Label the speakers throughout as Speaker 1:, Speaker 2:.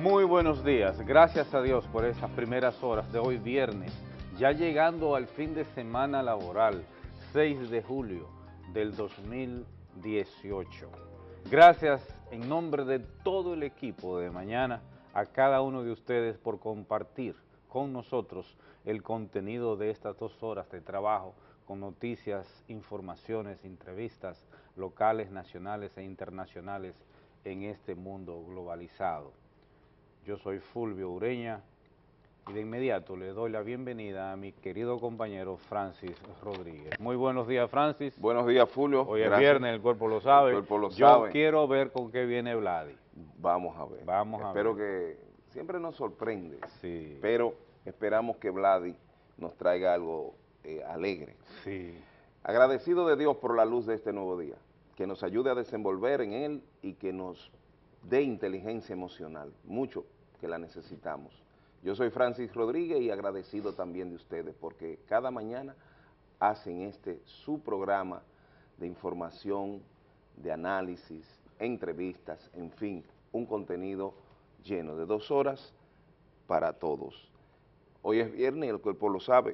Speaker 1: Muy buenos días, gracias a Dios por esas primeras horas de hoy viernes, ya llegando al fin de semana laboral, 6 de julio del 2018. Gracias en nombre de todo el equipo de mañana a cada uno de ustedes por compartir con nosotros el contenido de estas 2 horas de trabajo con noticias, informaciones, entrevistas locales, nacionales e internacionales en este mundo globalizado. Yo soy Fulvio Ureña y de inmediato le doy la bienvenida a mi querido compañero Francis Rodríguez. Muy buenos días, Francis.
Speaker 2: Buenos días, Fulvio.
Speaker 1: Hoy es
Speaker 2: Gracias.
Speaker 1: viernes, el cuerpo lo sabe.
Speaker 2: El cuerpo lo
Speaker 1: Yo
Speaker 2: sabe.
Speaker 1: quiero ver con qué viene Vladi.
Speaker 2: Vamos a ver.
Speaker 1: Vamos a
Speaker 2: Espero
Speaker 1: ver.
Speaker 2: que siempre nos sorprende,
Speaker 1: Sí.
Speaker 2: pero esperamos que Vladi nos traiga algo alegre.
Speaker 1: Sí.
Speaker 2: Agradecido de Dios por la luz de este nuevo día, que nos ayude a desenvolver en él y que nos dé inteligencia emocional, mucho que la necesitamos. Yo soy Francis Rodríguez y agradecido también de ustedes porque cada mañana hacen su programa de información, de análisis, entrevistas, en fin, un contenido lleno de 2 horas para todos. Hoy es viernes y el cuerpo lo sabe.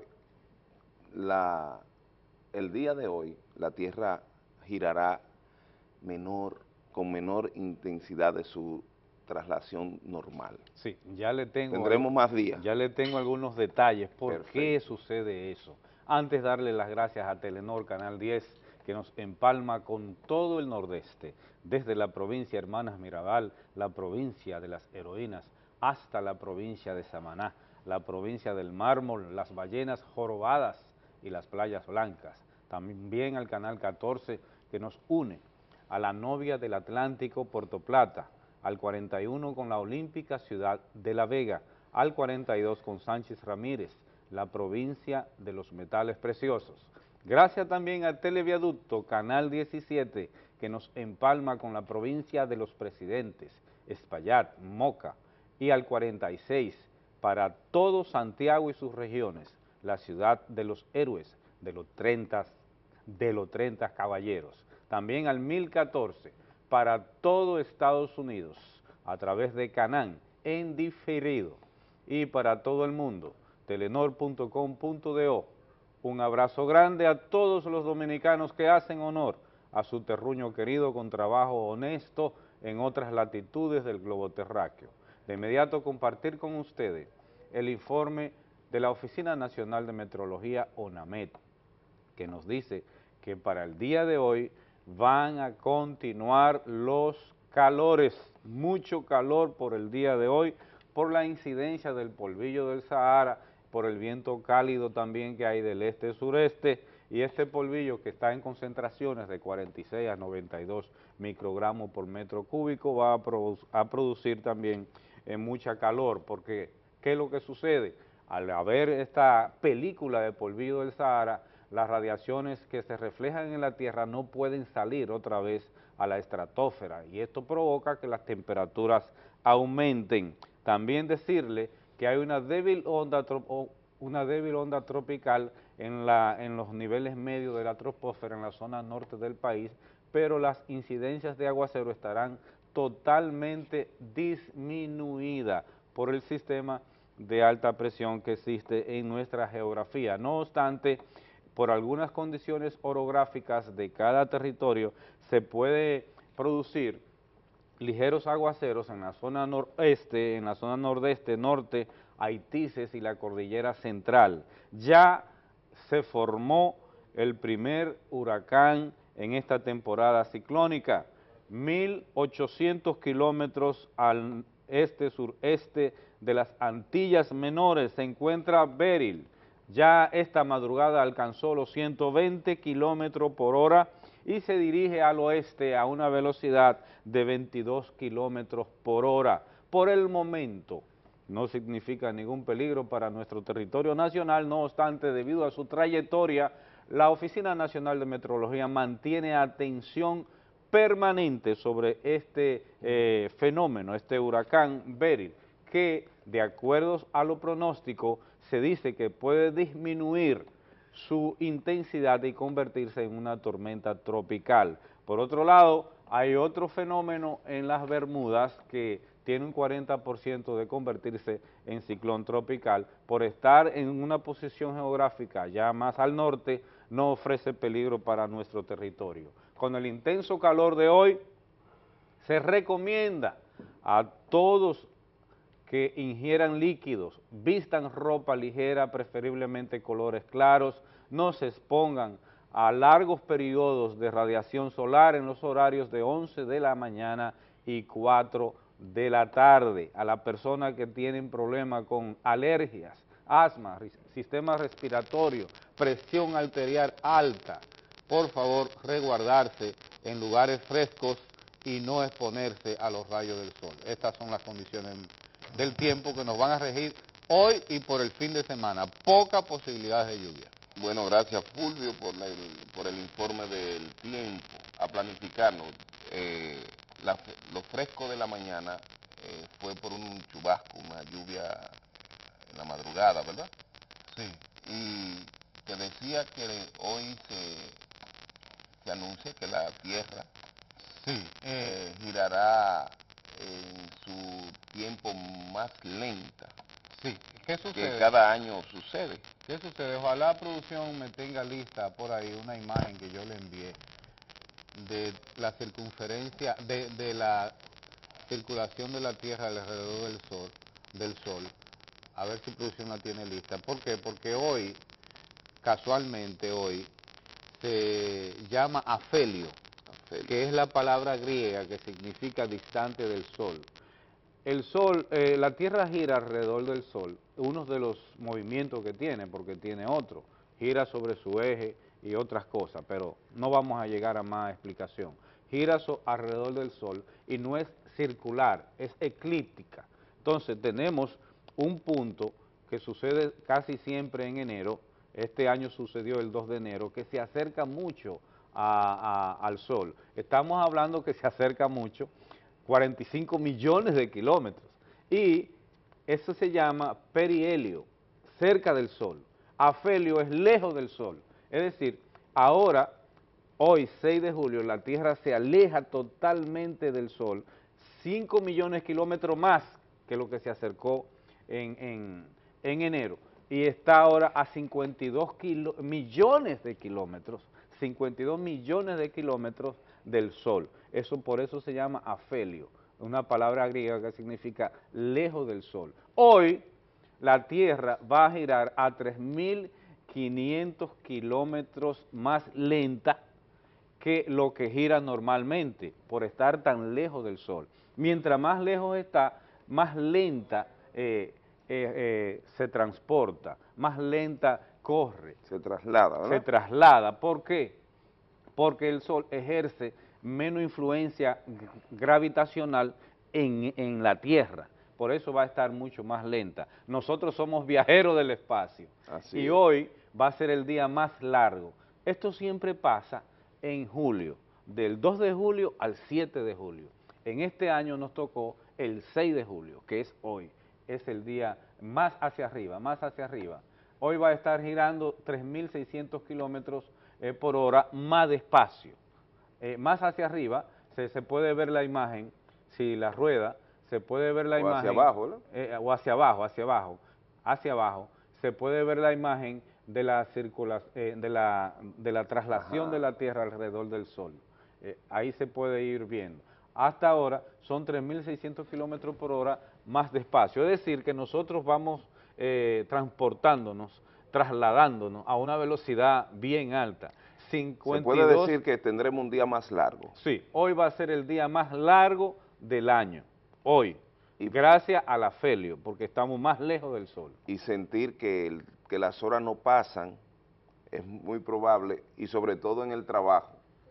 Speaker 2: El día de hoy la Tierra girará con menor intensidad de su traslación normal.
Speaker 1: Sí, ya le tengo.
Speaker 2: Tendremos más días.
Speaker 1: Ya le tengo algunos detalles por
Speaker 2: Perfecto.
Speaker 1: qué sucede eso. Antes darle las gracias a Telenor Canal 10, que nos empalma con todo el nordeste, desde la provincia Hermanas Mirabal, la provincia de las heroínas, hasta la provincia de Samaná, la provincia del mármol, las ballenas jorobadas y las playas blancas. También al Canal 14, que nos une a la novia del Atlántico, Puerto Plata, al 41 con la olímpica ciudad de La Vega, al 42 con Sánchez Ramírez, la provincia de los metales preciosos. Gracias también al Televiaducto Canal 17, que nos empalma con la provincia de los Presidentes, Espaillat, Moca, y al 46 para todo Santiago y sus regiones, la ciudad de los héroes, de los 30 caballeros. También al 1014 para todo Estados Unidos, a través de Canán, en diferido, y para todo el mundo, telenor.com.do. Un abrazo grande a todos los dominicanos que hacen honor a su terruño querido con trabajo honesto en otras latitudes del globo terráqueo. De inmediato compartir con ustedes el informe de la Oficina Nacional de Meteorología, ONAMET, que nos dice que para el día de hoy van a continuar los calores, mucho calor por el día de hoy, por la incidencia del polvillo del Sahara, por el viento cálido también que hay del este-sureste, y este polvillo que está en concentraciones de 46 a 92 microgramos por metro cúbico va a producir también mucha calor, porque ¿qué es lo que sucede? Al haber esta película de polvillo del Sahara, las radiaciones que se reflejan en la Tierra no pueden salir otra vez a la estratosfera y esto provoca que las temperaturas aumenten. También decirle que hay una débil onda tropical en los niveles medios de la troposfera en la zona norte del país, pero las incidencias de aguacero estarán totalmente disminuidas por el sistema de alta presión que existe en nuestra geografía. No obstante, por algunas condiciones orográficas de cada territorio se puede producir ligeros aguaceros en la zona noreste, en la zona nordeste, norte, Haitises y la cordillera central. Ya se formó el primer huracán en esta temporada ciclónica, 1.800 kilómetros al este-sureste de las Antillas Menores se encuentra Beryl. Ya esta madrugada alcanzó los 120 kilómetros por hora y se dirige al oeste a una velocidad de 22 kilómetros por hora. Por el momento no significa ningún peligro para nuestro territorio nacional, no obstante, debido a su trayectoria, la Oficina Nacional de Meteorología mantiene atención permanente sobre este fenómeno, este huracán Beryl, que de acuerdo a lo pronóstico se dice que puede disminuir su intensidad y convertirse en una tormenta tropical. Por otro lado, hay otro fenómeno en las Bermudas que tiene un 40% de convertirse en ciclón tropical. Por estar en una posición geográfica ya más al norte, no ofrece peligro para nuestro territorio. Con el intenso calor de hoy, se recomienda a todos que ingieran líquidos, vistan ropa ligera, preferiblemente colores claros, no se expongan a largos periodos de radiación solar en los horarios de 11 de la mañana y 4 de la tarde. A las personas que tienen problemas con alergias, asma, sistema respiratorio, presión arterial alta, por favor resguardarse en lugares frescos y no exponerse a los rayos del sol. Estas son las condiciones del tiempo que nos van a regir hoy y por el fin de semana. Poca posibilidad de lluvia.
Speaker 2: Bueno, gracias Fulvio por el informe del tiempo. A planificarnos. Lo fresco de la mañana fue por un chubasco, una lluvia en la madrugada, ¿verdad?
Speaker 3: Sí.
Speaker 2: Y te decía que hoy se anuncia que la Tierra
Speaker 3: Sí.
Speaker 2: girará en su tiempo más lenta
Speaker 3: Sí. ¿Qué
Speaker 2: que
Speaker 3: sucede?
Speaker 2: cada año sucede.
Speaker 3: ¿Qué sucede? Ojalá la producción me tenga lista por ahí una imagen que yo le envié de la circunferencia, de la circulación de la Tierra alrededor del Sol. A ver si producción la tiene lista. ¿Por qué? Porque hoy, casualmente hoy, se llama afelio, que es la palabra griega que significa distante del Sol. El Sol, la Tierra gira alrededor del Sol, uno de los movimientos que tiene, porque tiene otro, gira sobre su eje y otras cosas, pero no vamos a llegar a más explicación. Gira alrededor del Sol y no es circular, es eclíptica. Entonces tenemos un punto que sucede casi siempre en enero, este año sucedió el 2 de enero, que se acerca mucho al Sol. Estamos hablando que se acerca mucho, 45 millones de kilómetros, y eso se llama perihelio, cerca del Sol. Afelio es lejos del Sol, es decir, ahora, hoy 6 de julio, la Tierra se aleja totalmente del Sol, 5 millones de kilómetros más que lo que se acercó en enero, y está ahora a 52 millones de kilómetros, 52 millones de kilómetros del Sol. Por eso se llama afelio, una palabra griega que significa lejos del Sol. Hoy la Tierra va a girar a 3.500 kilómetros más lenta que lo que gira normalmente, por estar tan lejos del Sol. Mientras más lejos está, más lenta se transporta, más lenta corre.
Speaker 2: Se traslada, ¿verdad?
Speaker 1: Se traslada. ¿Por qué? Porque el Sol ejerce menos influencia gravitacional en la Tierra. Por eso va a estar mucho más lenta. Nosotros somos viajeros del espacio.
Speaker 2: Así
Speaker 1: y
Speaker 2: es.
Speaker 1: hoy va a ser el día más largo. Esto siempre pasa en julio, del 2 de julio al 7 de julio. En este año nos tocó el 6 de julio, que es hoy. Es el día más hacia arriba, más hacia arriba. Hoy va a estar girando 3.600 kilómetros por hora más despacio. Más hacia arriba se puede ver la imagen, si la rueda, se puede ver la imagen.
Speaker 2: Hacia abajo, ¿no?
Speaker 1: O hacia abajo, hacia abajo, se puede ver la imagen de la de la traslación de la Tierra alrededor del Sol. Ahí se puede ir viendo. Hasta ahora son 3.600 kilómetros por hora más despacio. Es decir, que nosotros vamos transportándonos, trasladándonos a una velocidad bien alta. 52,
Speaker 2: se puede decir que tendremos un día más largo.
Speaker 1: Sí, hoy va a ser el día más largo del año, hoy, gracias al afelio, porque estamos más lejos del Sol.
Speaker 2: Y sentir que las horas no pasan es muy probable, y sobre todo en el trabajo.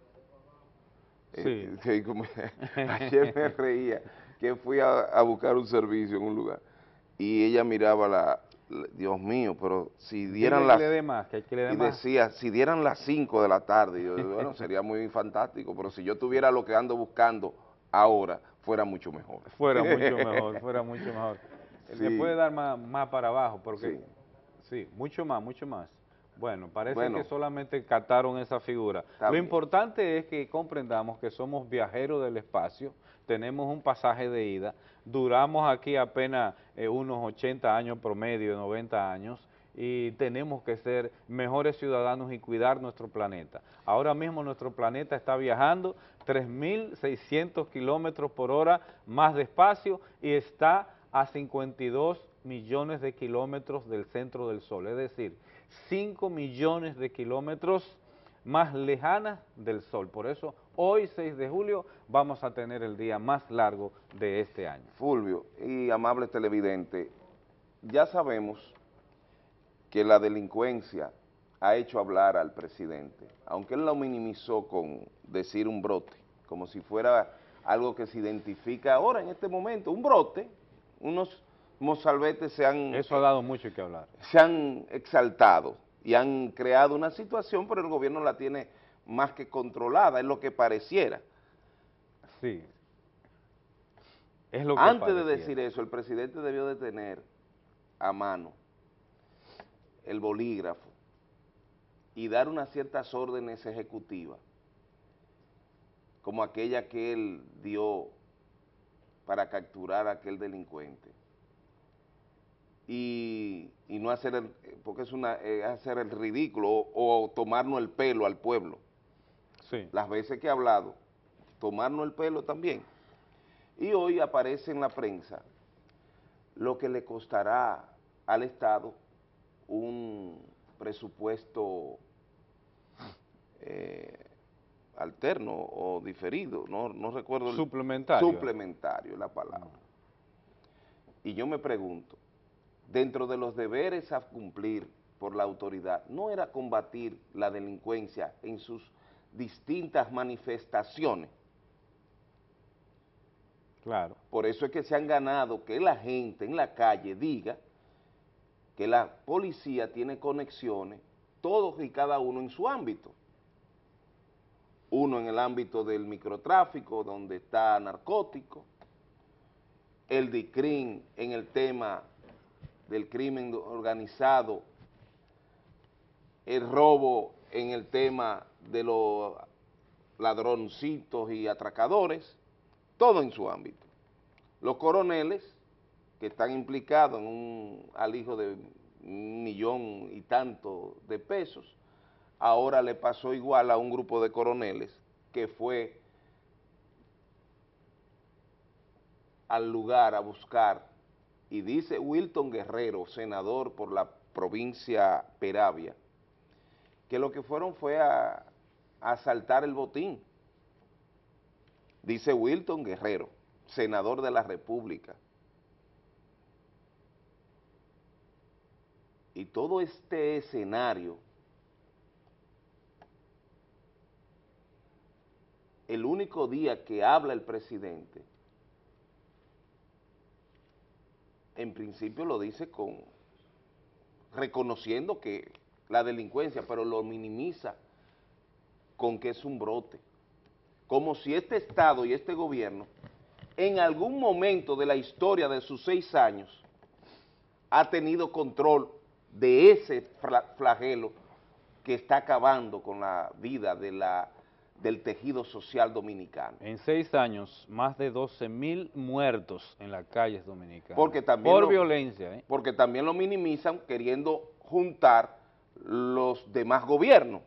Speaker 1: Sí.
Speaker 2: Ayer me reía que fui a buscar un servicio en un lugar y ella miraba Dios mío, pero si dieran las... Y decía, si dieran las 5 de la tarde, y yo, bueno, sería muy fantástico, pero si yo tuviera lo que ando buscando ahora, fuera mucho mejor.
Speaker 1: Fuera mucho mejor, fuera mucho mejor.
Speaker 2: Sí.
Speaker 1: Le puede dar más para abajo, porque
Speaker 2: Sí.
Speaker 1: sí, mucho más, mucho más. Bueno, parece
Speaker 2: Bueno,
Speaker 1: que solamente captaron esa figura.
Speaker 2: está
Speaker 1: Lo
Speaker 2: bien.
Speaker 1: importante es que comprendamos que somos viajeros del espacio, tenemos un pasaje de ida, duramos aquí apenas unos 80 años promedio, 90 años, y tenemos que ser mejores ciudadanos y cuidar nuestro planeta. Ahora mismo nuestro planeta está viajando 3.600 kilómetros por hora más despacio y está a 52 millones de kilómetros del centro del Sol, es decir, 5 millones de kilómetros más lejanas del Sol. Por eso, hoy 6 de julio, vamos a tener el día más largo de este año.
Speaker 2: Fulvio y amables televidentes, ya sabemos que la delincuencia ha hecho hablar al presidente, aunque él lo minimizó con decir un brote, como si fuera algo que se identifica ahora en este momento, un brote, unos mozalbetes
Speaker 1: Eso ha dado mucho que hablar.
Speaker 2: se han exaltado y han creado una situación, pero el gobierno la tiene más que controlada, es lo que pareciera.
Speaker 1: Sí, es lo que
Speaker 2: Antes de
Speaker 1: pareciera.
Speaker 2: decir eso, el presidente debió de tener a mano el bolígrafo y dar unas ciertas órdenes ejecutivas, como aquella que él dio para capturar a aquel delincuente. Y no hacer porque es hacer el ridículo o tomarnos el pelo al pueblo.
Speaker 1: Sí.
Speaker 2: Las veces que he hablado, tomarnos el pelo también. Y hoy aparece en la prensa lo que le costará al Estado un presupuesto alterno o diferido, no recuerdo.
Speaker 1: Suplementario.
Speaker 2: Suplementario es la palabra. Y yo me pregunto, dentro de los deberes a cumplir por la autoridad, ¿no era combatir la delincuencia en sus distintas manifestaciones?
Speaker 1: Claro.
Speaker 2: Por eso es que se han ganado que la gente en la calle diga que la policía tiene conexiones, todos y cada uno en su ámbito. Uno en el ámbito del microtráfico, donde está narcótico, el DICRIM en el tema del crimen organizado, el robo en el tema de los ladroncitos y atracadores, todo en su ámbito. Los coroneles, que están implicados en un alijo de 1.000.000 y tanto de pesos, ahora le pasó igual a un grupo de coroneles que fue al lugar a buscar, y dice Wilton Guerrero, senador por la provincia Peravia, que lo que fueron fue a asaltar el botín. Dice Wilton Guerrero, senador de la República. Y todo este escenario, el único día que habla el presidente, en principio lo dice reconociendo que la delincuencia, pero lo minimiza con que es un brote. Como si este Estado y este gobierno, en algún momento de la historia de sus 6 años, ha tenido control de ese flagelo que está acabando con la vida del tejido social dominicano.
Speaker 1: En 6 años, más de 12.000 muertos en las calles dominicanas.
Speaker 2: Porque también
Speaker 1: por violencia.
Speaker 2: Porque también lo minimizan queriendo juntar los demás gobiernos.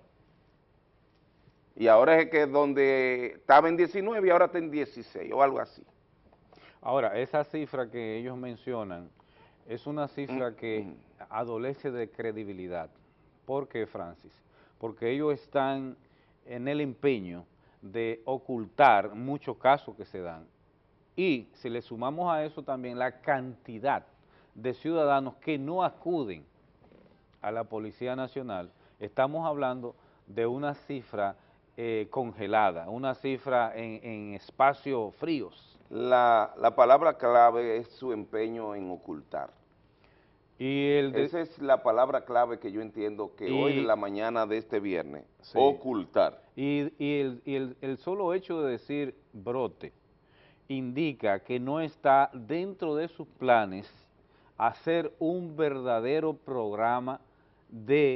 Speaker 2: Y ahora es que donde estaba en 19 y ahora está en 16 o algo así.
Speaker 1: Ahora, esa cifra que ellos mencionan es una cifra que adolece de credibilidad. ¿Por qué, Francis? Porque ellos están en el empeño de ocultar muchos casos que se dan. Y si le sumamos a eso también la cantidad de ciudadanos que no acuden a la Policía Nacional, estamos hablando de una cifra congelada, una cifra en espacios fríos.
Speaker 2: La palabra clave es su empeño en ocultar. Esa es la palabra clave que yo entiendo que hoy en la mañana de este viernes, sí, ocultar.
Speaker 1: Y el solo hecho de decir brote indica que no está dentro de sus planes hacer un verdadero programa de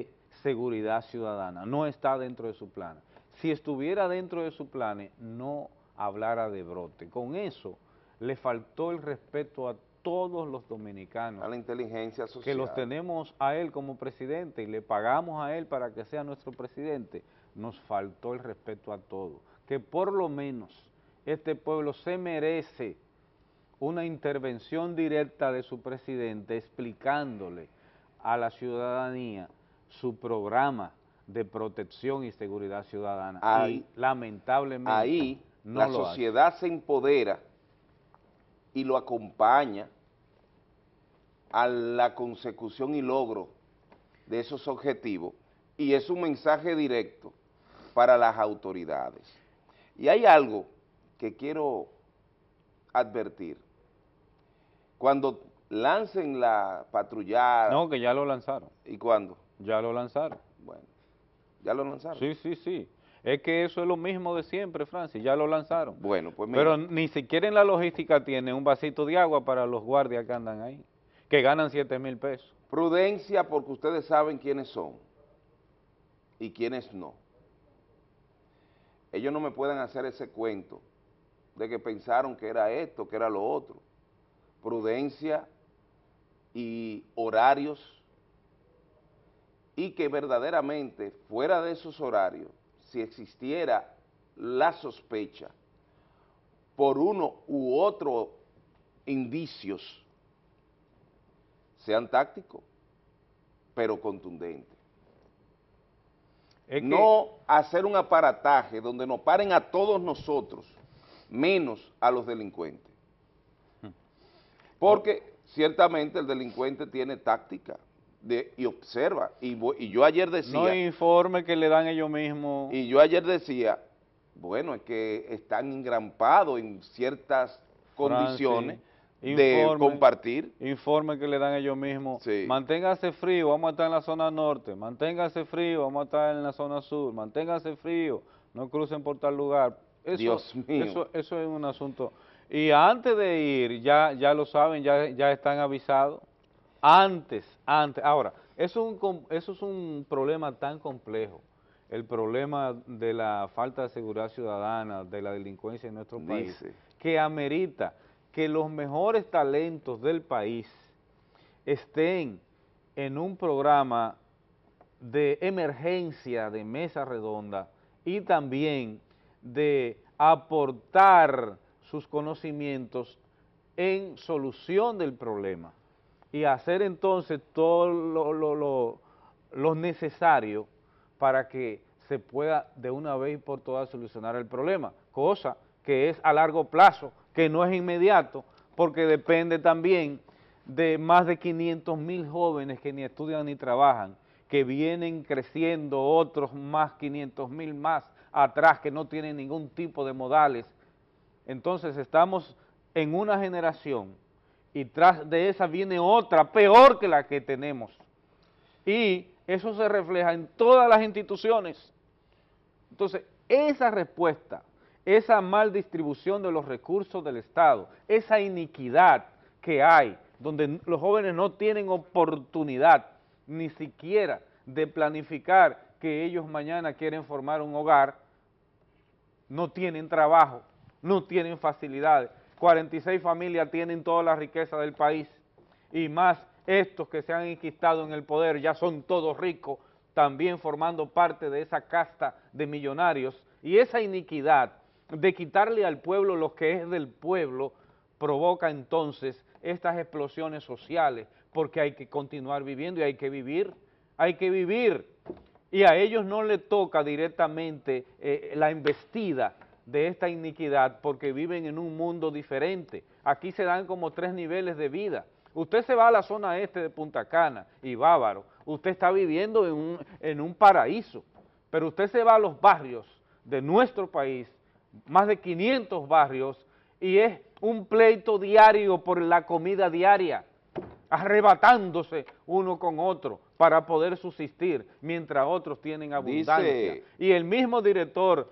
Speaker 1: seguridad ciudadana, no está dentro de su plan. Si estuviera dentro de su plan, no hablara de brote. Con eso le faltó el respeto a todos los dominicanos,
Speaker 2: a la inteligencia social.
Speaker 1: que los tenemos a él como presidente y le pagamos a él para que sea nuestro presidente. Nos faltó el respeto a todos. Que por lo menos este pueblo se merece una intervención directa de su presidente explicándole a la ciudadanía su programa de protección y seguridad ciudadana.
Speaker 2: Ahí,
Speaker 1: y lamentablemente
Speaker 2: ahí
Speaker 1: no
Speaker 2: la
Speaker 1: lo
Speaker 2: sociedad se empodera y lo acompaña a la consecución y logro de esos objetivos, y es un mensaje directo para las autoridades. Y hay algo que quiero advertir. Cuando lancen la patrullada...
Speaker 1: No, que ya lo lanzaron.
Speaker 2: ¿Y cuándo?
Speaker 1: Ya lo lanzaron.
Speaker 2: Bueno, ¿ya lo lanzaron?
Speaker 1: Sí, sí, sí. Es que eso es lo mismo de siempre, Francis, ya lo lanzaron.
Speaker 2: Bueno, pues mira.
Speaker 1: Pero ni siquiera en la logística tiene un vasito de agua para los guardias que andan ahí, que ganan 7,000 pesos.
Speaker 2: Prudencia, porque ustedes saben quiénes son y quiénes no. Ellos no me pueden hacer ese cuento de que pensaron que era esto, que era lo otro. Prudencia y horarios, y que verdaderamente fuera de esos horarios, si existiera la sospecha por uno u otro indicios, sean tácticos, pero contundentes.
Speaker 1: Es que,
Speaker 2: no hacer un aparataje donde nos paren a todos nosotros, menos a los delincuentes. Porque ciertamente el delincuente tiene táctica y observa. Y yo ayer decía...
Speaker 1: no hay informe que le dan ellos mismos.
Speaker 2: Y yo ayer decía, bueno, es que están engrampados en ciertas condiciones de compartir.
Speaker 1: Informe que le dan ellos mismos.
Speaker 2: Sí.
Speaker 1: Manténgase frío, vamos a estar en la zona norte. Manténgase frío, vamos a estar en la zona sur. Manténgase frío, no crucen por tal lugar. Eso,
Speaker 2: Dios mío.
Speaker 1: Eso es un asunto. Y antes de ir, ya lo saben, ya están avisados. Antes. Ahora, eso es un problema tan complejo. El problema de la falta de seguridad ciudadana, de la delincuencia en nuestro país, que amerita que los mejores talentos del país estén en un programa de emergencia de mesa redonda y también de aportar sus conocimientos en solución del problema y hacer entonces todo lo necesario para que se pueda de una vez por todas solucionar el problema, cosa que es a largo plazo, que no es inmediato, porque depende también de más de 500,000 jóvenes que ni estudian ni trabajan, que vienen creciendo otros más 500,000 más atrás que no tienen ningún tipo de modales. Entonces estamos en una generación y tras de esa viene otra peor que la que tenemos. Y eso se refleja en todas las instituciones. Entonces, esa respuesta, esa mal distribución de los recursos del Estado, esa iniquidad que hay, donde los jóvenes no tienen oportunidad ni siquiera de planificar que ellos mañana quieren formar un hogar, no tienen trabajo, no tienen facilidades. 46 familias tienen toda la riqueza del país y más estos que se han enquistado en el poder, ya son todos ricos, también formando parte de esa casta de millonarios, y esa iniquidad de quitarle al pueblo lo que es del pueblo provoca entonces estas explosiones sociales, porque hay que continuar viviendo y hay que vivir, y a ellos no les toca directamente la embestida de esta iniquidad porque viven en un mundo diferente. Aquí se dan como 3 niveles de vida. Usted se va a la zona este de Punta Cana y Bávaro, usted está viviendo en un paraíso, pero usted se va a los barrios de nuestro país, más de 500 barrios, y es un pleito diario por la comida diaria, arrebatándose uno con otro para poder subsistir, mientras otros tienen abundancia. Y el mismo director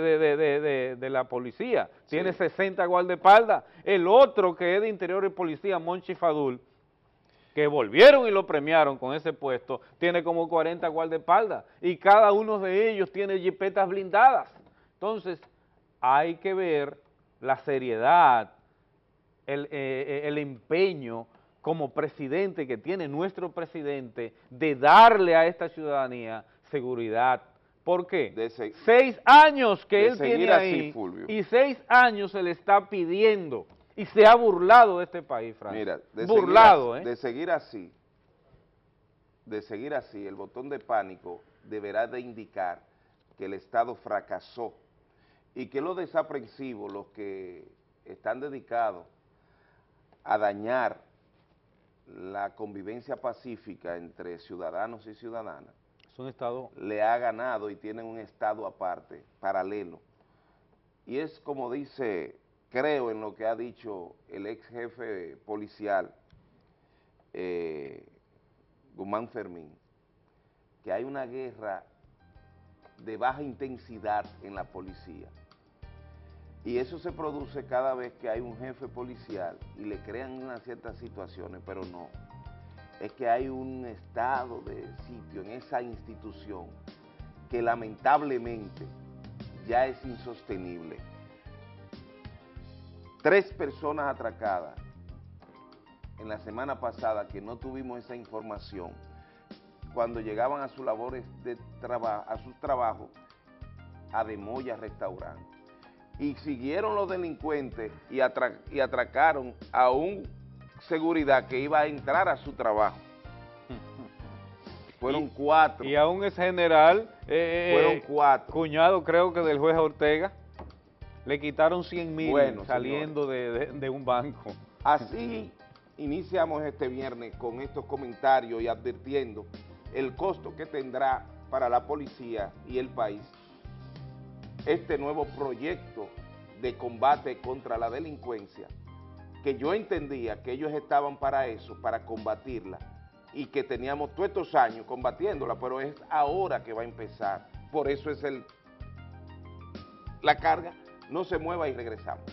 Speaker 1: de la policía tiene 60 guardaespaldas, el otro que es de Interior y Policía, Monchi Fadul, que volvieron y lo premiaron con ese puesto, tiene como 40 guardaespaldas y cada uno de ellos tiene jipetas blindadas. Entonces, hay que ver la seriedad, el empeño como presidente que tiene nuestro presidente de darle a esta ciudadanía seguridad. ¿Por qué? 6 años que él tiene ahí
Speaker 2: Fulvio.
Speaker 1: Y 6 años se le está pidiendo y se ha burlado de este país, Francis.
Speaker 2: Mira,
Speaker 1: de
Speaker 2: seguir así, el botón de pánico deberá de indicar que el Estado fracasó y que los desaprensivos, los que están dedicados a dañar la convivencia pacífica entre ciudadanos y ciudadanas,
Speaker 1: es un Estado,
Speaker 2: le ha ganado y tienen un Estado aparte, paralelo. Y es como dice, creo en lo que ha dicho el ex jefe policial, Guzmán Fermín, que hay una guerra de baja intensidad en la policía. Y eso se produce cada vez que hay un jefe policial y le crean unas ciertas situaciones, pero no. Es que hay un estado de sitio en esa institución que lamentablemente ya es insostenible. 3 personas atracadas en la semana pasada que no tuvimos esa información, cuando llegaban a sus labores de trabajo, a sus trabajos, a Demoya Restaurante. Y siguieron los delincuentes y atracaron a un seguridad que iba a entrar a su trabajo. Fueron 4.
Speaker 1: Y aún es general,
Speaker 2: fueron 4.
Speaker 1: Cuñado creo que del juez Ortega, le quitaron 100,000 saliendo de un banco.
Speaker 2: Así iniciamos este viernes con estos comentarios y advirtiendo el costo que tendrá para la policía y el país este nuevo proyecto de combate contra la delincuencia, que yo entendía que ellos estaban para eso, para combatirla, y que teníamos todos estos años combatiéndola, pero es ahora que va a empezar. Por eso es la carga. No se mueva y regresamos.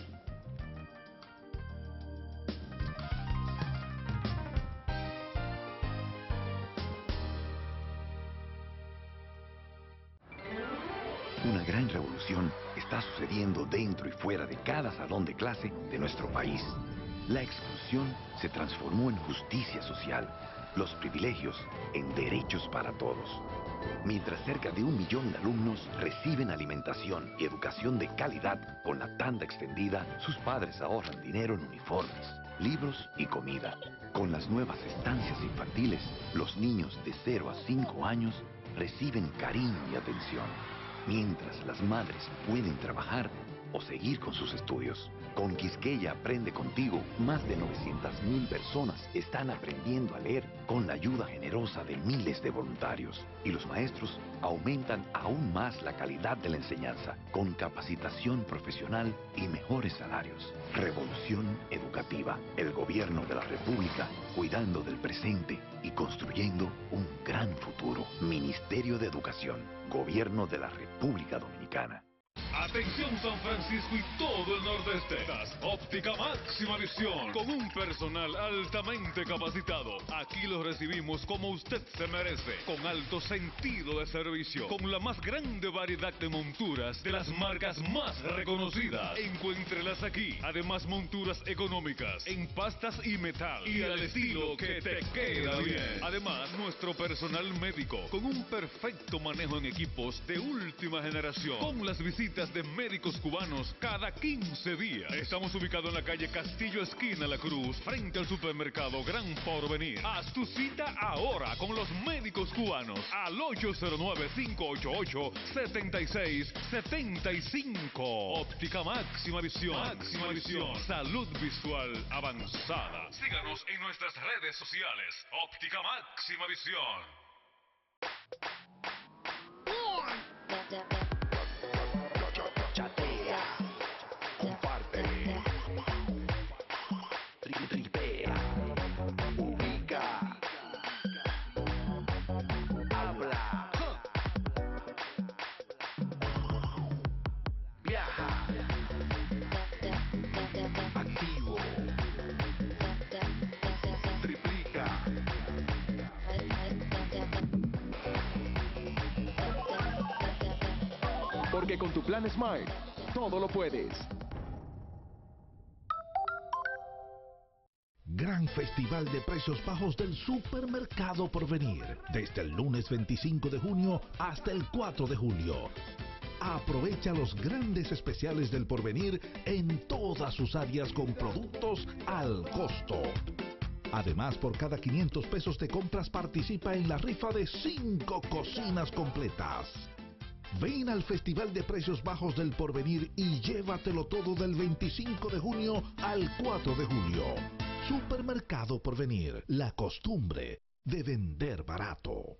Speaker 4: Una gran revolución está sucediendo dentro y fuera de cada salón de clase de nuestro país. La exclusión se transformó en justicia social, los privilegios en derechos para todos. Mientras cerca de 1 millón de alumnos reciben alimentación y educación de calidad con la tanda extendida, sus padres ahorran dinero en uniformes, libros y comida. Con las nuevas estancias infantiles, los niños de 0 a 5 años reciben cariño y atención, mientras las madres pueden trabajar o seguir con sus estudios. Con Quisqueya Aprende Contigo, más de 900,000 personas están aprendiendo a leer con la ayuda generosa de miles de voluntarios. Y los maestros aumentan aún más la calidad de la enseñanza, con capacitación profesional y mejores salarios. Revolución educativa. El gobierno de la República, cuidando del presente y construyendo un gran futuro. Ministerio de Educación. Gobierno de la República Dominicana.
Speaker 5: Atención San Francisco y todo el nordeste. Óptica Máxima Visión, con un personal altamente capacitado. Aquí lo recibimos como usted se merece, con alto sentido de servicio, con la más grande variedad de monturas de las marcas más reconocidas. Encuéntrelas aquí. Además, monturas económicas, en pastas y metal, y al estilo que te queda bien. Además, nuestro personal médico, con un perfecto manejo en equipos de última generación, con las visitas de médicos cubanos cada 15 días. Estamos ubicados en la calle Castillo, esquina La Cruz, frente al supermercado Gran Porvenir. Haz tu cita ahora con los médicos cubanos al 809-588-7675. Óptica Máxima Visión. Máxima Visión. Salud visual avanzada. Síganos en nuestras redes sociales. Óptica Máxima Visión.
Speaker 4: Tripea, ubica, habla, viaja, activo, triplica.
Speaker 6: porque con tu plan Smart, todo lo puedes.
Speaker 7: Gran Festival de Precios Bajos del Supermercado Porvenir, desde el lunes 25 de junio hasta el 4 de julio. Aprovecha los grandes especiales del Porvenir en todas sus áreas con productos al costo. Además, por cada 500 pesos de compras participa en la rifa de 5 cocinas completas. Ven al Festival de Precios Bajos del Porvenir y llévatelo todo del 25 de junio al 4 de julio. Supermercado Porvenir, la costumbre de vender barato.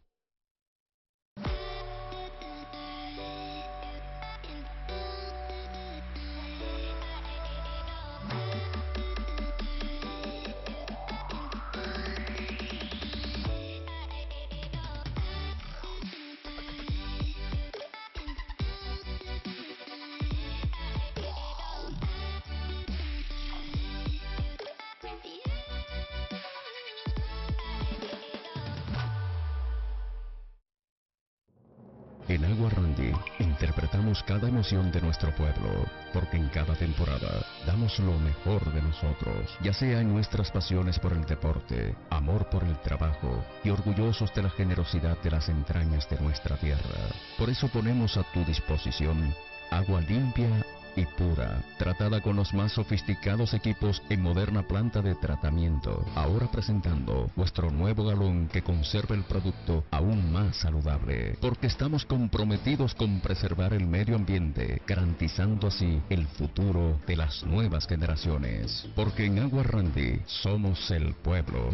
Speaker 8: En Agua Randy interpretamos cada emoción de nuestro pueblo, porque en cada temporada damos lo mejor de nosotros, ya sea en nuestras pasiones por el deporte, amor por el trabajo y orgullosos de la generosidad de las entrañas de nuestra tierra. Por eso ponemos a tu disposición agua limpia y pura, tratada con los más sofisticados equipos en moderna planta de tratamiento. Ahora presentando vuestro nuevo galón que conserva el producto aún más saludable, porque estamos comprometidos con preservar el medio ambiente, garantizando así el futuro de las nuevas generaciones. Porque en Agua Randy somos el pueblo.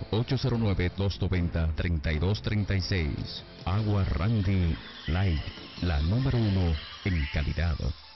Speaker 8: 809-290-3236. Agua Randy Light, la número 1 en calidad.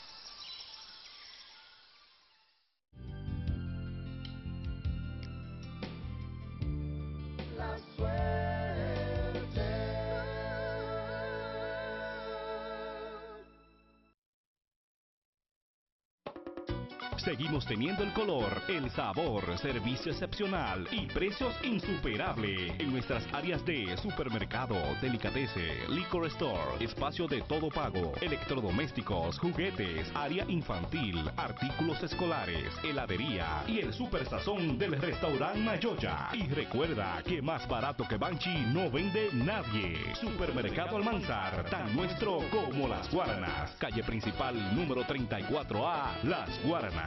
Speaker 9: Seguimos teniendo el color, el sabor, servicio excepcional y precios insuperables en nuestras áreas de supermercado, delicatessen, liquor store, espacio de todo pago, electrodomésticos, juguetes, área infantil, artículos escolares, heladería y el super sazón del restaurante Mayoya. Y recuerda que más barato que Banchi no vende nadie. Supermercado Almanzar, tan nuestro como Las Guaranas. Calle principal número 34A, Las Guaranas.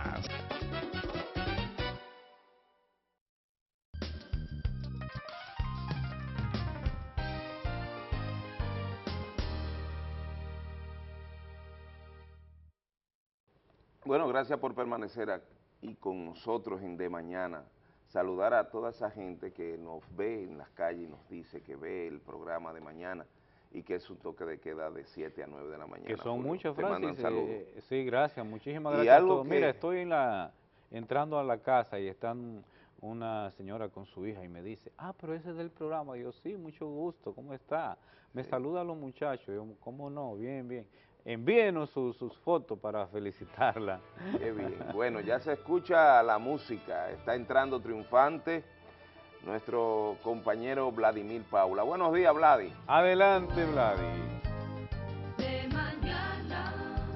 Speaker 2: Bueno, gracias por permanecer aquí con nosotros en De Mañana. Saludar a toda esa gente que nos ve en las calles y nos dice que ve el programa de mañana y que es un toque de queda de 7 a 9 de la mañana.
Speaker 1: Que son
Speaker 2: Julio.
Speaker 1: muchos,
Speaker 2: Te mandan
Speaker 1: Francis.
Speaker 2: saludos.
Speaker 1: Sí, gracias, muchísimas
Speaker 2: Y
Speaker 1: gracias a
Speaker 2: algo
Speaker 1: todos.
Speaker 2: que-
Speaker 1: Mira, estoy entrando a la casa y están una señora con su hija y me dice, pero ese es del programa. Y yo, sí, mucho gusto, ¿cómo está? Me saluda a los muchachos. Yo, ¿cómo no? Bien, bien. Envíenos sus fotos para felicitarla.
Speaker 2: Qué bien. Bueno, ya se escucha la música. Está entrando triunfante nuestro compañero Vladimir Paula. Buenos días, Vladi.
Speaker 1: Adelante, Vladi.
Speaker 10: De mañana.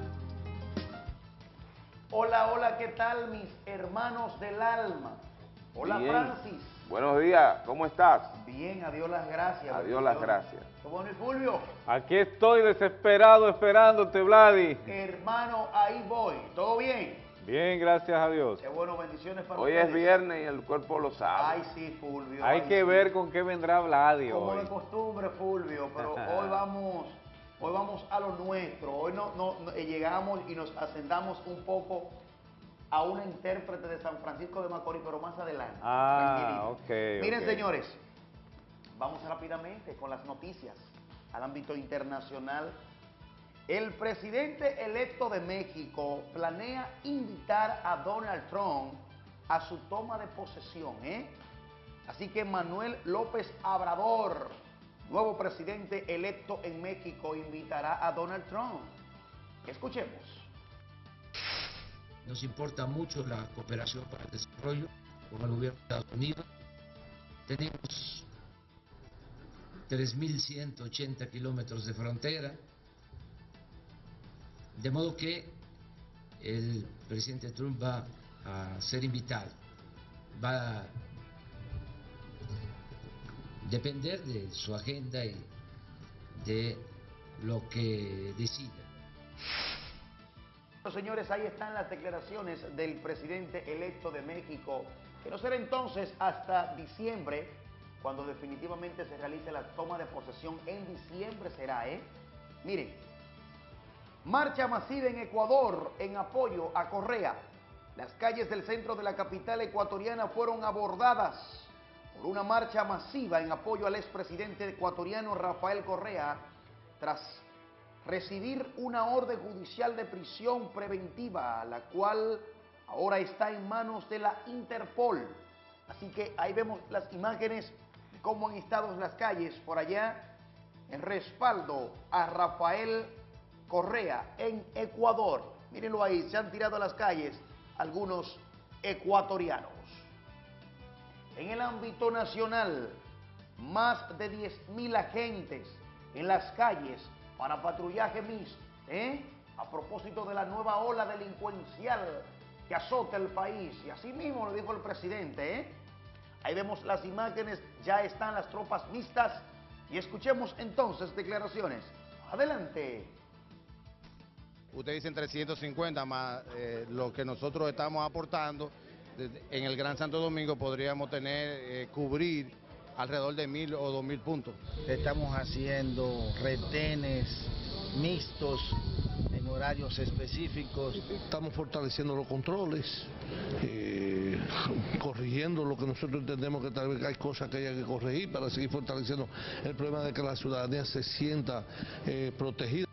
Speaker 11: Hola, hola, ¿qué tal mis hermanos del alma? Hola,
Speaker 2: Bien.
Speaker 11: Francis.
Speaker 2: Buenos días, ¿cómo estás?
Speaker 11: Bien, adiós las gracias.
Speaker 2: Adiós las gracias.
Speaker 11: Qué bueno, y Fulvio.
Speaker 1: Aquí estoy desesperado esperándote, Vladi.
Speaker 11: Hermano, ahí voy. ¿Todo bien?
Speaker 1: Bien, gracias a Dios.
Speaker 11: Qué bueno, bendiciones para
Speaker 2: Hoy
Speaker 11: ustedes.
Speaker 2: es viernes y el cuerpo lo sabe.
Speaker 11: Ay, sí, Fulvio.
Speaker 1: Hay
Speaker 11: ay,
Speaker 1: que
Speaker 11: sí.
Speaker 1: ver con qué vendrá Vladi
Speaker 11: Como
Speaker 1: hoy.
Speaker 11: de costumbre, Fulvio, pero hoy vamos a lo nuestro. Hoy llegamos y nos ascendamos un poco a una intérprete de San Francisco de Macorís, pero más adelante. Tranquilito.
Speaker 1: Ok.
Speaker 11: Miren, señores, vamos rápidamente con las noticias al ámbito internacional. El presidente electo de México planea invitar a Donald Trump a su toma de posesión, Así que Manuel López Obrador, nuevo presidente electo en México, invitará a Donald Trump. Escuchemos.
Speaker 12: Nos importa mucho la cooperación para el desarrollo con el gobierno de Estados Unidos. Tenemos 3.180 kilómetros de frontera. De modo que el presidente Trump va a ser invitado, va a depender de su agenda y de lo que decida.
Speaker 11: Señores, ahí están las declaraciones del presidente electo de México, que no será entonces hasta diciembre, cuando definitivamente se realice la toma de posesión. En diciembre será, Miren, marcha masiva en Ecuador en apoyo a Correa. Las calles del centro de la capital ecuatoriana fueron abordadas por una marcha masiva en apoyo al expresidente ecuatoriano Rafael Correa, tras recibir una orden judicial de prisión preventiva, la cual ahora está en manos de la Interpol. Así que ahí vemos las imágenes de cómo han estado las calles por allá en respaldo a Rafael Correa en Ecuador. Mírenlo ahí, se han tirado a las calles algunos ecuatorianos. En el ámbito nacional, más de 10.000 agentes en las calles para patrullaje mixto, a propósito de la nueva ola delincuencial que azota el país. Y así mismo lo dijo el presidente, Ahí vemos las imágenes, ya están las tropas mixtas y escuchemos entonces declaraciones. Adelante.
Speaker 3: Ustedes dicen 350 más lo que nosotros estamos aportando. En el Gran Santo Domingo podríamos tener, cubrir alrededor de 1.000 o 2.000 puntos.
Speaker 13: Estamos haciendo retenes mixtos en horarios específicos.
Speaker 14: Estamos fortaleciendo los controles, corrigiendo lo que nosotros entendemos que tal vez hay cosas que haya que corregir para seguir fortaleciendo el problema de que la ciudadanía se sienta protegida.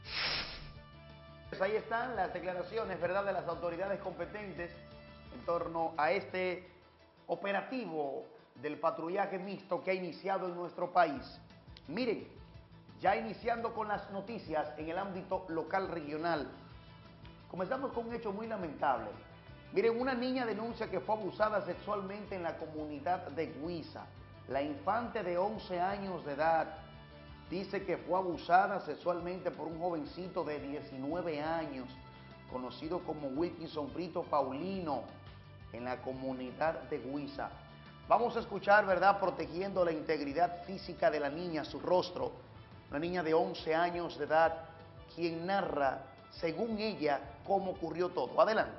Speaker 11: Ahí están las declaraciones, ¿verdad?, de las autoridades competentes en torno a este operativo del patrullaje mixto que ha iniciado en nuestro país. Miren, ya iniciando con las noticias en el ámbito local regional, comenzamos con un hecho muy lamentable. Miren, una niña denuncia que fue abusada sexualmente en la comunidad de Güiza. La infante de 11 años de edad dice que fue abusada sexualmente por un jovencito de 19 años, conocido como Wilkinson Brito Paulino, en la comunidad de Güiza. Vamos a escuchar, ¿verdad?, protegiendo la integridad física de la niña, su rostro. Una niña de 11 años de edad, quien narra, según ella, cómo ocurrió todo. Adelante.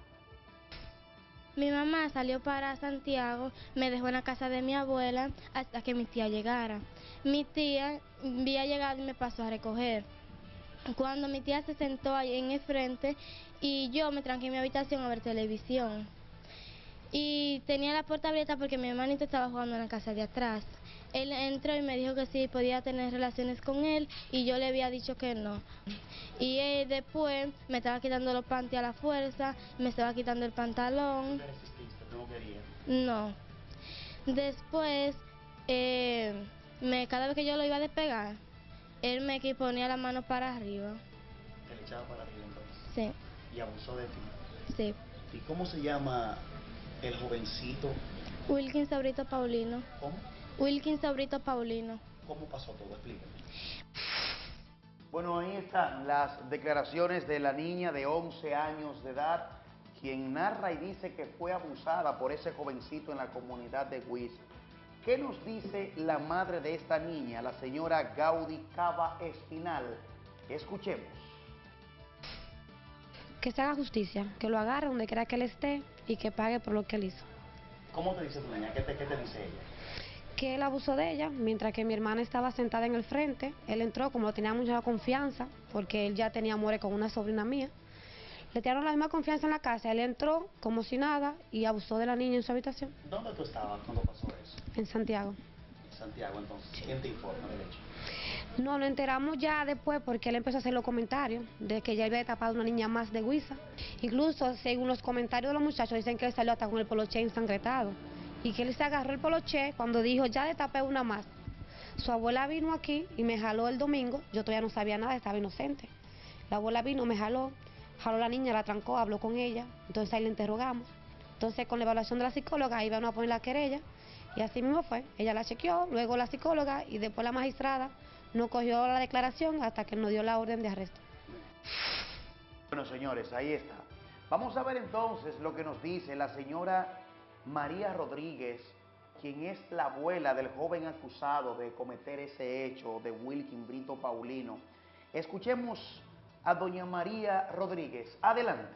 Speaker 15: Mi mamá salió para Santiago, me dejó en la casa de mi abuela hasta que mi tía llegara. Mi tía había llegado y me pasó a recoger. Cuando mi tía se sentó ahí en el frente y yo me tranqué en mi habitación a ver televisión. Y tenía la puerta abierta porque mi hermanito estaba jugando en la casa de atrás. Él entró y me dijo que sí podía tener relaciones con él y yo le había dicho que no. Y él después me estaba quitando los panties a la fuerza, me estaba quitando el pantalón.
Speaker 11: ¿No resististe? ¿No querías?
Speaker 15: No. Después, cada vez que yo lo iba a despegar, él me ponía la mano para arriba.
Speaker 11: ¿Te le echaba para arriba entonces?
Speaker 15: Sí.
Speaker 11: ¿Y abusó de ti?
Speaker 15: Sí.
Speaker 11: ¿Y cómo se llama el jovencito?
Speaker 15: Wilkinson Brito Paulino.
Speaker 11: ¿Cómo?
Speaker 15: Wilkinson Brito Paulino.
Speaker 11: ¿Cómo pasó todo? Explícame. Bueno, ahí están las declaraciones de la niña de 11 años de edad, quien narra y dice que fue abusada por ese jovencito en la comunidad de Güiza. ¿Qué nos dice la madre de esta niña, la señora Gaudí Cava Espinal? Escuchemos.
Speaker 16: Que se haga justicia, que lo agarre donde quiera que él esté y que pague por lo que él hizo.
Speaker 11: ¿Cómo te dice tu niña? ¿Qué te dice ella?
Speaker 16: Que él abusó de ella, mientras que mi hermana estaba sentada en el frente. Él entró, como tenía mucha confianza, porque él ya tenía amores con una sobrina mía. Le tiraron la misma confianza en la casa. Él entró como si nada y abusó de la niña en su habitación.
Speaker 11: ¿Dónde tú estabas cuando pasó eso?
Speaker 16: En Santiago.
Speaker 11: En Santiago, entonces. ¿Quién te informa del hecho?
Speaker 16: No, lo enteramos ya después porque él empezó a hacer los comentarios de que ya había tapado una niña más de Güiza. Incluso, según los comentarios de los muchachos, dicen que él salió hasta con el poloché ensangretado. Y que él se agarró el poloché cuando dijo, ya destapé una más. Su abuela vino aquí y me jaló el domingo. Yo todavía no sabía nada, estaba inocente. La abuela vino, me jaló a la niña, la trancó, habló con ella. Entonces ahí le interrogamos. Entonces con la evaluación de la psicóloga, ahí iban a poner la querella. Y así mismo fue. Ella la chequeó, luego la psicóloga y después la magistrada no cogió la declaración hasta que nos dio la orden de arresto.
Speaker 11: Bueno, señores, ahí está. Vamos a ver entonces lo que nos dice la señora María Rodríguez, quien es la abuela del joven acusado de cometer ese hecho de Wilkin Brito Paulino. Escuchemos a doña María Rodríguez. Adelante.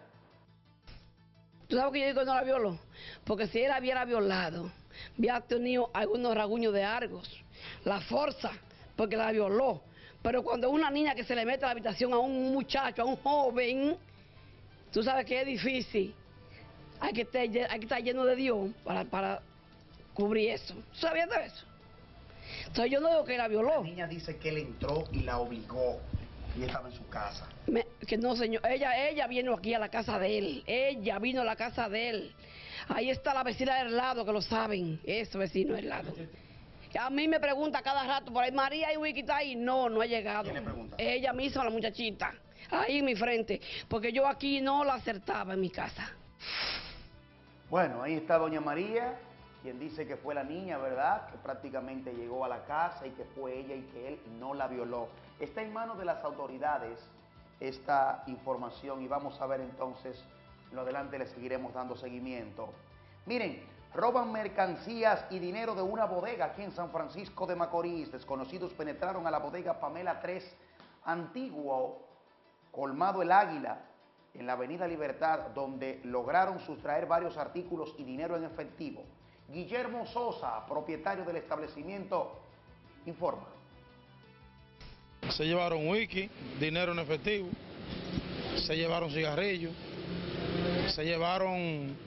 Speaker 17: ¿Tú sabes que yo digo que no la violó? Porque si él hubiera violado, hubiera tenido algunos rasguños de Argos, la fuerza, porque la violó. Pero cuando una niña que se le mete a la habitación a un muchacho, a un joven, tú sabes que es difícil. Hay que estar lleno de Dios para cubrir eso. ¿Tú sabías de eso? Entonces yo no digo que la violó.
Speaker 11: La niña dice que él entró y la obligó. Y estaba en su casa.
Speaker 17: Que no, señor. Ella vino aquí a la casa de él. Ella vino a la casa de él. Ahí está la vecina del lado, que lo saben. Eso, vecino del lado. A mí me pregunta cada rato por ahí, María y Wiki está ahí. No, no ha llegado.
Speaker 11: ¿Quién le pregunta?
Speaker 17: Ella misma, la muchachita. Ahí en mi frente. Porque yo aquí no la acertaba en mi casa.
Speaker 11: Bueno, ahí está doña María, quien dice que fue la niña, ¿verdad? Que prácticamente llegó a la casa y que fue ella y que él no la violó. Está en manos de las autoridades esta información y vamos a ver entonces, en lo adelante le seguiremos dando seguimiento. Miren, roban mercancías y dinero de una bodega aquí en San Francisco de Macorís. Desconocidos penetraron a la bodega Pamela 3, antiguo colmado El Águila, en la avenida Libertad, donde lograron sustraer varios artículos y dinero en efectivo. Guillermo Sosa, propietario del establecimiento, informa.
Speaker 18: Se llevaron whisky, dinero en efectivo, se llevaron cigarrillos, se llevaron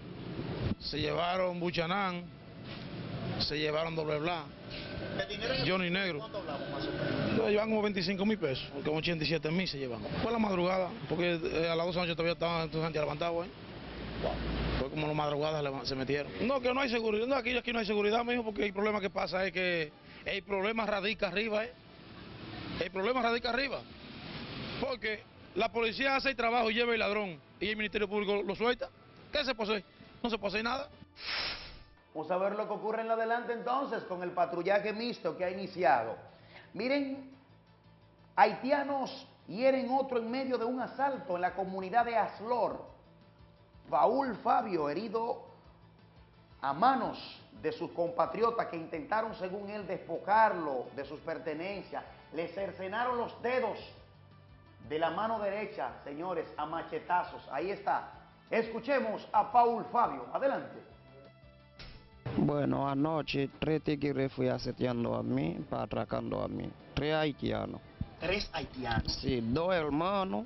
Speaker 18: buchanán, se llevaron doble blanc, Johnny Negro.
Speaker 11: ¿Cuánto hablamos más o menos?
Speaker 18: Llevan como 25.000 pesos, como 87.000 se llevan. Fue la madrugada, porque a las 12 de la noche todavía estaban tu gente levantados ahí. Fue como la madrugada se metieron. No, que no hay seguridad, no, aquí no hay seguridad, mijo, porque el problema que pasa es que el problema radica arriba, El problema radica arriba, porque la policía hace el trabajo, lleva el ladrón y el Ministerio Público lo suelta. ¿Qué se puede hacer? No se puede hacer nada.
Speaker 11: Vamos a ver lo que ocurre en lo adelante entonces con el patrullaje mixto que ha iniciado. Miren, haitianos hieren otro en medio de un asalto en la comunidad de Aslor. Paul Fabio herido a manos de sus compatriotas que intentaron, según él, despojarlo de sus pertenencias. Le cercenaron los dedos de la mano derecha, señores, a machetazos. Ahí está. Escuchemos a Paul Fabio. Adelante.
Speaker 19: Bueno, anoche 3 tigres fui aseteando a mí, para atracando a mí. 3 haitianos.
Speaker 11: 3 haitianos.
Speaker 19: Sí, 2 hermanos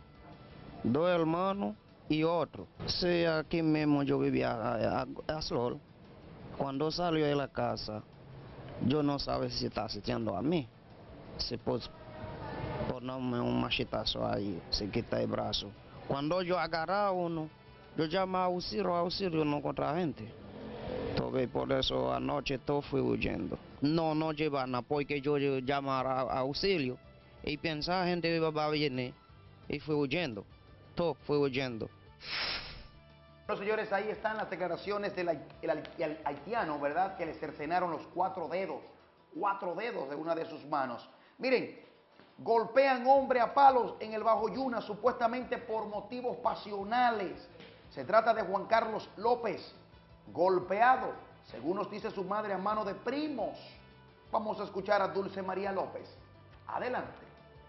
Speaker 19: y otro. Sí, aquí mismo yo vivía a Sol. Cuando salió de la casa, yo no sabía si está aseteando a mí. Se puede ponerme un machetazo ahí, se quita el brazo. Cuando yo agarraba uno, yo llamaba auxilio, no contra gente. Entonces, por eso anoche todo fui huyendo. No lleva nada, porque yo llamara a auxilio y pensaba gente iba a venir y fui huyendo. Todo fui huyendo.
Speaker 11: Bueno, señores, ahí están las declaraciones del haitiano, ¿verdad? Que le cercenaron los 4 dedos de una de sus manos. Miren, golpean hombre a palos en el Bajo Yuna, supuestamente por motivos pasionales. Se trata de Juan Carlos López, golpeado, según nos dice su madre, a mano de primos. Vamos a escuchar a Dulce María López. Adelante.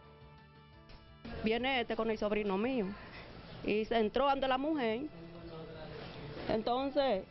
Speaker 20: Viene con el sobrino mío y se entró ante la mujer. Entonces,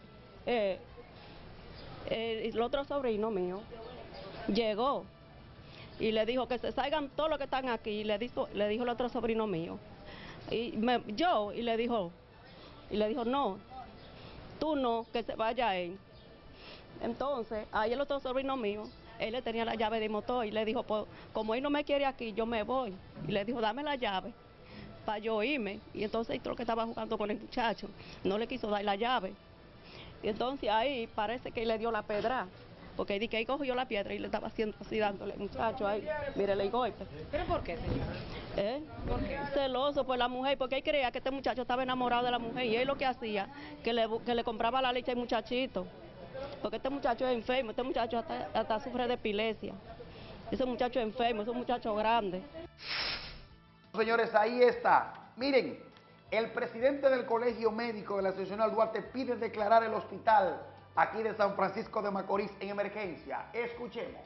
Speaker 20: el otro sobrino mío llegó y le dijo que se salgan todos los que están aquí. Y le dijo el otro sobrino mío. Y le dijo, no, tú no, que se vaya él. Entonces, ahí el otro sobrino mío, él le tenía la llave de motor y le dijo, pues, como él no me quiere aquí, yo me voy. Y le dijo, dame la llave para yo irme. Y entonces el que estaba jugando con el muchacho no le quiso dar la llave. Y entonces ahí parece que le dio la pedra, porque dice que ahí cogió la piedra y le estaba haciendo así, dándole al muchacho ahí, mírele el golpe.
Speaker 21: ¿Pero por qué, señora? ¿Por qué?
Speaker 20: Celoso por la mujer, porque él creía que este muchacho estaba enamorado de la mujer y él lo que hacía, que le compraba la leche al muchachito, porque este muchacho es enfermo, este muchacho hasta sufre de epilepsia. Ese muchacho es enfermo, es un muchacho grande.
Speaker 11: Señores, ahí está. Miren, El presidente del Colegio Médico de la Seccional Duarte pide declarar el hospital aquí de San Francisco de Macorís en emergencia. Escuchemos.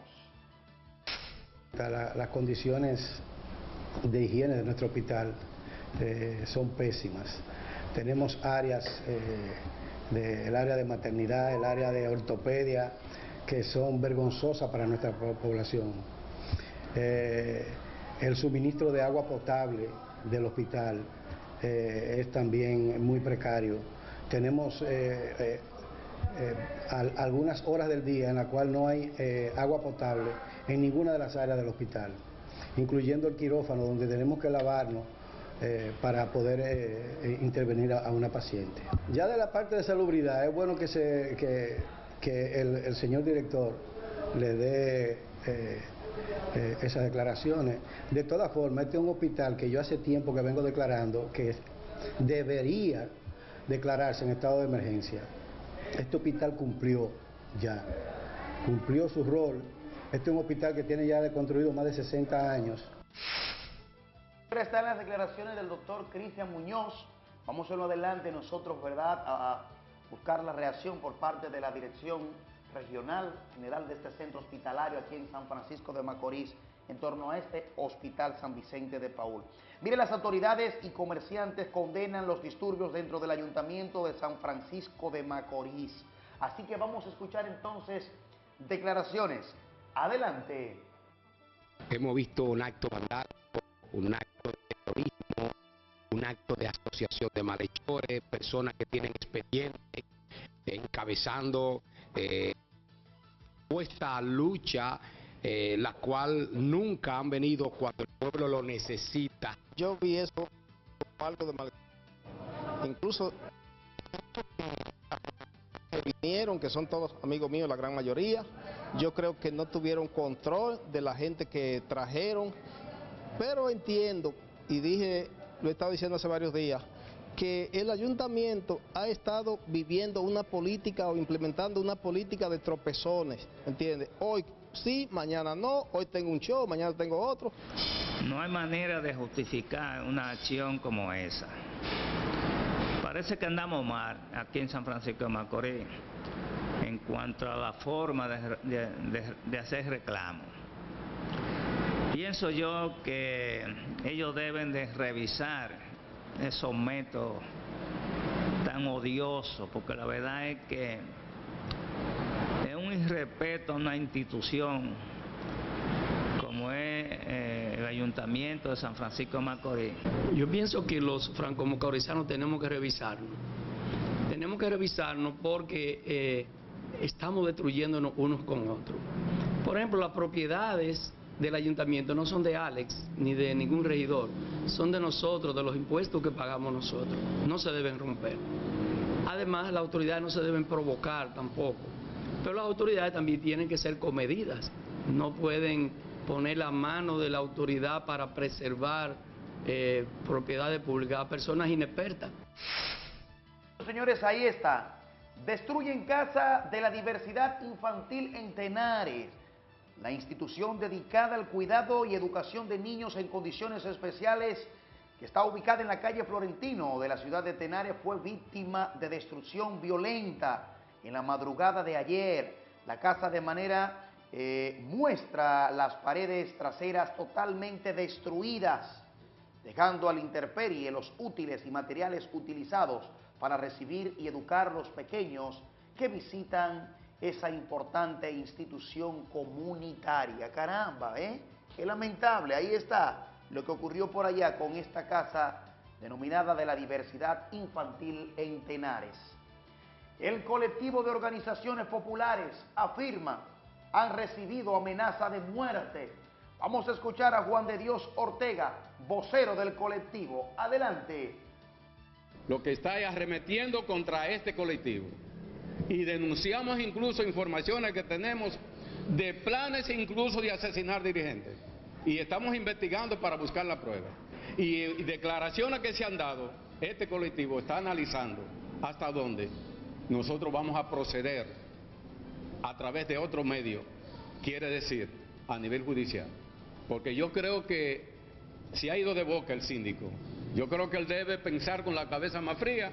Speaker 5: Las condiciones de higiene de nuestro hospital son pésimas. Tenemos áreas, el área de maternidad, el área de ortopedia, que son vergonzosas para nuestra población. El suministro de agua potable del hospital es también muy precario. Tenemos algunas horas del día en la cual no hay agua potable en ninguna de las áreas del hospital, incluyendo el quirófano, donde tenemos que lavarnos para poder intervenir a una paciente. Ya de la parte de salubridad, es bueno que el señor director le dé esas declaraciones. De todas formas, este es un hospital que yo hace tiempo que vengo declarando que debería declararse en estado de emergencia. Este hospital cumplió su rol. Este es un hospital que tiene ya construido más de 60 años.
Speaker 11: Ahora están las declaraciones del doctor Cristian Muñoz. Vamos a irlo adelante nosotros, ¿verdad?, a buscar la reacción por parte de la Dirección Regional General de este centro hospitalario aquí en San Francisco de Macorís, en torno a este Hospital San Vicente de Paúl. Mire, las autoridades y comerciantes condenan los disturbios dentro del Ayuntamiento de San Francisco de Macorís. Así que vamos a escuchar entonces declaraciones. Adelante.
Speaker 22: Hemos visto un acto vandálico, un acto de terrorismo, un acto de asociación de malhechores, personas que tienen expedientes, encabezando esta lucha, la cual nunca han venido cuando el pueblo lo necesita.
Speaker 23: Yo vi eso como algo de mal. Incluso que vinieron, que son todos amigos míos, la gran mayoría, yo creo que no tuvieron control de la gente que trajeron, pero entiendo, y lo he estado diciendo hace varios días, que el ayuntamiento ha estado viviendo una política o implementando una política de tropezones, ¿entiendes? Hoy sí, mañana no, hoy tengo un show, mañana tengo otro.
Speaker 24: No hay manera de justificar una acción como esa. Parece que andamos mal aquí en San Francisco de Macorís en cuanto a la forma de hacer reclamo. Pienso yo que ellos deben de revisar esos métodos tan odiosos, porque la verdad es que es un irrespeto a una institución como es el Ayuntamiento de San Francisco de Macorís.
Speaker 25: Yo pienso que los franco-macorizanos tenemos que revisarnos. Tenemos que revisarnos porque estamos destruyéndonos unos con otros. Por ejemplo, las propiedades del ayuntamiento no son de Alex ni de ningún regidor, son de nosotros, de los impuestos que pagamos nosotros. No se deben romper. Además, las autoridades no se deben provocar tampoco. Pero las autoridades también tienen que ser comedidas. No pueden poner la mano de la autoridad para preservar propiedades públicas a personas inexpertas.
Speaker 11: Señores, ahí está. Destruyen casa de la diversidad infantil en Tenares. La institución dedicada al cuidado y educación de niños en condiciones especiales, que está ubicada en la calle Florentino de la ciudad de Tenares, fue víctima de destrucción violenta en la madrugada de ayer. La casa de manera muestra las paredes traseras totalmente destruidas, dejando a la intemperie los útiles y materiales utilizados para recibir y educar a los pequeños que visitan esa importante institución comunitaria. Caramba, qué lamentable. Ahí está lo que ocurrió por allá con esta casa denominada de la diversidad infantil en Tenares. El colectivo de organizaciones populares afirma han recibido amenaza de muerte. Vamos a escuchar a Juan de Dios Ortega, vocero del colectivo. Adelante.
Speaker 26: Lo que está arremetiendo contra este colectivo. Y denunciamos incluso informaciones que tenemos de planes incluso de asesinar dirigentes. Y estamos investigando para buscar la prueba. Y declaraciones que se han dado, este colectivo está analizando hasta dónde nosotros vamos a proceder a través de otro medio, quiere decir, a nivel judicial. Porque yo creo que se ha ido de boca el síndico Yo creo que él debe pensar con la cabeza más fría,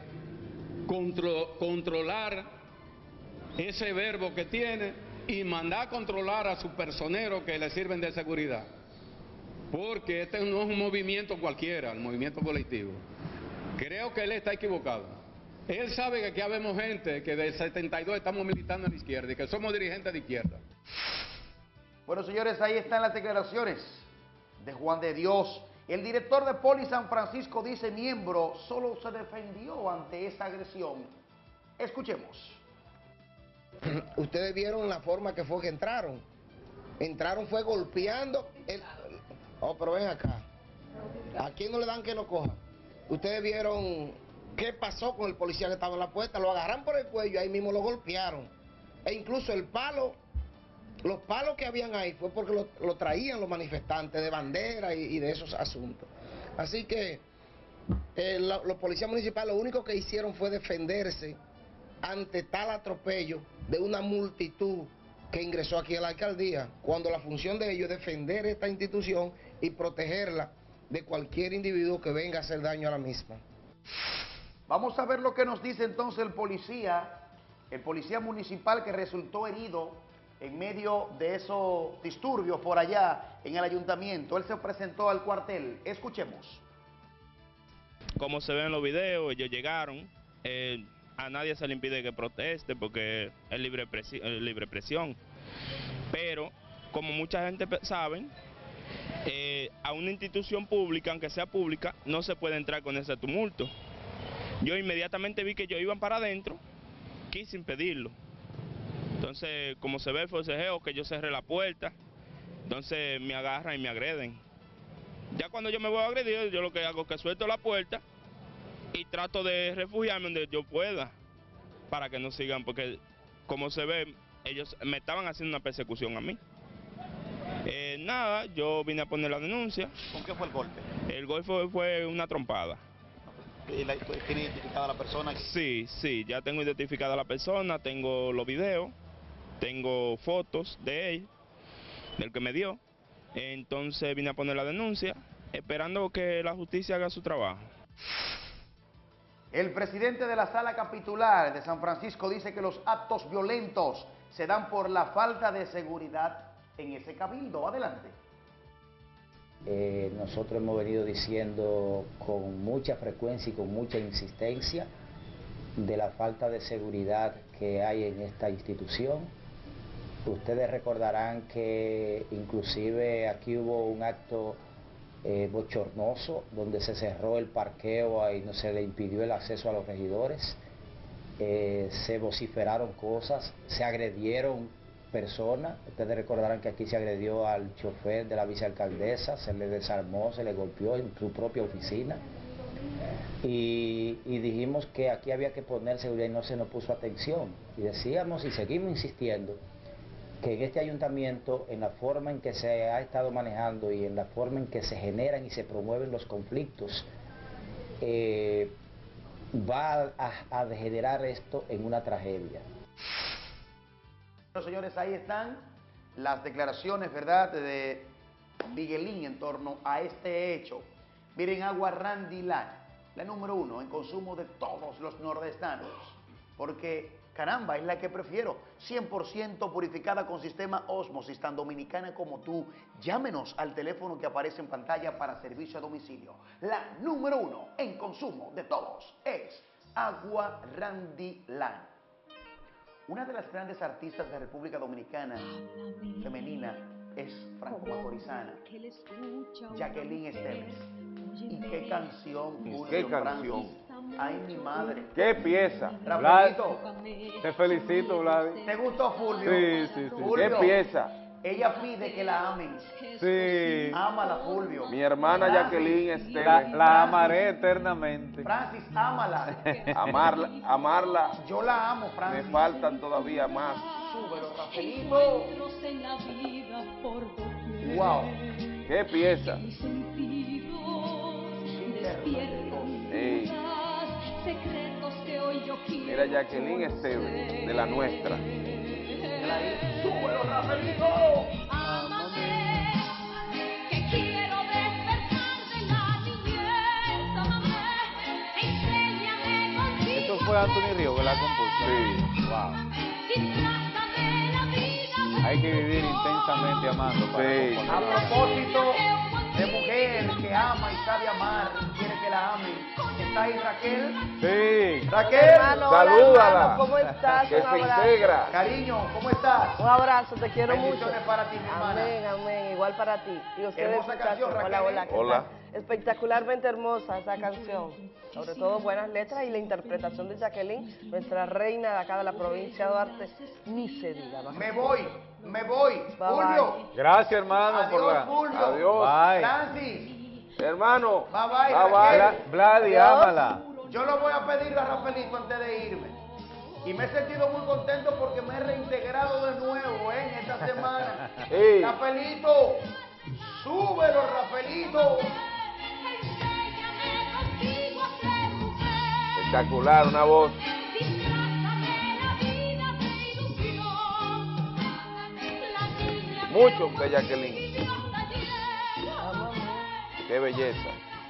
Speaker 26: controlar ese verbo que tiene y mandar a controlar a sus personeros que le sirven de seguridad. Porque este no es un movimiento cualquiera, el movimiento colectivo. Creo que él está equivocado. Él sabe que aquí habemos gente que del 72 estamos militando en la izquierda y que somos dirigentes de izquierda.
Speaker 11: Bueno, señores, ahí están las declaraciones de Juan de Dios. El director de Poli San Francisco dice miembro solo se defendió ante esa agresión. Escuchemos.
Speaker 4: Ustedes vieron la forma que fue que entraron. Entraron fue golpeando. Oh, pero ven acá. ¿A quién no le dan que lo coja? Ustedes vieron qué pasó con el policía que estaba en la puerta. Lo agarran por el cuello, ahí mismo lo golpearon. E incluso el palo, los palos que habían ahí fue porque lo traían los manifestantes de bandera y de esos asuntos. Así que los policías municipales lo único que hicieron fue defenderse ante tal atropello de una multitud que ingresó aquí a la alcaldía, cuando la función de ellos es defender esta institución y protegerla de cualquier individuo que venga a hacer daño a la misma.
Speaker 11: Vamos a ver lo que nos dice entonces el policía municipal que resultó herido en medio de esos disturbios por allá en el ayuntamiento. Él se presentó al cuartel. Escuchemos.
Speaker 6: Como se ve en los videos, ellos llegaron, a nadie se le impide que proteste porque es libre presión. Pero, como mucha gente sabe, a una institución pública, aunque sea pública, no se puede entrar con ese tumulto. Yo inmediatamente vi que ellos iban para adentro, quise impedirlo. Entonces, como se ve el forcejeo, que yo cerré la puerta, entonces me agarran y me agreden. Ya cuando yo me voy a agredir, yo lo que hago es que suelto la puerta y trato de refugiarme donde yo pueda, para que no sigan, porque como se ve, ellos me estaban haciendo una persecución a mí. Nada, yo vine a poner la denuncia.
Speaker 11: ¿Con qué fue el golpe?
Speaker 6: El golpe fue una trompada.
Speaker 11: ¿Tiene identificada la persona?
Speaker 6: Sí, ya tengo identificada a la persona, tengo los videos, tengo fotos de él, del que me dio. Entonces vine a poner la denuncia, esperando que la justicia haga su trabajo.
Speaker 11: El presidente de la Sala Capitular de San Francisco dice que los actos violentos se dan por la falta de seguridad en ese cabildo. Adelante.
Speaker 7: Nosotros hemos venido diciendo con mucha frecuencia y con mucha insistencia de la falta de seguridad que hay en esta institución. Ustedes recordarán que inclusive aquí hubo un acto bochornoso donde se cerró el parqueo y no se le impidió el acceso a los regidores, se vociferaron cosas, se agredieron personas. Ustedes recordarán que aquí se agredió al chofer de la vicealcaldesa, se le desarmó, se le golpeó en su propia oficina y dijimos que aquí había que poner seguridad y no se nos puso atención, y decíamos y seguimos insistiendo que en este ayuntamiento, en la forma en que se ha estado manejando y en la forma en que se generan y se promueven los conflictos, va a degenerar esto en una tragedia.
Speaker 11: Bueno, señores, ahí están las declaraciones, ¿verdad?, de Miguelín en torno a este hecho. Miren, agua Randy Land, la número 1 en consumo de todos los nordestanos, porque caramba, es la que prefiero, 100% purificada con sistema Osmosis, tan dominicana como tú. Llámenos al teléfono que aparece en pantalla para servicio a domicilio. La número 1 en consumo de todos es Agua Randy Land. Una de las grandes artistas de la República Dominicana femenina es franco-macorizana, Jacqueline Esteves. ¿Y qué canción, Julio?
Speaker 1: ¿Qué canción?
Speaker 11: Ay, mi madre.
Speaker 1: ¿Qué pieza?
Speaker 11: Rafaelito.
Speaker 1: Te felicito, Vladi.
Speaker 11: ¿Te gustó, Fulvio?
Speaker 1: Sí.
Speaker 11: Fulvio,
Speaker 1: ¿Qué pieza?
Speaker 11: Ella pide que la amen.
Speaker 1: Sí.
Speaker 11: Ámala, Fulvio.
Speaker 2: Mi hermana Jacqueline Esteves.
Speaker 1: La amaré eternamente.
Speaker 11: Francis, ámala.
Speaker 2: Amarla.
Speaker 11: Yo la amo, Francis.
Speaker 2: Me faltan todavía más.
Speaker 11: Súbelo, Rafaelito.
Speaker 2: Wow. ¿Qué pieza? Sí. Mira, Jacqueline Esteves, de la nuestra.
Speaker 11: ¡Súbelo, Rafaelito!
Speaker 8: Ámame, que quiero despertar de la niñez. Ámame.
Speaker 1: fue Anthony Río que la compuso?
Speaker 2: Sí.
Speaker 1: Wow. Hay que vivir intensamente amando para componer.
Speaker 11: A propósito de mujer que ama y sabe amar, quiere que la amen. ¿Está ahí Raquel?
Speaker 1: Sí.
Speaker 11: Raquel,
Speaker 3: Hermano, hola,
Speaker 2: salúdala.
Speaker 3: hermano, ¿cómo estás?
Speaker 2: Que
Speaker 3: Un
Speaker 2: se
Speaker 3: abrazo.
Speaker 2: integra.
Speaker 11: Cariño, ¿cómo estás?
Speaker 3: Un abrazo, te quiero mucho.
Speaker 11: Bendiciones para ti, mi hermana.
Speaker 3: Amén, amén, igual para ti. Y ustedes,
Speaker 11: Hermosa canción,
Speaker 3: muchachos,
Speaker 11: Raquel.
Speaker 3: hola, ¿qué
Speaker 2: Hola.
Speaker 3: tal? Espectacularmente hermosa esa canción. Sobre todo buenas letras y la interpretación de Jacqueline, nuestra reina de acá de la provincia de Duarte, ni se diga.
Speaker 11: Me voy.
Speaker 3: Bye,
Speaker 11: Fulvio.
Speaker 1: Gracias, hermano, por
Speaker 11: Adiós,
Speaker 1: la...
Speaker 11: Fulvio.
Speaker 2: Adiós.
Speaker 1: Bye.
Speaker 11: Francis.
Speaker 2: Hermano.
Speaker 11: Bye, bye,
Speaker 2: Bye,
Speaker 11: Raquel.
Speaker 1: Vladi, ámala.
Speaker 11: Yo lo voy a pedir a Rafaelito antes de irme. Y me he sentido muy contento porque me he reintegrado de nuevo en esta semana.
Speaker 2: Sí.
Speaker 11: Rafaelito, súbelo, Rafaelito.
Speaker 2: Espectacular, una voz. Mucho de Jacqueline. Qué belleza.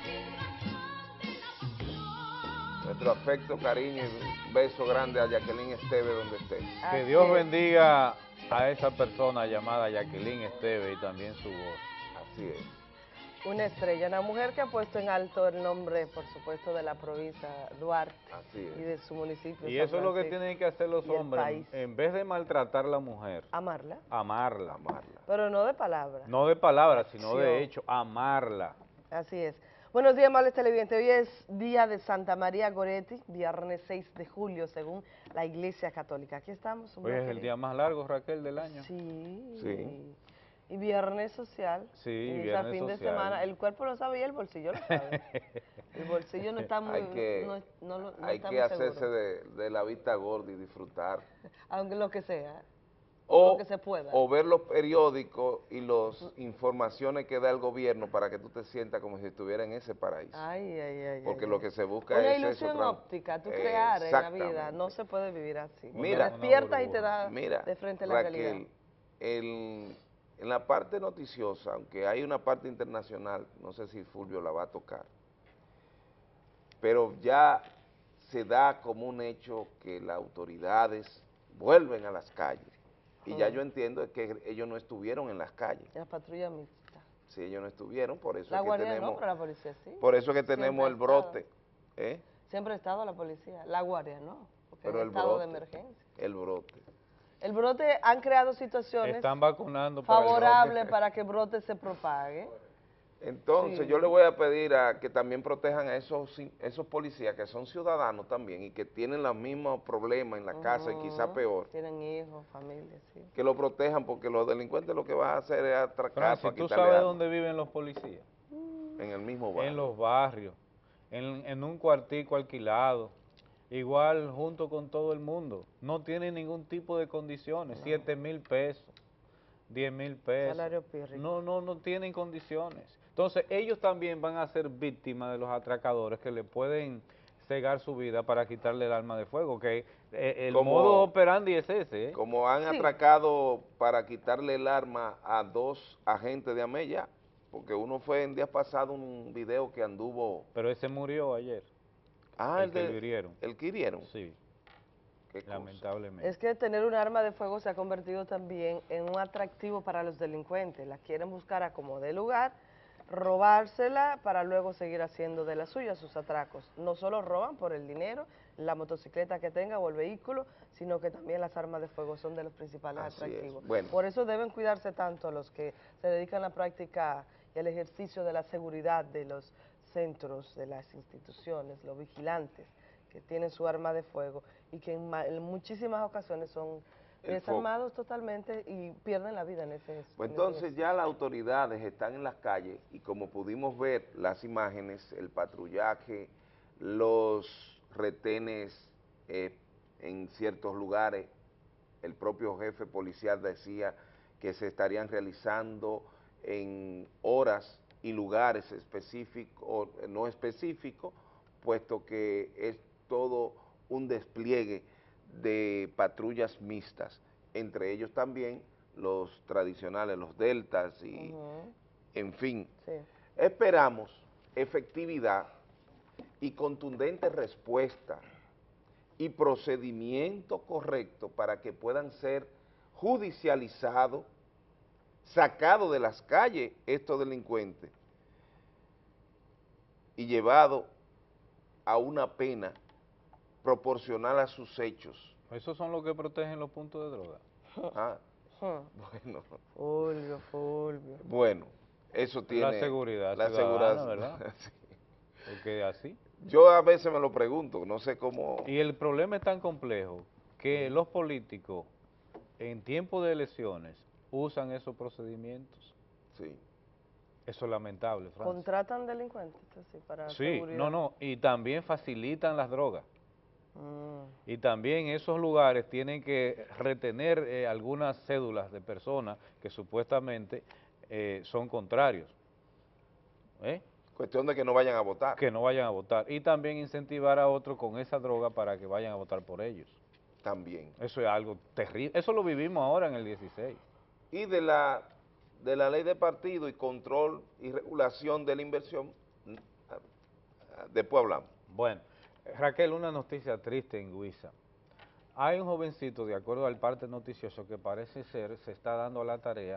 Speaker 2: Nuestro afecto, cariño y beso grande a Jacqueline Esteve donde esté.
Speaker 1: Que Dios bendiga a esa persona llamada Jacqueline Esteve y también su voz.
Speaker 2: Así es.
Speaker 3: Una estrella, una mujer que ha puesto en alto el nombre, por supuesto, de la provincia Duarte
Speaker 2: Así es.
Speaker 3: y de su municipio.
Speaker 1: Y
Speaker 3: San
Speaker 1: eso es lo que
Speaker 3: Francisco,
Speaker 1: tienen que hacer los
Speaker 3: y el
Speaker 1: hombres.
Speaker 3: país.
Speaker 1: En vez de maltratar a la mujer,
Speaker 3: Amarla,
Speaker 1: amarla.
Speaker 3: pero no de palabras.
Speaker 1: No de palabras, sino
Speaker 3: Acción.
Speaker 1: de hecho, amarla.
Speaker 3: Así es. Buenos días, amables televidentes. Hoy es día de Santa María Goretti, viernes 6 de julio, según la Iglesia Católica. Aquí estamos.
Speaker 1: Hoy es el día más largo, Raquel, del año.
Speaker 3: Sí.
Speaker 1: Sí.
Speaker 3: Y viernes social.
Speaker 1: Sí,
Speaker 3: Inicia
Speaker 1: viernes
Speaker 3: fin de
Speaker 1: social.
Speaker 3: semana. El cuerpo lo sabe y el bolsillo lo sabe. El bolsillo no está muy...
Speaker 2: Hay que,
Speaker 3: no
Speaker 2: hay
Speaker 3: está
Speaker 2: que
Speaker 3: muy
Speaker 2: hacerse
Speaker 3: seguro.
Speaker 2: de la vista gorda y disfrutar.
Speaker 3: Aunque lo que sea.
Speaker 2: O,
Speaker 3: lo que se pueda.
Speaker 2: o ver los periódicos y las informaciones que da el gobierno para que tú te sientas como si estuvieras en ese paraíso.
Speaker 3: Ay, ay, ay.
Speaker 2: Porque
Speaker 3: ay,
Speaker 2: lo
Speaker 3: ay.
Speaker 2: que se busca
Speaker 3: Una
Speaker 2: es
Speaker 3: ilusión
Speaker 2: eso.
Speaker 3: óptica, tú crear en la vida.
Speaker 2: Exactamente.
Speaker 3: No se puede vivir así.
Speaker 2: Mira,
Speaker 3: Te despiertas y te da
Speaker 2: mira,
Speaker 3: de frente a la
Speaker 2: Raquel,
Speaker 3: realidad.
Speaker 2: en la parte noticiosa, aunque hay una parte internacional, no sé si Fulvio la va a tocar, pero ya se da como un hecho que las autoridades vuelven a las calles. Y ya yo entiendo que ellos no estuvieron en las calles.
Speaker 3: La patrulla mixta.
Speaker 2: Sí, ellos no estuvieron, por eso
Speaker 3: La
Speaker 2: es que
Speaker 3: guardia
Speaker 2: tenemos...
Speaker 3: no, pero la policía sí.
Speaker 2: Por eso es que
Speaker 3: Siempre
Speaker 2: tenemos
Speaker 3: ha
Speaker 2: el brote. ¿eh?
Speaker 3: Siempre ha estado la policía. La guardia no, porque
Speaker 2: Pero
Speaker 3: es
Speaker 2: el
Speaker 3: estado de
Speaker 2: brote,
Speaker 3: emergencia.
Speaker 2: el brote.
Speaker 3: El brote han creado situaciones
Speaker 1: Están vacunando para el
Speaker 3: favorables
Speaker 1: brote.
Speaker 3: para que el brote se propague.
Speaker 2: Entonces,
Speaker 3: Sí.
Speaker 2: yo le voy a pedir a que también protejan a esos policías que son ciudadanos también y que tienen los mismos problemas en la casa y quizá peor,
Speaker 3: Tienen hijos, familia, sí.
Speaker 2: que lo protejan porque los delincuentes lo que van a hacer es atracar
Speaker 1: Francis,
Speaker 2: para
Speaker 1: ¿tú
Speaker 2: quitarle
Speaker 1: sabes
Speaker 2: armas.
Speaker 1: dónde viven los policías?
Speaker 2: En el mismo barrio.
Speaker 1: En los barrios, en un cuartico alquilado, igual junto con todo el mundo. No tienen ningún tipo de condiciones, 7,000 pesos, 10,000 pesos.
Speaker 3: Salario pírrico.
Speaker 1: No tienen condiciones. Entonces, ellos también van a ser víctimas de los atracadores que le pueden cegar su vida para quitarle el arma de fuego, que el
Speaker 2: Como-
Speaker 1: modo operandi es ese.
Speaker 2: Como han
Speaker 3: Sí.
Speaker 2: atracado para quitarle el arma a 2 agentes de AMEYA, porque uno fue en días pasados un video que anduvo...
Speaker 1: Pero ese murió ayer.
Speaker 2: Ah,
Speaker 1: el que lo hirieron.
Speaker 2: ¿El que hirieron?
Speaker 1: Sí,
Speaker 2: Qué cosa.
Speaker 1: lamentablemente.
Speaker 3: Es que tener un arma de fuego se ha convertido también en un atractivo para los delincuentes. La quieren buscar a como de lugar, robársela para luego seguir haciendo de la suya sus atracos. No solo roban por el dinero, la motocicleta que tenga o el vehículo, sino que también las armas de fuego son de los principales
Speaker 2: Así es.
Speaker 3: atractivos.
Speaker 2: Bueno.
Speaker 3: Por eso deben cuidarse tanto los que se dedican a la práctica y al ejercicio de la seguridad de los centros, de las instituciones, los vigilantes que tienen su arma de fuego y que en muchísimas ocasiones son
Speaker 2: El
Speaker 3: desarmados totalmente y pierden la vida en ese
Speaker 2: Pues
Speaker 3: en ese
Speaker 2: entonces ya las autoridades están en las calles y como pudimos ver las imágenes, el patrullaje, los retenes en ciertos lugares, el propio jefe policial decía que se estarían realizando en horas y lugares específicos o no específicos, puesto que es todo un despliegue de patrullas mixtas, entre ellos también los tradicionales, los deltas y en fin.
Speaker 3: Sí.
Speaker 2: Esperamos efectividad y contundente respuesta y procedimiento correcto para que puedan ser judicializados, sacados de las calles estos delincuentes y llevados a una pena proporcional a sus hechos.
Speaker 1: ¿Esos son los que protegen los puntos de droga?
Speaker 2: Ah, bueno.
Speaker 3: Fulvio.
Speaker 2: Bueno, eso tiene...
Speaker 1: La seguridad
Speaker 2: la
Speaker 1: ciudadana,
Speaker 2: seguridad,
Speaker 1: ¿verdad?
Speaker 2: sí.
Speaker 1: Porque así.
Speaker 2: Yo a veces me lo pregunto, no sé cómo...
Speaker 1: Y el problema es tan complejo que los políticos en tiempo de elecciones usan esos procedimientos.
Speaker 2: Sí.
Speaker 1: Eso es lamentable, Francia.
Speaker 3: ¿Contratan delincuentes así, para
Speaker 1: Sí,
Speaker 3: seguridad?
Speaker 1: no, y también facilitan las drogas. Y también esos lugares tienen que retener algunas cédulas de personas que supuestamente son contrarios.
Speaker 2: Cuestión de que no vayan a votar.
Speaker 1: Que no vayan a votar. Y también incentivar a otros con esa droga para que vayan a votar por ellos.
Speaker 2: También.
Speaker 1: Eso es algo terrible. Eso lo vivimos ahora en el 16.
Speaker 2: Y de la ley de partido y control y regulación de la inversión, después hablamos.
Speaker 1: Bueno, Raquel, una noticia triste en Huiza. Hay un jovencito, de acuerdo al parte noticioso, que parece ser, se está dando a la tarea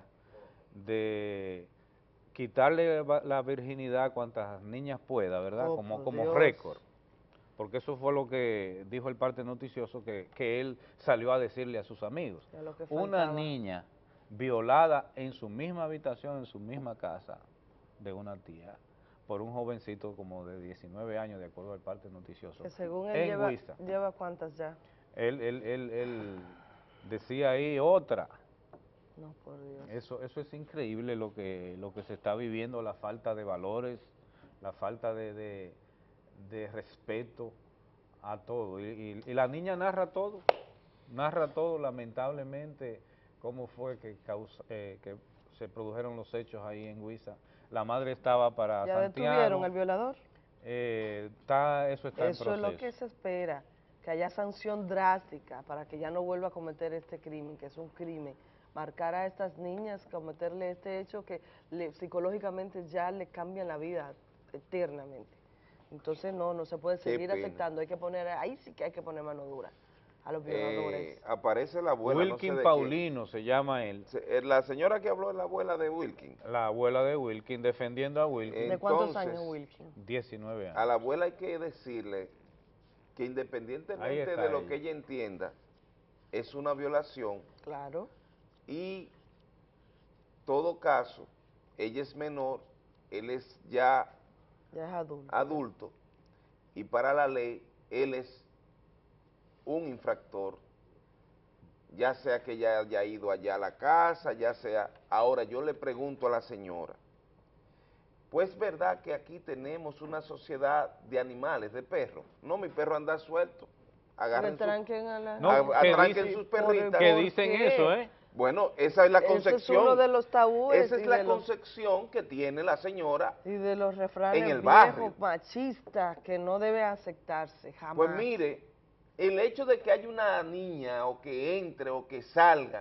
Speaker 1: de quitarle la virginidad a cuantas niñas pueda, ¿verdad?
Speaker 3: Oh,
Speaker 1: como récord. Porque eso fue lo que dijo el parte noticioso que él salió a decirle a sus amigos. Una niña violada en su misma habitación, en su misma casa de una tía, por un jovencito como de 19 años, de acuerdo al parte noticioso.
Speaker 3: Que según él lleva ¿cuántas ya?
Speaker 1: Él decía ahí otra.
Speaker 3: No, por Dios.
Speaker 1: Eso es increíble lo que se está viviendo, la falta de valores, la falta de respeto a todo. Y la niña narra todo lamentablemente, cómo fue que se produjeron los hechos ahí en Huiza. La madre estaba para
Speaker 3: ¿Ya
Speaker 1: Santiago.
Speaker 3: detuvieron al violador?
Speaker 1: Eso está en proceso.
Speaker 3: Eso es lo que se espera, que haya sanción drástica para que ya no vuelva a cometer este crimen, que es un crimen. Marcar a estas niñas, cometerle este hecho que psicológicamente ya le cambian la vida eternamente. Entonces no se puede seguir aceptando, hay que poner, ahí sí que hay que poner mano dura a los violadores.
Speaker 2: Aparece la abuela,
Speaker 1: Wilkin,
Speaker 2: no sé de
Speaker 1: Paulino
Speaker 2: quién.
Speaker 1: se llama él.
Speaker 2: La señora que habló es la abuela de Wilkin.
Speaker 1: La abuela de Wilkin, defendiendo a Wilkin.
Speaker 3: ¿De cuántos años Wilkin? 19 años.
Speaker 2: A la abuela hay que decirle que independientemente de lo que ella entienda, es una violación.
Speaker 3: Claro.
Speaker 2: Y todo caso, ella es menor, él es ya
Speaker 3: es
Speaker 2: adulto, y para la ley él es un infractor, ya sea que ya haya ido allá a la casa, ya sea... Ahora yo le pregunto a la señora, pues verdad que aquí tenemos una sociedad de animales, de perros. No, mi perro anda suelto. Agarren
Speaker 3: atranquen
Speaker 2: sus perritas.
Speaker 1: Que dicen eso, ¿eh?
Speaker 2: Bueno, esa es la concepción.
Speaker 3: Es uno de los tabúes.
Speaker 2: Esa es la concepción que tiene la señora
Speaker 3: y de los refranes
Speaker 2: en el barrio
Speaker 3: machistas que no debe aceptarse jamás.
Speaker 2: Pues mire, el hecho de que haya una niña o que entre o que salga,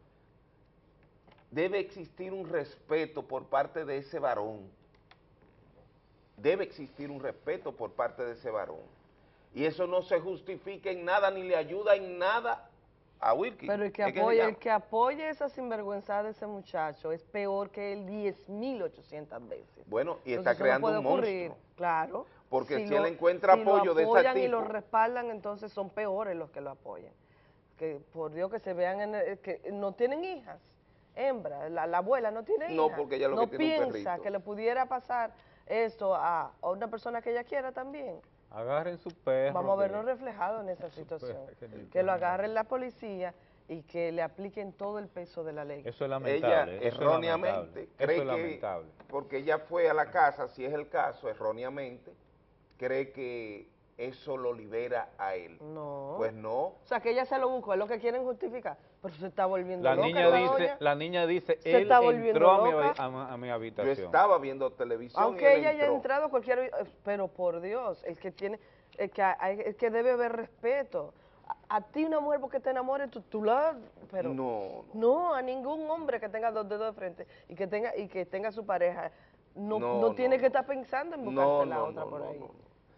Speaker 2: debe existir un respeto por parte de ese varón. Debe existir un respeto por parte de ese varón. Y eso no se justifica en nada ni le ayuda en nada a Wilkin.
Speaker 3: Pero el que apoye esa sinvergüenza de ese muchacho es peor que él 10.800 veces.
Speaker 2: Bueno, y
Speaker 3: entonces,
Speaker 2: está creando un monstruo.
Speaker 3: Claro.
Speaker 2: Porque si él encuentra apoyo de ese tipo...
Speaker 3: Si lo apoyan y lo respaldan, entonces son peores los que lo apoyan. Que por Dios que se vean, que no tienen hijas, hembras, la abuela no tiene hijas.
Speaker 2: No, porque ella lo que tiene un perrito.
Speaker 3: No piensa que le pudiera pasar esto a una persona que ella quiera también.
Speaker 1: Agarren su perro.
Speaker 3: Vamos a vernos reflejados en esa situación. Que lo agarren la policía y que le apliquen todo el peso de la ley.
Speaker 1: Eso es lamentable.
Speaker 2: Ella erróneamente cree que, porque ella fue a la casa, si es el caso, erróneamente, cree que eso lo libera a él.
Speaker 3: No.
Speaker 2: Pues no.
Speaker 3: O sea, que ella se lo buscó, es lo que quieren justificar, pero se está volviendo
Speaker 1: la
Speaker 3: loca.
Speaker 1: La niña dice, él entró a mi habitación.
Speaker 2: Yo estaba viendo televisión.
Speaker 3: Aunque ella haya entrado a cualquier... Pero por Dios, el que debe haber respeto. A ti una mujer porque te enamores, tú la... Pero no, a ningún hombre que tenga dos dedos de frente y que tenga su pareja, no tiene que estar pensando en buscarse la otra por ahí.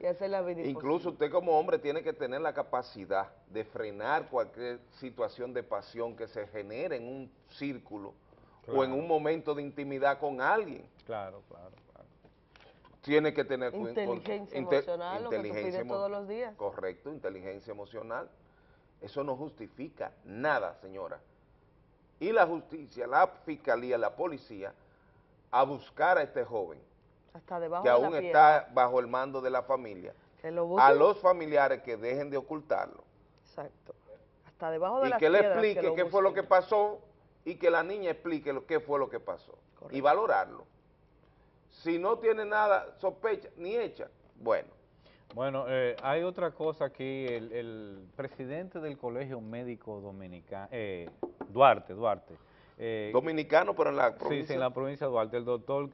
Speaker 3: Y hacer la vida
Speaker 2: Incluso usted como hombre tiene que tener la capacidad de frenar cualquier situación de pasión que se genere en un círculo o en un momento de intimidad con alguien.
Speaker 1: Claro, claro.
Speaker 2: Tiene que tener
Speaker 3: inteligencia emocional, lo que tú pides todos los días.
Speaker 2: Correcto, inteligencia emocional. Eso no justifica nada, señora. Y la justicia, la fiscalía, la policía, a buscar a este joven,
Speaker 3: hasta debajo
Speaker 2: que
Speaker 3: de
Speaker 2: aún
Speaker 3: la
Speaker 2: está bajo el mando de la familia, a los familiares que dejen de ocultarlo.
Speaker 3: Exacto. Hasta debajo de
Speaker 2: y
Speaker 3: las
Speaker 2: que le
Speaker 3: piedras
Speaker 2: explique qué fue lo que pasó y que la niña explique qué fue lo que pasó. Correcto. Y valorarlo. Si no tiene nada, sospecha, ni hecha, bueno.
Speaker 1: Bueno, hay otra cosa aquí, el presidente del Colegio Médico Dominicano, Duarte.
Speaker 2: Dominicano, pero en la provincia.
Speaker 1: Sí, en la provincia de Duarte, el doctor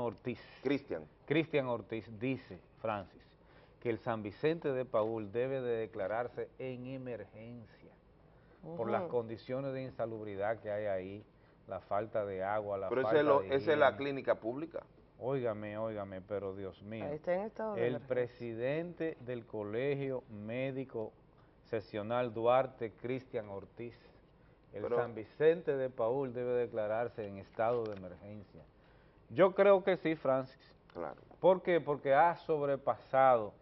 Speaker 1: Cristian Ortiz dice, Francis, que el San Vicente de Paúl debe de declararse en emergencia por las condiciones de insalubridad que hay ahí, la falta de agua, la falta de higiene.
Speaker 2: Esa es la clínica pública.
Speaker 1: Óigame, pero Dios mío, el presidente del Colegio Médico Seccional Duarte, Cristian Ortiz, San Vicente de Paúl debe declararse en estado de emergencia. Yo creo que sí, Francis.
Speaker 2: Claro.
Speaker 1: ¿Por qué? Porque ha sobrepasado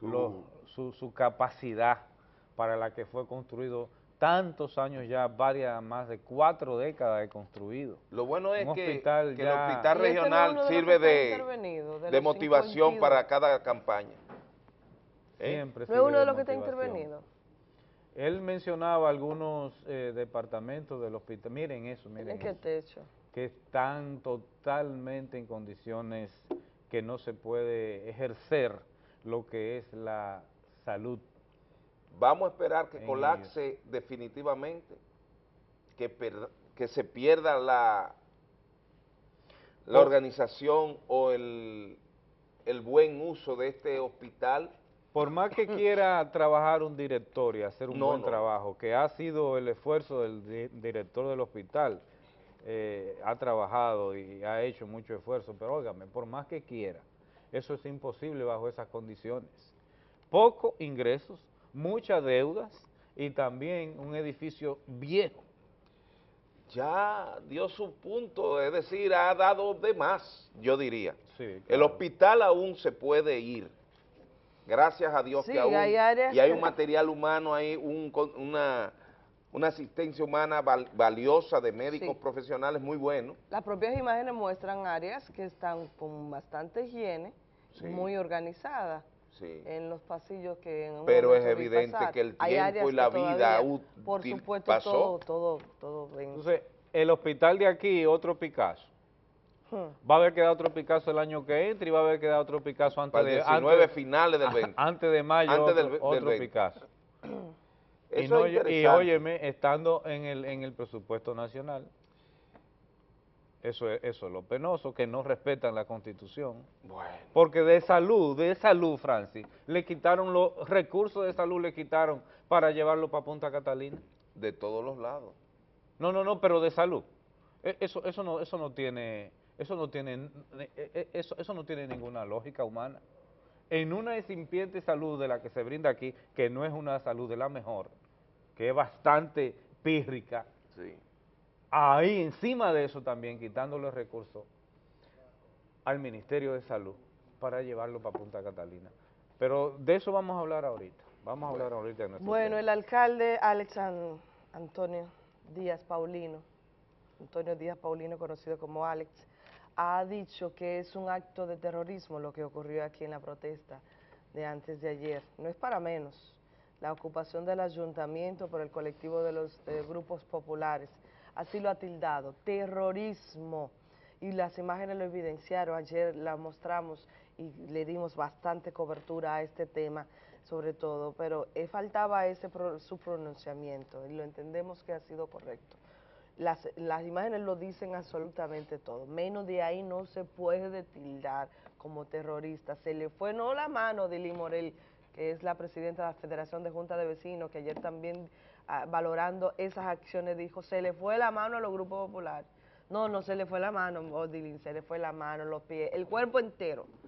Speaker 1: su capacidad para la que fue construido tantos años ya, más de 4 décadas de construido.
Speaker 2: Lo bueno es que el
Speaker 1: ya,
Speaker 2: hospital regional sirve de motivación para cada campaña.
Speaker 1: Siempre
Speaker 3: ¿No es uno de los que está intervenido?
Speaker 1: Él mencionaba algunos departamentos del hospital, miren eso, miren
Speaker 3: ¿Qué
Speaker 1: eso,
Speaker 3: techo?
Speaker 1: que están totalmente en condiciones que no se puede ejercer lo que es la salud.
Speaker 2: Vamos a esperar que colapse definitivamente, que se pierda la organización o el buen uso de este hospital.
Speaker 1: Por más que quiera trabajar un director y hacer un buen trabajo, que ha sido el esfuerzo del director del hospital, ha trabajado y ha hecho mucho esfuerzo, pero óigame, por más que quiera, eso es imposible bajo esas condiciones. Pocos ingresos, muchas deudas y también un edificio viejo.
Speaker 2: Ya dio su punto, es decir, ha dado de más, yo diría.
Speaker 1: Sí, claro.
Speaker 2: El hospital aún se puede ir, gracias a Dios que aún hay un material humano, hay una asistencia humana valiosa de médicos profesionales muy buenos.
Speaker 3: Las propias imágenes muestran áreas que están con bastante higiene, muy organizadas.
Speaker 2: Sí.
Speaker 3: En los pasillos que en un
Speaker 2: pero es
Speaker 3: momento
Speaker 2: evidente
Speaker 3: pasar.
Speaker 2: que el tiempo y la vida útil
Speaker 3: por supuesto,
Speaker 2: pasó.
Speaker 3: todo bien.
Speaker 1: Entonces, el hospital de aquí, otro Picasso. Va a haber quedado otro Picasso el año que entra y va a haber quedado otro Picasso antes
Speaker 2: de 19 finales del 20.
Speaker 1: Antes de mayo, otro Picasso.
Speaker 2: Eso es interesante.
Speaker 1: Y óyeme, estando en el presupuesto nacional, eso es lo penoso, que no respetan la Constitución.
Speaker 2: Bueno.
Speaker 1: Porque de salud, Francis, le quitaron los recursos de salud, le quitaron para llevarlo para Punta Catalina.
Speaker 2: De todos los lados.
Speaker 1: No, pero de salud. Eso no tiene ninguna lógica humana. En una incipiente salud de la que se brinda aquí, que no es una salud de la mejor, que es bastante pírrica, ahí encima de eso también quitándole recursos al Ministerio de Salud para llevarlo para Punta Catalina. Pero de eso vamos a hablar ahorita.
Speaker 3: Bueno, el alcalde Antonio Díaz Paulino, conocido como Alex, ha dicho que es un acto de terrorismo lo que ocurrió aquí en la protesta de antes de ayer. No es para menos la ocupación del ayuntamiento por el colectivo de los grupos populares. Así lo ha tildado, terrorismo. Y las imágenes lo evidenciaron, ayer las mostramos y le dimos bastante cobertura a este tema, sobre todo, pero faltaba su pronunciamiento y lo entendemos que ha sido correcto. Las imágenes lo dicen absolutamente todo, menos de ahí no se puede tildar como terrorista. Se le fue no la mano de Lili Morel, que es la presidenta de la Federación de Junta de Vecinos, que ayer también valorando esas acciones dijo, se le fue la mano a los grupos populares. No se le fue la mano, Odilín, se le fue la mano, los pies, el cuerpo entero.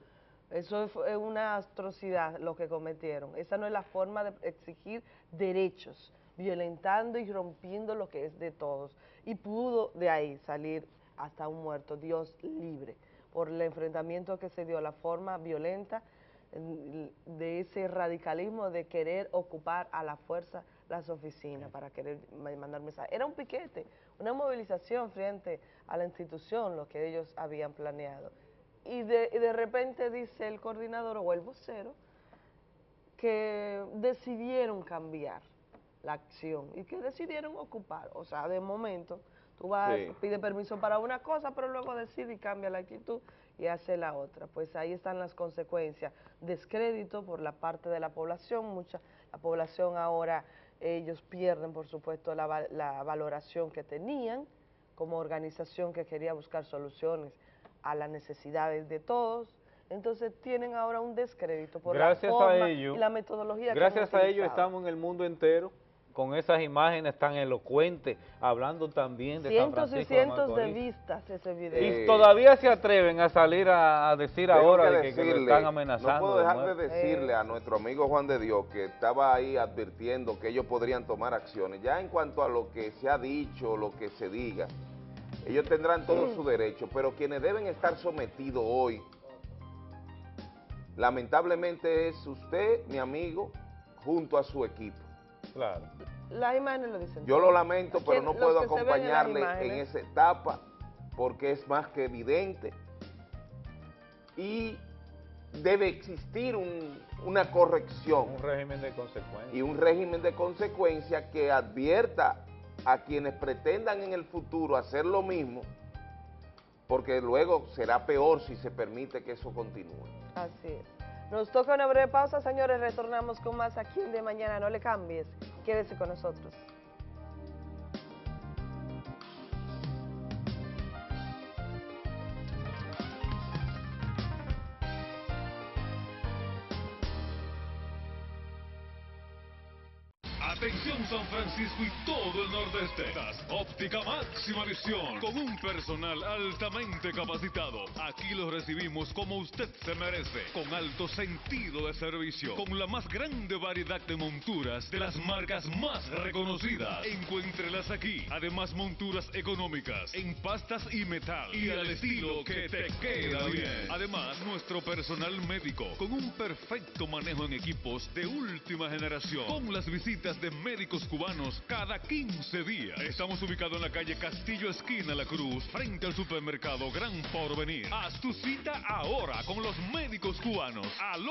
Speaker 3: Eso fue una atrocidad lo que cometieron. Esa no es la forma de exigir derechos, violentando y rompiendo lo que es de todos. Y pudo de ahí salir hasta un muerto, Dios libre, por el enfrentamiento que se dio, la forma violenta de ese radicalismo de querer ocupar a la fuerza las oficinas para querer mandar mensajes. Era un piquete, una movilización frente a la institución, lo que ellos habían planeado. Y de repente dice el coordinador o el vocero que decidieron cambiar la acción y que decidieron ocupar. O sea, de momento tú vas, pide permiso para una cosa, pero luego decide y cambia la actitud y hace la otra. Pues ahí están las consecuencias. Descrédito por la parte de la población. La población ahora, ellos pierden, por supuesto, la valoración que tenían como organización que quería buscar soluciones a las necesidades de todos. Entonces tienen ahora un descrédito por la forma y la metodología que han
Speaker 1: Gracias a ellos
Speaker 3: utilizado.
Speaker 1: estamos en el mundo entero con esas imágenes tan elocuentes, hablando también de San Francisco
Speaker 3: Cientos y cientos
Speaker 1: de
Speaker 3: de
Speaker 1: Macorís.
Speaker 3: vistas ese video.
Speaker 1: Y todavía se atreven a salir a decir ahora de que lo están amenazando.
Speaker 2: No puedo dejar de
Speaker 1: muerte.
Speaker 2: decirle a nuestro amigo Juan de Dios, que estaba ahí advirtiendo que ellos podrían tomar acciones. Ya en cuanto a lo que se ha dicho, lo que se diga, ellos tendrán todo su derecho, pero quienes deben estar sometidos hoy, lamentablemente es usted, mi amigo, junto a su equipo.
Speaker 1: Claro.
Speaker 3: Las imágenes lo dicen.
Speaker 2: Yo lo lamento, pero no puedo
Speaker 3: Los que se ven en las
Speaker 2: acompañarle en
Speaker 3: imágenes.
Speaker 2: esa etapa, porque es más que evidente. Y debe existir una corrección.
Speaker 1: Un régimen de consecuencias.
Speaker 2: Y un régimen de consecuencia que advierta a quienes pretendan en el futuro hacer lo mismo, porque luego será peor si se permite que eso continúe.
Speaker 3: Así es. Nos toca una breve pausa, señores. Retornamos con más aquí en De Mañana. No le cambies. Quédese con nosotros.
Speaker 8: Atención San Francisco y todo el nordeste. Óptica Máxima Visión, con un personal altamente capacitado. Aquí los recibimos como usted se merece, con alto sentido de servicio, con la más grande variedad de monturas de las marcas más reconocidas. Encuéntrelas aquí. Además, monturas económicas, en pastas y metal, y al estilo que te queda bien. Además, nuestro personal médico, con un perfecto manejo en equipos de última generación, con las visitas de médicos cubanos cada 15 días. Estamos ubicados en la calle Castillo, esquina La Cruz, frente al supermercado Gran Porvenir. Haz tu cita ahora con los médicos cubanos al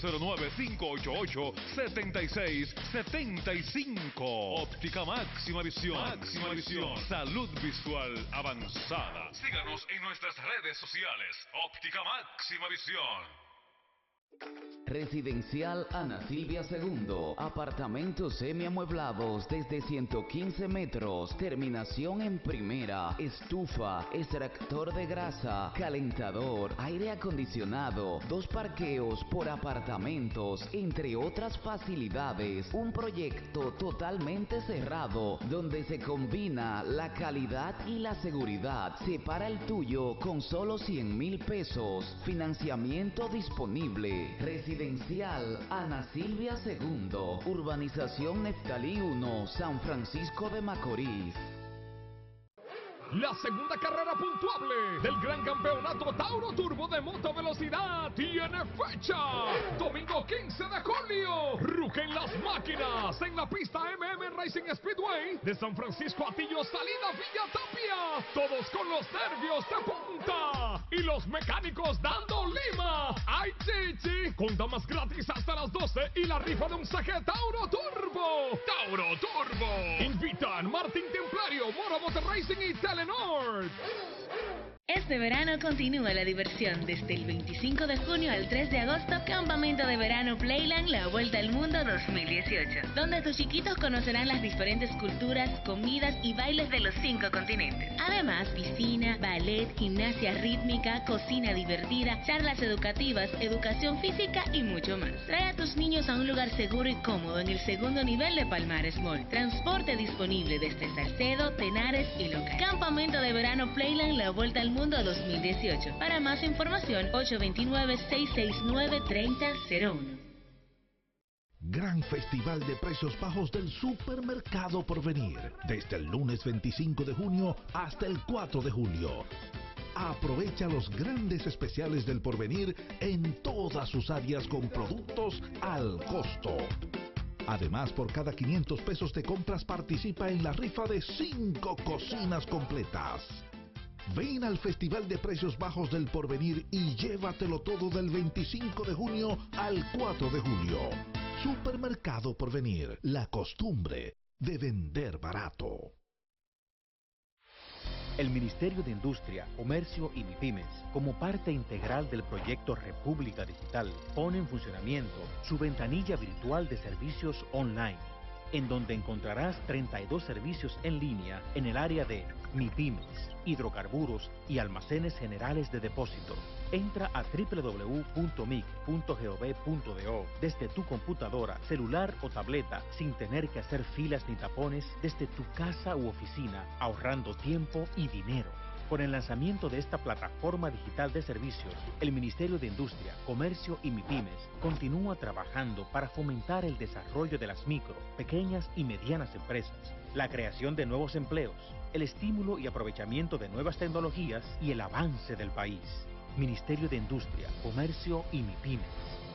Speaker 8: 809-588-7675. Óptica Máxima Visión. Máxima Visión. Salud visual avanzada. Síganos en nuestras redes sociales. Óptica Máxima Visión.
Speaker 9: Residencial Ana Silvia II, apartamentos semiamueblados desde 115 metros, terminación en primera, estufa, extractor de grasa, calentador, aire acondicionado, 2 parqueos por apartamentos, entre otras facilidades. Un proyecto totalmente cerrado, donde se combina la calidad y la seguridad. Separa el tuyo con solo 100,000 pesos, financiamiento disponible. Residencial Ana Silvia II, Urbanización Neftalí 1, San Francisco de Macorís.
Speaker 10: La segunda carrera puntuable del Gran Campeonato Tauro Turbo de Motovelocidad tiene fecha. Domingo 15 de julio. Rugen las máquinas en la pista Racing Speedway de San Francisco Atillo, salida Villa Tapia. Todos con los nervios de punta y los mecánicos dando lima. ¡Ay, chichi! Con damas gratis hasta las 12 y la rifa de un saque Tauro Turbo. Tauro Turbo. Invitan Martín Templario, Moro Motor Racing y Telenor.
Speaker 12: Este verano continúa la diversión. Desde el 25 de junio al 3 de agosto, Campamento de Verano Playland, la Vuelta al Mundo 2018, donde tus chiquitos conocerán las diferentes culturas, comidas y bailes de los 5 continentes. Además, piscina, ballet, gimnasia rítmica, cocina divertida, charlas educativas, educación física y mucho más. Trae a tus niños a un lugar seguro y cómodo en el segundo nivel de Palmares Mall. Transporte disponible desde Salcedo, Tenares y Loca. Campamento de Verano Playland, la Vuelta al Mundo 2018. Para más información, 829-669-3001.
Speaker 13: Gran Festival de Precios Bajos del Supermercado Porvenir, desde el lunes 25 de junio hasta el 4 de julio. Aprovecha los grandes especiales del Porvenir en todas sus áreas con productos al costo. Además, por cada 500 pesos de compras participa en la rifa de 5 cocinas completas. Ven al Festival de Precios Bajos del Porvenir y llévatelo todo del 25 de junio al 4 de julio. Supermercado Porvenir, la costumbre de vender barato.
Speaker 14: El Ministerio de Industria, Comercio y MIPYMES, como parte integral del proyecto República Digital, pone en funcionamiento su ventanilla virtual de servicios online, en donde encontrarás 32 servicios en línea en el área de MIPYMES, hidrocarburos y almacenes generales de depósito. Entra a www.mic.gov.do desde tu computadora, celular o tableta sin tener que hacer filas ni tapones desde tu casa u oficina, ahorrando tiempo y dinero. Con el lanzamiento de esta plataforma digital de servicios, el Ministerio de Industria, Comercio y MIPYMES continúa trabajando para fomentar el desarrollo de las micro, pequeñas y medianas empresas, la creación de nuevos empleos, el estímulo y aprovechamiento de nuevas tecnologías y el avance del país. Ministerio de Industria, Comercio y MIPYMES.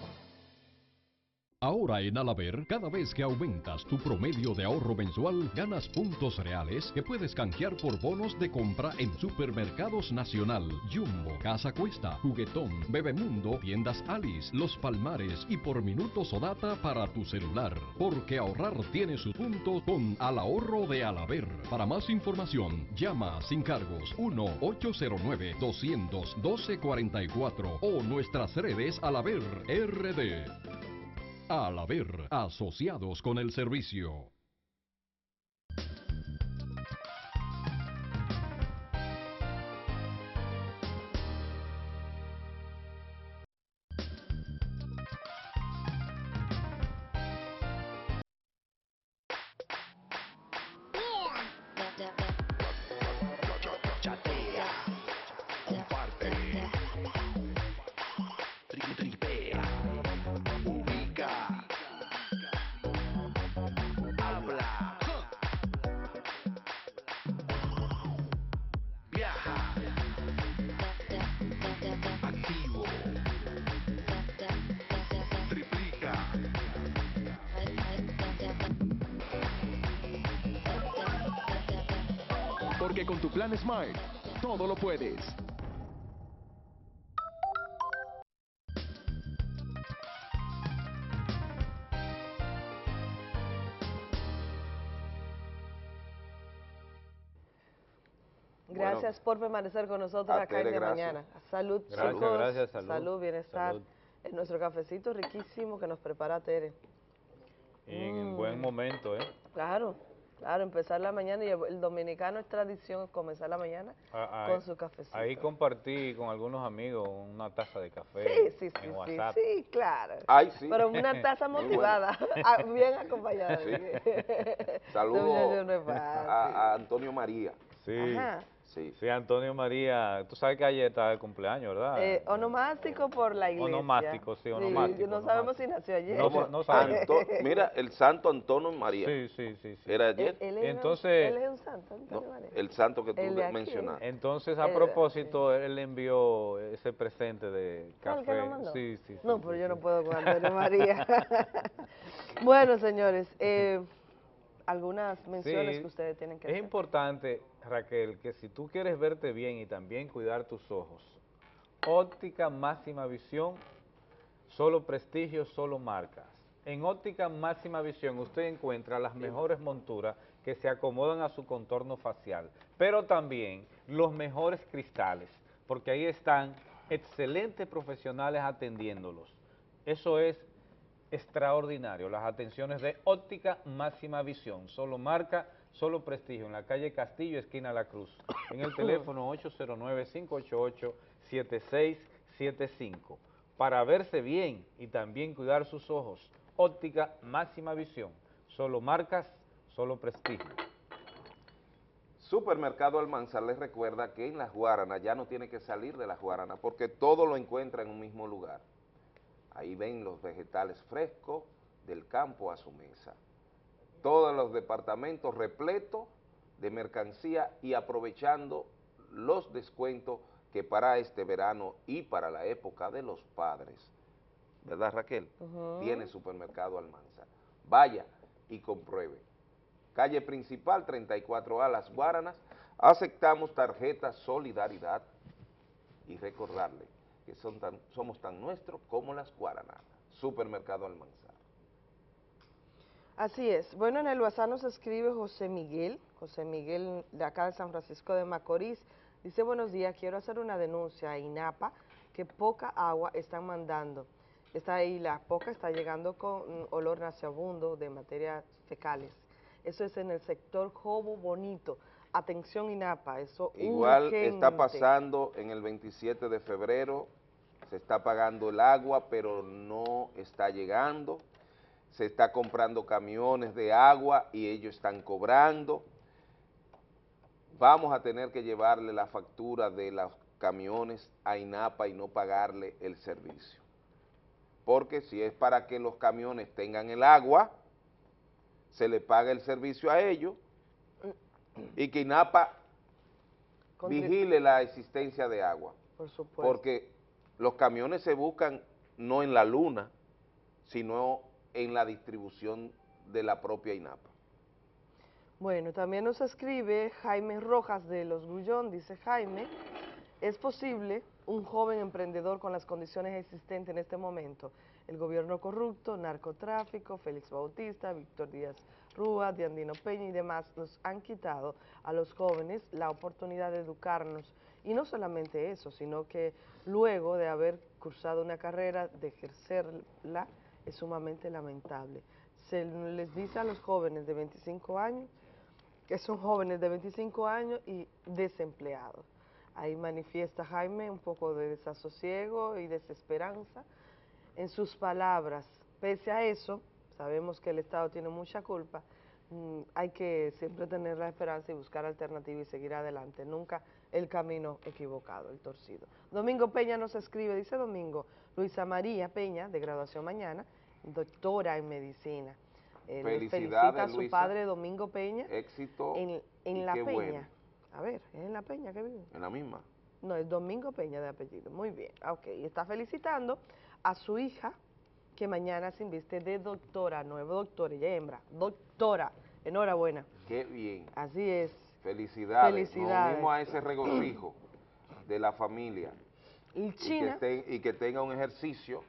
Speaker 10: Ahora en Alaber, cada vez que aumentas tu promedio de ahorro mensual, ganas puntos reales que puedes canjear por bonos de compra en Supermercados Nacional, Jumbo, Casa Cuesta, Juguetón, Bebemundo, Tiendas Alice, Los Palmares y por minutos o data para tu celular. Porque ahorrar tiene su punto con Al Ahorro de Alaber. Para más información, llama sin cargos 1-809-212-44 o nuestras redes Alaber RD. Alaber, asociados con el servicio.
Speaker 15: Porque con tu plan Smart, todo lo puedes.
Speaker 3: Gracias por permanecer con nosotros acá en De Mañana. Salud,
Speaker 1: Gracias,
Speaker 3: chicos.
Speaker 1: gracias, salud.
Speaker 3: Bienestar.
Speaker 1: Salud.
Speaker 3: En nuestro cafecito riquísimo que nos prepara Tere.
Speaker 1: Y en buen momento, ¿eh?
Speaker 3: Claro, claro, empezar la mañana y el dominicano es tradición comenzar la mañana con su cafecito.
Speaker 1: Ahí compartí con algunos amigos una taza de café en WhatsApp.
Speaker 3: Sí, claro.
Speaker 2: Ay, sí.
Speaker 3: Pero una taza motivada, bien acompañada.
Speaker 2: Sí. Saludos a Antonio María.
Speaker 1: Sí.
Speaker 3: Ajá.
Speaker 1: Sí, Antonio María, tú sabes que ayer está el cumpleaños, ¿verdad?
Speaker 3: Onomástico por la iglesia.
Speaker 1: Onomástico, sí, onomástico.
Speaker 3: No sabemos si nació ayer.
Speaker 1: No sabemos.
Speaker 2: Mira, el santo Antonio María.
Speaker 1: Sí.
Speaker 2: Era ayer.
Speaker 1: Entonces,
Speaker 3: él es un santo, Antonio María.
Speaker 2: El santo que tú mencionaste.
Speaker 1: Entonces, a propósito, él le envió ese presente de café.
Speaker 3: ¿El que nos mandó?
Speaker 1: Sí.
Speaker 3: No, pero yo no puedo con Antonio María. Bueno, señores, algunas menciones que ustedes tienen que hacer.
Speaker 1: Es importante, Raquel, que si tú quieres verte bien y también cuidar tus ojos, Óptica Máxima Visión, solo prestigio, solo marcas. En Óptica Máxima Visión usted encuentra las mejores monturas que se acomodan a su contorno facial, pero también los mejores cristales, porque ahí están excelentes profesionales atendiéndolos. Eso es extraordinario, las atenciones de Óptica Máxima Visión, solo marca, solo prestigio, en la calle Castillo, esquina La Cruz, en el teléfono 809-588-7675, para verse bien y también cuidar sus ojos. Óptica Máxima Visión, solo marcas, solo prestigio.
Speaker 2: Supermercado Almanzar les recuerda que en Las Guaranas ya no tiene que salir de Las Guaranas porque todo lo encuentra en un mismo lugar. Ahí ven los vegetales frescos del campo a su mesa. Todos los departamentos repletos de mercancía y aprovechando los descuentos que para este verano y para la época de los padres, ¿verdad, Raquel? Tiene Supermercado Almanzar. Vaya y compruebe. Calle principal, 34A, Las Guaranas. Aceptamos tarjetas Solidaridad y recordarle que somos tan nuestros como Las Guaranas. Supermercado Almanzar.
Speaker 3: Así es. Bueno, en el WhatsApp nos escribe José Miguel de acá de San Francisco de Macorís. Dice, buenos días, quiero hacer una denuncia a INAPA que poca agua están mandando. La poca está llegando con olor nauseabundo de materias fecales. Eso es en el sector Jobo Bonito. Atención INAPA, eso
Speaker 2: igual
Speaker 3: urgente.
Speaker 2: Está pasando en el 27 de febrero, se está pagando el agua, pero no está llegando. Se está comprando camiones de agua y ellos están cobrando. Vamos a tener que llevarle la factura de los camiones a INAPA y no pagarle el servicio. Porque si es para que los camiones tengan el agua, se le paga el servicio a ellos y que INAPA vigile la existencia de agua.
Speaker 3: Por supuesto.
Speaker 2: Porque los camiones se buscan no en la luna, sino en la distribución de la propia INAPA.
Speaker 3: Bueno, también nos escribe Jaime Rojas de Los Grullón, dice Jaime, ¿es posible un joven emprendedor con las condiciones existentes en este momento? El gobierno corrupto, narcotráfico, Félix Bautista, Víctor Díaz Rúa, Diandino Peña y demás nos han quitado a los jóvenes la oportunidad de educarnos. Y no solamente eso, sino que luego de haber cursado una carrera, de ejercerla, es sumamente lamentable. Se les dice a los jóvenes de 25 años, que son jóvenes de 25 años y desempleados. Ahí manifiesta Jaime un poco de desasosiego y desesperanza en sus palabras. Pese a eso, sabemos que el Estado tiene mucha culpa, hay que siempre tener la esperanza y buscar alternativas y seguir adelante, nunca el camino equivocado, el torcido. Domingo Peña nos escribe, dice Domingo, Luisa María Peña, de graduación mañana, doctora en medicina. Felicita a su
Speaker 2: Luisa.
Speaker 3: Padre Domingo Peña.
Speaker 2: Éxito.
Speaker 3: En La Peña.
Speaker 2: Bueno.
Speaker 3: A ver, ¿es en La Peña que vive?
Speaker 2: En la misma.
Speaker 3: No, es Domingo Peña de apellido. Muy bien, ok. Y está felicitando a su hija, que mañana se inviste de doctora, nuevo doctora, ella es hembra, doctora. Enhorabuena.
Speaker 2: Qué bien.
Speaker 3: Así es.
Speaker 2: Felicidades.
Speaker 3: Felicidades.
Speaker 2: Nos unimos a ese regocijo de la familia.
Speaker 3: Y China.
Speaker 2: Y que tenga un ejercicio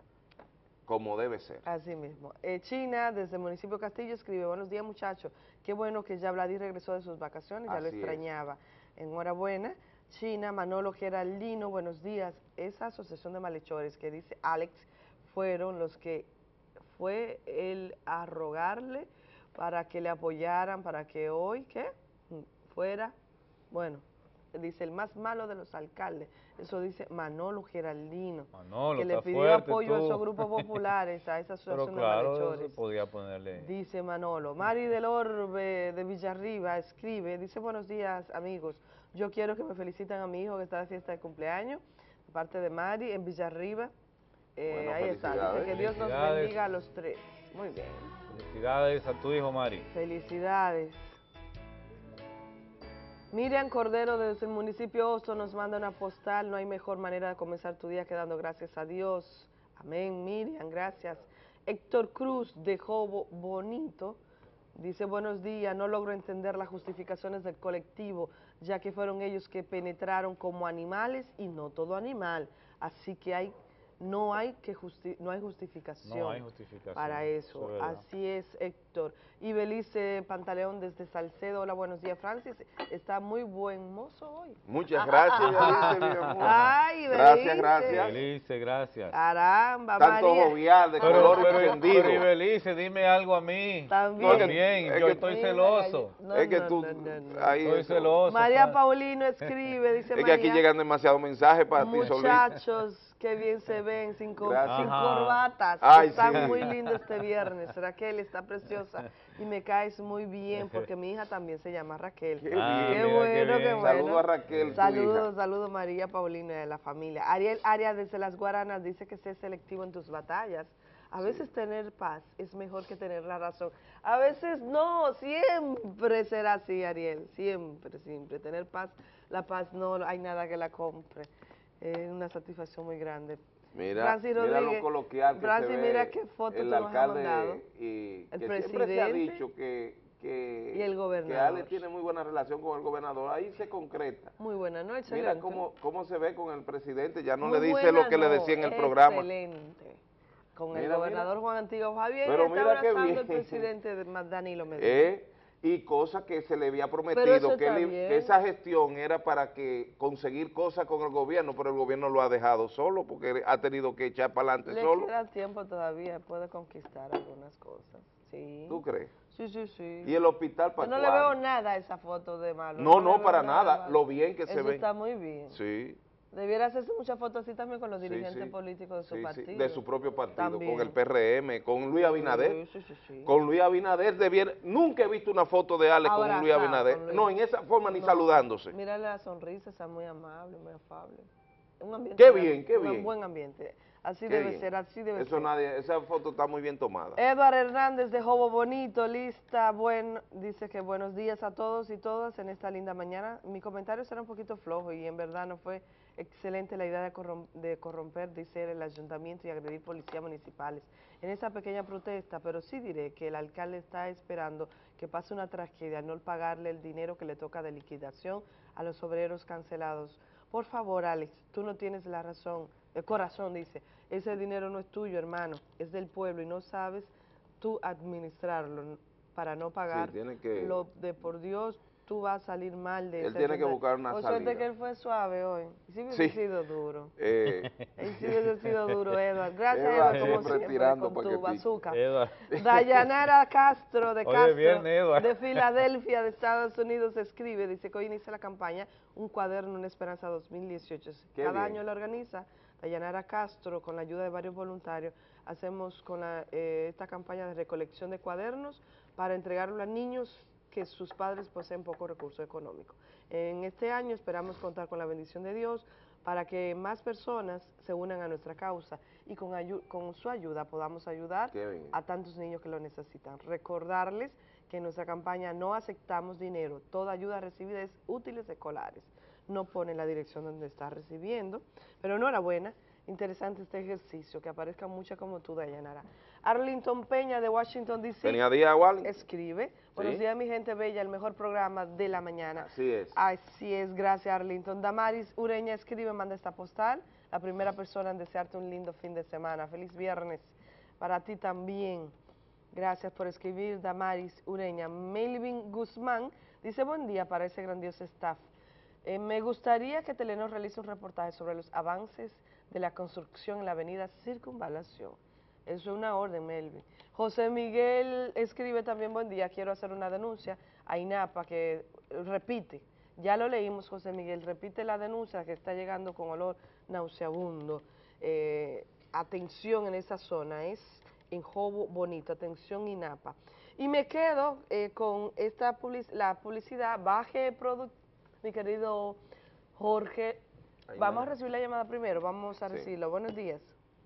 Speaker 2: como debe ser.
Speaker 3: Así mismo. China, desde el municipio de Castillo, escribe, buenos días muchachos, qué bueno que ya Vladí regresó de sus vacaciones, ya lo extrañaba. Enhorabuena. China, Manolo Geraldino, buenos días. Esa asociación de malhechores que dice Alex, fueron los que fue él a rogarle para que le apoyaran, para que hoy, ¿qué? Fuera, bueno, dice el más malo de los alcaldes, eso dice Manolo Geraldino,
Speaker 1: Manolo,
Speaker 3: que le pidió
Speaker 1: fuerte,
Speaker 3: apoyo a
Speaker 1: tú.
Speaker 3: esos grupos populares, a esa asociación
Speaker 1: Pero claro,
Speaker 3: de malhechores.
Speaker 1: podía ponerle.
Speaker 3: Dice Manolo. Mari del Orbe de Villarriba escribe, dice buenos días amigos, yo quiero que me feliciten a mi hijo que está de fiesta de cumpleaños, de parte de Mari en Villarriba.
Speaker 2: Bueno,
Speaker 3: ahí está, dice que Dios nos bendiga a los tres. Muy bien.
Speaker 1: Felicidades a tu hijo, Mari.
Speaker 3: Felicidades. Miriam Cordero desde el municipio Oso nos manda una postal, no hay mejor manera de comenzar tu día que dando gracias a Dios. Amén, Miriam, gracias. Héctor Cruz de Jobo Bonito dice buenos días, no logro entender las justificaciones del colectivo, ya que fueron ellos que penetraron como animales y no todo animal, así que no hay justificación, para eso. Así es, Héctor. Y Belice Pantaleón desde Salcedo, hola, buenos días, Francis. Está muy buen mozo hoy.
Speaker 2: Muchas gracias, Belice, mi amor.
Speaker 3: Ay, Belice.
Speaker 2: Gracias.
Speaker 1: Belice, gracias.
Speaker 3: Caramba,
Speaker 2: tanto
Speaker 3: María.
Speaker 2: jovial, de color encendido.
Speaker 1: Pero Belice, dime algo a mí.
Speaker 3: También.
Speaker 1: Yo estoy celoso.
Speaker 2: Es que tú, ahí
Speaker 1: estoy celoso.
Speaker 3: María Paulino escribe, dice
Speaker 2: es que aquí llegan demasiados mensajes para ti,
Speaker 3: muchachos, Qué bien se ven, sin
Speaker 2: Gracias.
Speaker 3: corbatas.
Speaker 2: Ay,
Speaker 3: Están
Speaker 2: sí.
Speaker 3: muy lindos este viernes. Raquel está preciosa y me caes muy bien porque mi hija también se llama Raquel.
Speaker 2: Qué
Speaker 3: Qué
Speaker 2: bien.
Speaker 3: bueno, qué bueno.
Speaker 2: Saludo a Raquel, tu
Speaker 3: Saludos,
Speaker 2: hija.
Speaker 3: saludos María Paulina de la familia. Ariel Arias desde Las Guaranas dice que sé selectivo en tus batallas. A veces tener paz es mejor que tener la razón. A veces no, siempre será así, Ariel. Siempre, siempre. Tener paz, la paz no hay nada que la compre. Es una satisfacción muy grande.
Speaker 2: Mira,
Speaker 3: Francis
Speaker 2: mira lo
Speaker 3: Rodríguez,
Speaker 2: coloquial que
Speaker 3: Francis,
Speaker 2: se ve
Speaker 3: mira qué foto
Speaker 2: el
Speaker 3: tú nos has mandado.
Speaker 2: alcalde y
Speaker 3: El
Speaker 2: que siempre se ha
Speaker 3: presidente
Speaker 2: dicho que
Speaker 3: y el
Speaker 2: que
Speaker 3: gobernador.
Speaker 2: Ale tiene muy buena relación con el gobernador, ahí se concreta.
Speaker 3: Muy buena, ¿no? Excelente.
Speaker 2: Mira cómo se ve con el presidente, ya no
Speaker 3: Muy
Speaker 2: le dice
Speaker 3: buena,
Speaker 2: lo que le
Speaker 3: no,
Speaker 2: decía en el programa.
Speaker 3: Excelente. Con el
Speaker 2: Mira,
Speaker 3: gobernador Juan Antiguo Javier
Speaker 2: Pero
Speaker 3: está
Speaker 2: mira qué
Speaker 3: abrazando
Speaker 2: bien.
Speaker 3: el presidente de Danilo Medina.
Speaker 2: Y cosas que se le había
Speaker 3: Pero
Speaker 2: prometido,
Speaker 3: eso
Speaker 2: que,
Speaker 3: está bien.
Speaker 2: que esa gestión era para que conseguir cosas con el gobierno, pero el gobierno lo ha dejado solo porque ha tenido que echar para adelante
Speaker 3: Le
Speaker 2: solo.
Speaker 3: queda tiempo todavía, puede conquistar algunas cosas. Sí.
Speaker 2: ¿Tú crees?
Speaker 3: Sí, sí, sí.
Speaker 2: ¿Y el hospital para
Speaker 3: Yo no le veo nada a esa foto de malo.
Speaker 2: No,
Speaker 3: le
Speaker 2: no,
Speaker 3: veo
Speaker 2: para
Speaker 3: nada
Speaker 2: nada,
Speaker 3: malo.
Speaker 2: lo bien que se
Speaker 3: Eso
Speaker 2: ve.
Speaker 3: está muy bien.
Speaker 2: Sí.
Speaker 3: Debiera hacerse muchas fotos así también con los
Speaker 2: Sí,
Speaker 3: dirigentes
Speaker 2: sí.
Speaker 3: políticos de su
Speaker 2: Sí, sí,
Speaker 3: partido.
Speaker 2: de su propio partido,
Speaker 3: También.
Speaker 2: con el PRM, con Luis Abinader.
Speaker 3: Sí, sí, sí.
Speaker 2: Con Luis Abinader nunca he visto una foto de Ale con Luis
Speaker 3: Abrazado
Speaker 2: Abinader.
Speaker 3: con Luis.
Speaker 2: No, en esa forma ni
Speaker 3: No,
Speaker 2: saludándose.
Speaker 3: Mírale la sonrisa, está muy amable, muy afable. Un ambiente
Speaker 2: Qué
Speaker 3: grande,
Speaker 2: bien, qué bien.
Speaker 3: Un buen ambiente. Así
Speaker 2: Qué
Speaker 3: debe
Speaker 2: bien.
Speaker 3: ser, así debe
Speaker 2: Eso
Speaker 3: ser.
Speaker 2: nadie, esa foto está muy bien tomada.
Speaker 3: Eduard Hernández de Jobo Bonito, lista, dice que buenos días a todos y todas en esta linda mañana. Mi comentario será un poquito flojo y en verdad no fue excelente la idea de corromper, dice el ayuntamiento y agredir policías municipales en esa pequeña protesta, pero sí diré que el alcalde está esperando que pase una tragedia, no pagarle el dinero que le toca de liquidación a los obreros cancelados. Por favor, Alex, tú no tienes la razón, el corazón, dice, ese dinero no es tuyo, hermano, es del pueblo y no sabes tú administrarlo para no pagar
Speaker 2: tiene que-
Speaker 3: lo de por Dios, tú vas a salir mal de
Speaker 2: Él
Speaker 3: ese
Speaker 2: tiene que
Speaker 3: dinero.
Speaker 2: buscar una
Speaker 3: Por suerte
Speaker 2: salida.
Speaker 3: que él fue suave hoy, y si hubiese
Speaker 2: Sí.
Speaker 3: sido duro.
Speaker 2: Y
Speaker 3: si hubiese sido duro, Eduard. Gracias,
Speaker 2: Eduard,
Speaker 3: Eduard, como
Speaker 2: siempre
Speaker 3: siempre,
Speaker 2: tirando
Speaker 3: con tu
Speaker 2: paquetico.
Speaker 3: bazooka.
Speaker 1: Eduard.
Speaker 3: Dayanara Castro de
Speaker 1: Hoy es
Speaker 3: Castro,
Speaker 1: viernes, Eduard.
Speaker 3: de Filadelfia, de Estados Unidos, escribe, dice que hoy inicia la campaña Un Cuaderno, Una Esperanza 2018.
Speaker 2: Qué
Speaker 3: Cada
Speaker 2: bien.
Speaker 3: año la organiza Dayanara Castro, con la ayuda de varios voluntarios, hacemos con esta campaña de recolección de cuadernos para entregarlo a niños que sus padres poseen pocos recursos económicos. En este año esperamos contar con la bendición de Dios para que más personas se unan a nuestra causa y con su ayuda podamos ayudar a tantos niños que lo necesitan. Recordarles que en nuestra campaña no aceptamos dinero, toda ayuda recibida es útiles escolares. No pone la dirección donde está recibiendo, pero enhorabuena, interesante este ejercicio, que aparezcan muchas como tú, Dayanara. Arlington Peña de Washington, D.C.
Speaker 2: Tenía día, Wally.
Speaker 3: Escribe, buenos días mi gente bella, el mejor programa de la mañana.
Speaker 2: Así es.
Speaker 3: Así es, gracias Arlington. Damaris Ureña escribe, manda esta postal, la primera persona en desearte un lindo fin de semana. Feliz viernes para ti también. Gracias por escribir, Damaris Ureña. Melvin Guzmán dice, buen día para ese grandioso staff. Me gustaría que Telenor realice un reportaje sobre los avances de la construcción en la avenida Circunvalación. Eso es una orden, Melvin. José Miguel escribe también, buen día, quiero hacer una denuncia a INAPA que repite, ya lo leímos, José Miguel, repite la denuncia que está llegando con olor nauseabundo. Atención en esa zona, es en Jobo Bonito, atención INAPA. Y me quedo con esta la publicidad, mi querido Jorge. Vamos a recibir la llamada primero, vamos a recibirlo. Buenos días.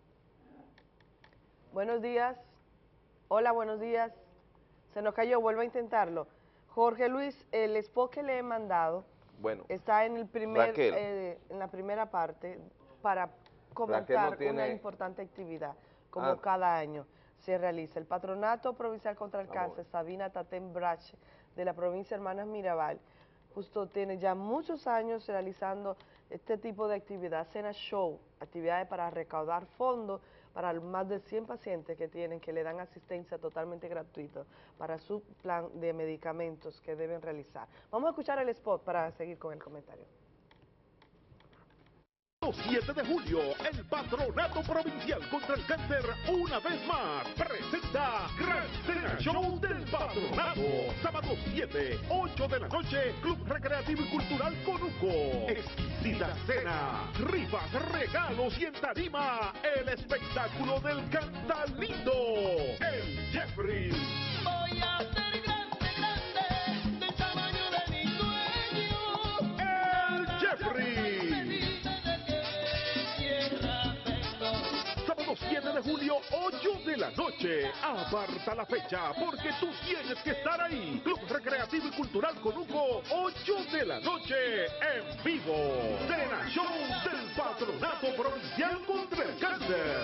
Speaker 3: Buenos días. Hola, buenos días. Se nos cayó, vuelvo a intentarlo. Jorge Luis, el spot que le he mandado está en en la primera parte para comentar una importante actividad, como cada año se realiza. El Patronato Provincial contra el Cáncer, Sabina Tatén Brache, de la provincia Hermanas Mirabal, justo tiene ya muchos años realizando este tipo de actividad, Cena Show, actividades para recaudar fondos para más de 100 pacientes que le dan asistencia totalmente gratuita para su plan de medicamentos que deben realizar. Vamos a escuchar el spot para seguir con el comentario.
Speaker 13: 7 de julio, el Patronato Provincial contra el Cáncer, una vez más, presenta Gran Cena Show del Patronato. Sábado 7, 8 de la noche, Club Recreativo y Cultural Conuco. Exquisita cena, rifas, regalos y en tarima, el espectáculo del Cantalito, el Jeffrey.
Speaker 16: Voy a ser grande, grande, del tamaño de mi sueño.
Speaker 13: El Jeffrey. Sábado 7 de julio, 8 de la noche. Aparta la fecha, porque tú tienes que estar ahí. Club Recreativo y Cultural Conuco, 8 de la noche, en vivo. Cena Show del Patronato Provincial contra el Cáncer.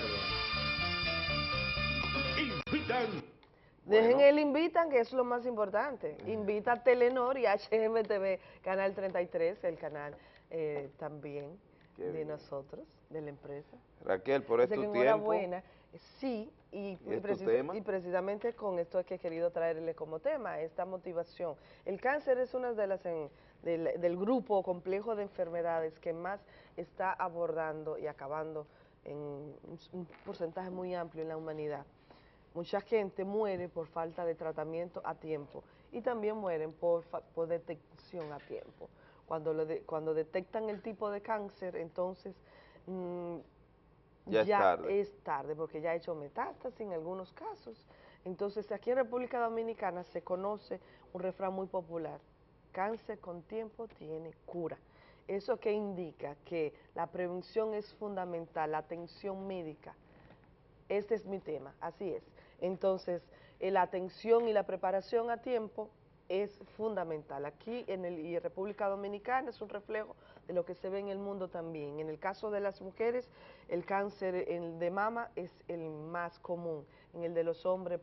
Speaker 13: Invitan.
Speaker 3: Dejen el invitan, que es lo más importante. Invita a Telenor y HMTV, Canal 33, el canal también de nosotros, de la empresa.
Speaker 2: Raquel, por
Speaker 3: Así
Speaker 2: este
Speaker 3: que
Speaker 2: tiempo.
Speaker 3: enhorabuena. Sí, y
Speaker 2: tema?
Speaker 3: precisamente con esto es que he querido traerle como tema, esta motivación. El cáncer es una de las del grupo complejo de enfermedades que más está abordando y acabando en un porcentaje muy amplio en la humanidad. Mucha gente muere por falta de tratamiento a tiempo y también mueren por detección a tiempo. Cuando detectan el tipo de cáncer, entonces ya es tarde, porque ya ha hecho metástasis en algunos casos. Entonces, aquí en República Dominicana se conoce un refrán muy popular: cáncer con tiempo tiene cura. ¿Eso qué indica? Que la prevención es fundamental, la atención médica. Este es mi tema, así es. Entonces, la atención y la preparación a tiempo es fundamental. Aquí en República Dominicana es un reflejo de lo que se ve en el mundo también. En el caso de las mujeres, el cáncer de mama es el más común. En el de los hombres,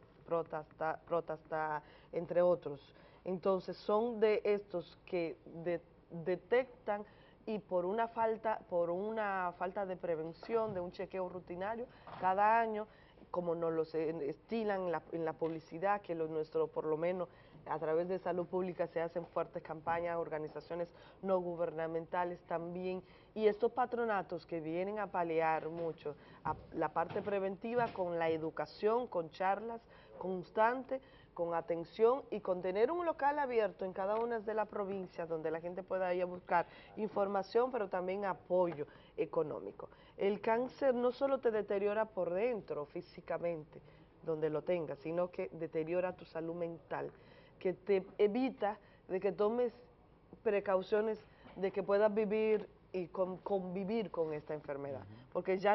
Speaker 3: próstata, entre otros. Entonces, son de estos que detectan, y por una falta de prevención, de un chequeo rutinario cada año, como nos lo estilan en la publicidad, que por lo menos a través de salud pública se hacen fuertes campañas, organizaciones no gubernamentales también, y estos patronatos que vienen a paliar mucho a la parte preventiva con la educación, con charlas constantes, con atención y con tener un local abierto en cada una de las provincias donde la gente pueda ir a buscar información, pero también apoyo económico. El cáncer no solo te deteriora por dentro, físicamente, donde lo tengas, sino que deteriora tu salud mental, que te evita de que tomes precauciones de que puedas vivir y convivir con esta enfermedad, porque ya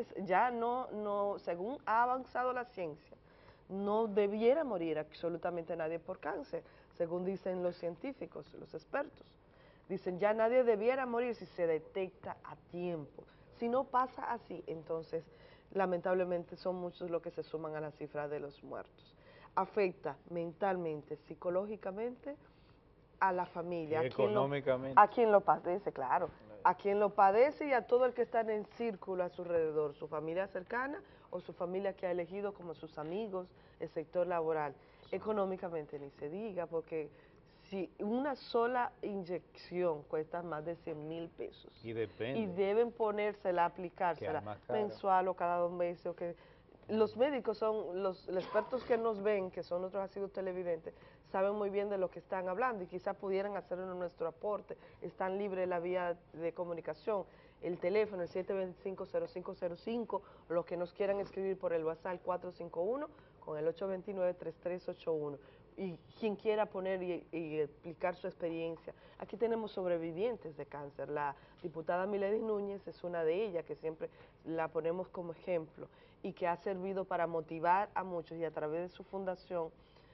Speaker 3: no, según ha avanzado la ciencia, no debiera morir absolutamente nadie por cáncer, según dicen los científicos, los expertos. Dicen, ya nadie debiera morir si se detecta a tiempo. Si no pasa así, entonces, lamentablemente, son muchos los que se suman a la cifra de los muertos. Afecta mentalmente, psicológicamente, a la familia.
Speaker 1: Económicamente.
Speaker 3: A quien lo padece, claro. A quien lo padece y a todo el que está en el círculo a su alrededor, su familia cercana o su familia que ha elegido como sus amigos, el sector laboral. Económicamente ni se diga, porque si una sola inyección cuesta más de 100,000 pesos.
Speaker 1: Y depende.
Speaker 3: Y deben ponérsela, aplicársela mensual o cada 2 meses. O que los médicos son, los expertos que nos ven, que son otros asiduos televidentes, saben muy bien de lo que están hablando y quizás pudieran hacer nuestro aporte. Están libres la vía de comunicación, el teléfono, el 725-0505, los que nos quieran escribir por el WhatsApp 451 con el 829-3381. Y quien quiera poner y explicar su experiencia. Aquí tenemos sobrevivientes de cáncer. La diputada Miledis Núñez es una de ellas, que siempre la ponemos como ejemplo y que ha servido para motivar a muchos y a través de su fundación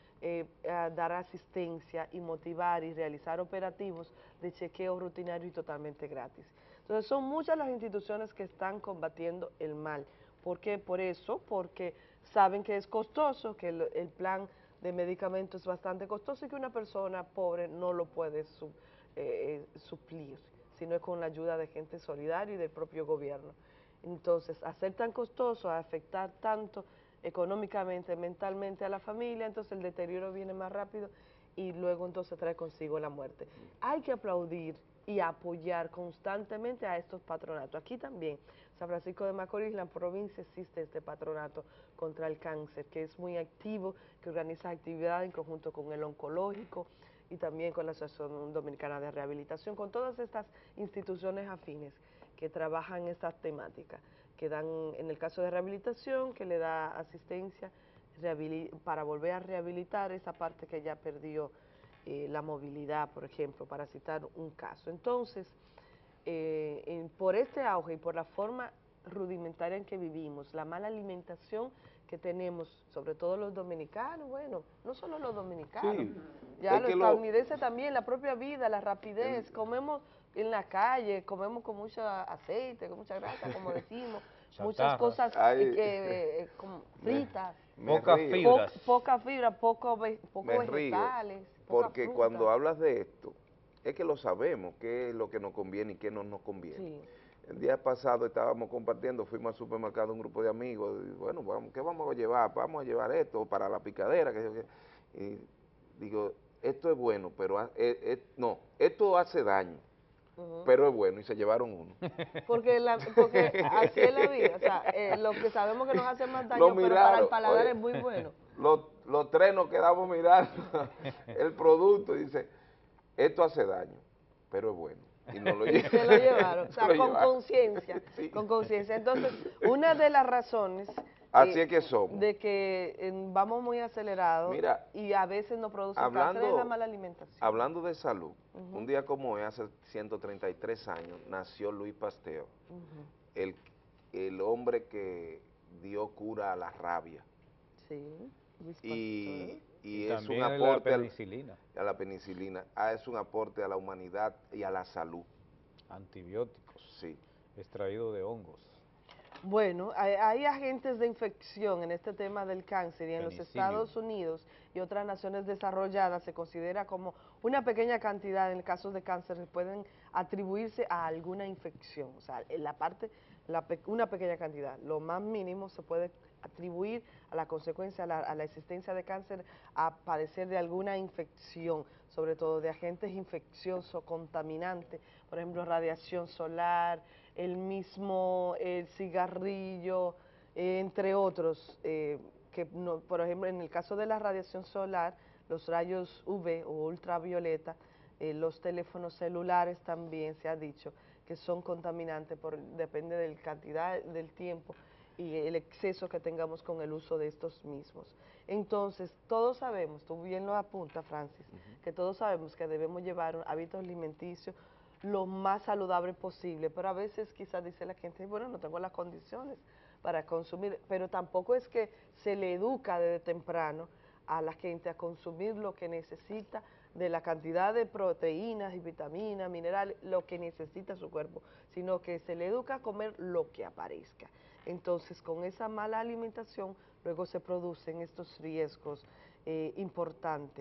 Speaker 3: a dar asistencia y motivar y realizar operativos de chequeo rutinario y totalmente gratis. Entonces son muchas las instituciones que están combatiendo el mal. ¿Por qué? Por eso, porque saben que es costoso, que el plan de medicamentos es bastante costoso y que una persona pobre no lo puede suplir, sino es con la ayuda de gente solidaria y del propio gobierno. Entonces, hacer tan costoso, afectar tanto económicamente, mentalmente a la familia, entonces el deterioro viene más rápido y luego entonces trae consigo la muerte. Hay que aplaudir y apoyar constantemente a estos patronatos. Aquí también, San Francisco de Macorís, la provincia, existe este patronato contra el cáncer, que es muy activo, que organiza actividades en conjunto con el oncológico y también con la Asociación Dominicana de Rehabilitación, con todas estas instituciones afines que trabajan estas temáticas, que dan, en el caso de rehabilitación, que le da asistencia para volver a rehabilitar esa parte que ya perdió la movilidad, por ejemplo, para citar un caso. Entonces, por este auge y por la forma rudimentaria en que vivimos, la mala alimentación que tenemos, sobre todo los dominicanos, bueno, no solo los dominicanos,
Speaker 2: Sí,
Speaker 3: ya
Speaker 2: es
Speaker 3: los
Speaker 2: que
Speaker 3: estadounidenses también, la propia vida, la rapidez, comemos en la calle, comemos con mucho aceite, con mucha grasa, como decimos, muchas cosas como fritas, poca fibra, poco vegetales, poca
Speaker 2: porque
Speaker 3: fruta.
Speaker 2: cuando hablas de esto, es que lo sabemos, qué es lo que nos conviene y qué no nos conviene.
Speaker 3: Sí.
Speaker 2: El día pasado estábamos compartiendo, fuimos al supermercado un grupo de amigos, y bueno, ¿qué vamos a llevar? Vamos a llevar esto para la picadera, y digo, esto es bueno, pero no, esto hace daño, pero es bueno, y se llevaron uno.
Speaker 3: Porque así es la vida, o sea, lo que sabemos que nos hace más daño, pero para el paladar es muy bueno.
Speaker 2: Los tres nos quedamos mirando el producto y dice, esto hace daño, pero es bueno. Y no lo llevaron.
Speaker 3: Se lo llevaron, o sea, con conciencia,
Speaker 2: sí.
Speaker 3: con conciencia. Entonces, una de las razones
Speaker 2: así es que somos.
Speaker 3: de que vamos muy acelerados. Mira, y a veces nos produce cáncer es la mala alimentación.
Speaker 2: Hablando de salud, un día como hoy, hace 133 años, nació Louis Pasteur, el hombre que dio cura a la rabia.
Speaker 3: Sí, Louis Pasteur.
Speaker 2: Y es un aporte a la penicilina, es un aporte a la humanidad y a la salud.
Speaker 1: Antibióticos,
Speaker 2: sí,
Speaker 1: extraído de hongos.
Speaker 3: Bueno, hay agentes de infección en este tema del cáncer y en los Estados Unidos y otras naciones desarrolladas se considera como una pequeña cantidad en casos de cáncer que pueden atribuirse a alguna infección, o sea, en la parte, una pequeña cantidad, lo más mínimo se puede atribuir a la consecuencia, a la existencia de cáncer, a padecer de alguna infección, sobre todo de agentes infecciosos, contaminantes, por ejemplo, radiación solar, el cigarrillo, entre otros, por ejemplo, en el caso de la radiación solar, los rayos UV o ultravioleta, los teléfonos celulares también se ha dicho que son contaminantes, depende de la cantidad del tiempo y el exceso que tengamos con el uso de estos mismos. Entonces, todos sabemos, tú bien lo apuntas, Francis, que todos sabemos que debemos llevar hábitos alimenticios lo más saludable posible, pero a veces quizás dice la gente, bueno, no tengo las condiciones para consumir, pero tampoco es que se le educa desde temprano a la gente a consumir lo que necesita de la cantidad de proteínas y vitaminas, minerales, lo que necesita su cuerpo, sino que se le educa a comer lo que aparezca. Entonces, con esa mala alimentación, luego se producen estos riesgos importantes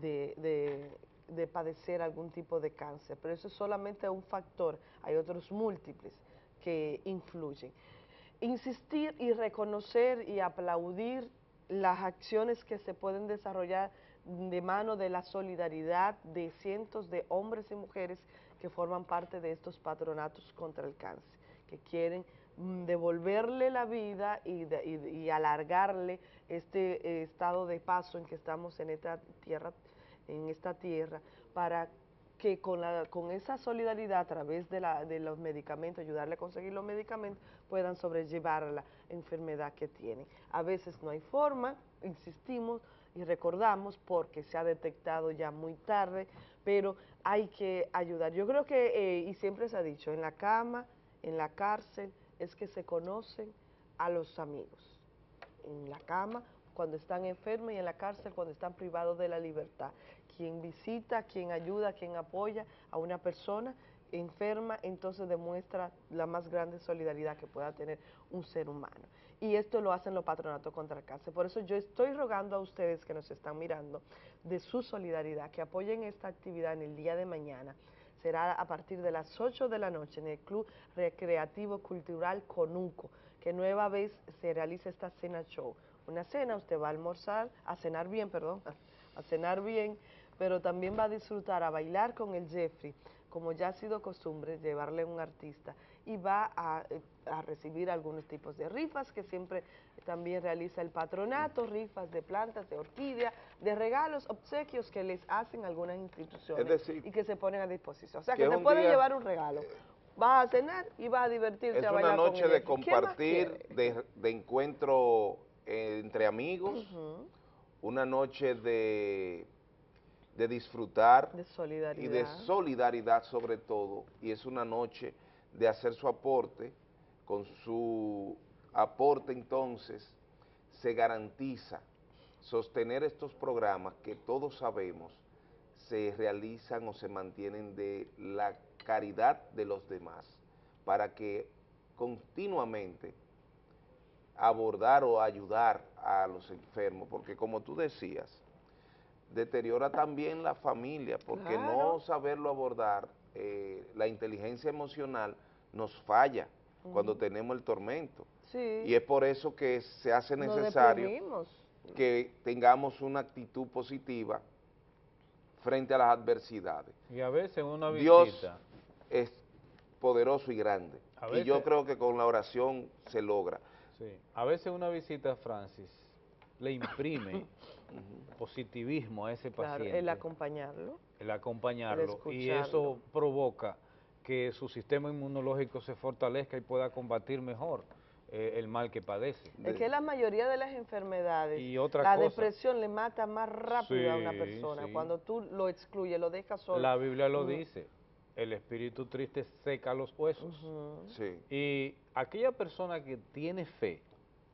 Speaker 3: de padecer algún tipo de cáncer, pero eso es solamente un factor, hay otros múltiples que influyen. Insistir y reconocer y aplaudir las acciones que se pueden desarrollar de mano de la solidaridad de cientos de hombres y mujeres que forman parte de estos patronatos contra el cáncer, que quieren devolverle la vida y alargarle este estado de paso en que estamos en esta tierra, para que con esa solidaridad a través de los medicamentos, ayudarle a conseguir los medicamentos, puedan sobrellevar la enfermedad que tienen. A veces no hay forma, insistimos y recordamos porque se ha detectado ya muy tarde, pero hay que ayudar. Yo creo que, y siempre se ha dicho, en la cama, en la cárcel, es que se conocen a los amigos. En la cama, cuando están enfermos, y en la cárcel, cuando están privados de la libertad. Quien visita, quien ayuda, quien apoya a una persona enferma, entonces demuestra la más grande solidaridad que pueda tener un ser humano. Y esto lo hacen los patronatos contra el cáncer. Por eso yo estoy rogando a ustedes que nos están mirando de su solidaridad, que apoyen esta actividad en el día de mañana. Será a partir de las 8 de la noche en el Club Recreativo Cultural Conuco, que nueva vez se realiza esta cena show. Una cena, usted va a almorzar, a cenar bien, pero también va a disfrutar a bailar con el Jeffrey, como ya ha sido costumbre, llevarle un artista, y va a recibir algunos tipos de rifas que siempre también realiza el patronato, rifas de plantas, de orquídea, de regalos, obsequios que les hacen algunas instituciones,
Speaker 2: Es decir,
Speaker 3: y que se ponen a disposición. O sea,
Speaker 2: que
Speaker 3: que te
Speaker 2: un
Speaker 3: puede
Speaker 2: día-
Speaker 3: llevar un regalo. Vas a cenar y vas a divertirte,
Speaker 2: Es
Speaker 3: a
Speaker 2: una
Speaker 3: bailar con
Speaker 2: noche
Speaker 3: el
Speaker 2: de
Speaker 3: Jeffrey. ¿Qué más
Speaker 2: compartir, de encuentro entre amigos, una noche de disfrutar
Speaker 3: de
Speaker 2: y
Speaker 3: solidaridad.
Speaker 2: de solidaridad sobre todo, y es una noche de hacer su aporte. Con su aporte entonces se garantiza sostener estos programas que todos sabemos se realizan o se mantienen de la caridad de los demás, para que continuamente abordar o ayudar a los enfermos, porque como tú decías, deteriora también la familia, porque
Speaker 3: Claro.
Speaker 2: no saberlo abordar, la inteligencia emocional nos falla cuando tenemos el tormento.
Speaker 3: Sí.
Speaker 2: Y es por eso que se hace
Speaker 3: Nos
Speaker 2: necesario
Speaker 3: deprimimos.
Speaker 2: que tengamos una actitud positiva frente a las adversidades.
Speaker 1: Y a veces una
Speaker 2: Dios
Speaker 1: visita,
Speaker 2: es poderoso y grande,
Speaker 1: A
Speaker 2: y yo
Speaker 1: veces-
Speaker 2: creo que con la oración se logra.
Speaker 1: sí, a veces una visita, Francis, le imprime positivismo a ese
Speaker 3: Claro,
Speaker 1: paciente.
Speaker 3: el acompañarlo.
Speaker 1: El acompañarlo,
Speaker 3: el
Speaker 1: y
Speaker 3: escucharlo.
Speaker 1: eso provoca que su sistema inmunológico se fortalezca y pueda combatir mejor el mal que padece.
Speaker 3: Es que la mayoría de las enfermedades,
Speaker 1: Y otra
Speaker 3: la
Speaker 1: cosa.
Speaker 3: depresión le mata más rápido a una
Speaker 1: Sí,
Speaker 3: persona.
Speaker 1: sí.
Speaker 3: Cuando tú lo excluyes, lo dejas solo.
Speaker 1: La Biblia lo
Speaker 3: Ujú.
Speaker 1: dice, el espíritu triste seca los huesos.
Speaker 2: Sí.
Speaker 1: Y aquella persona que tiene fe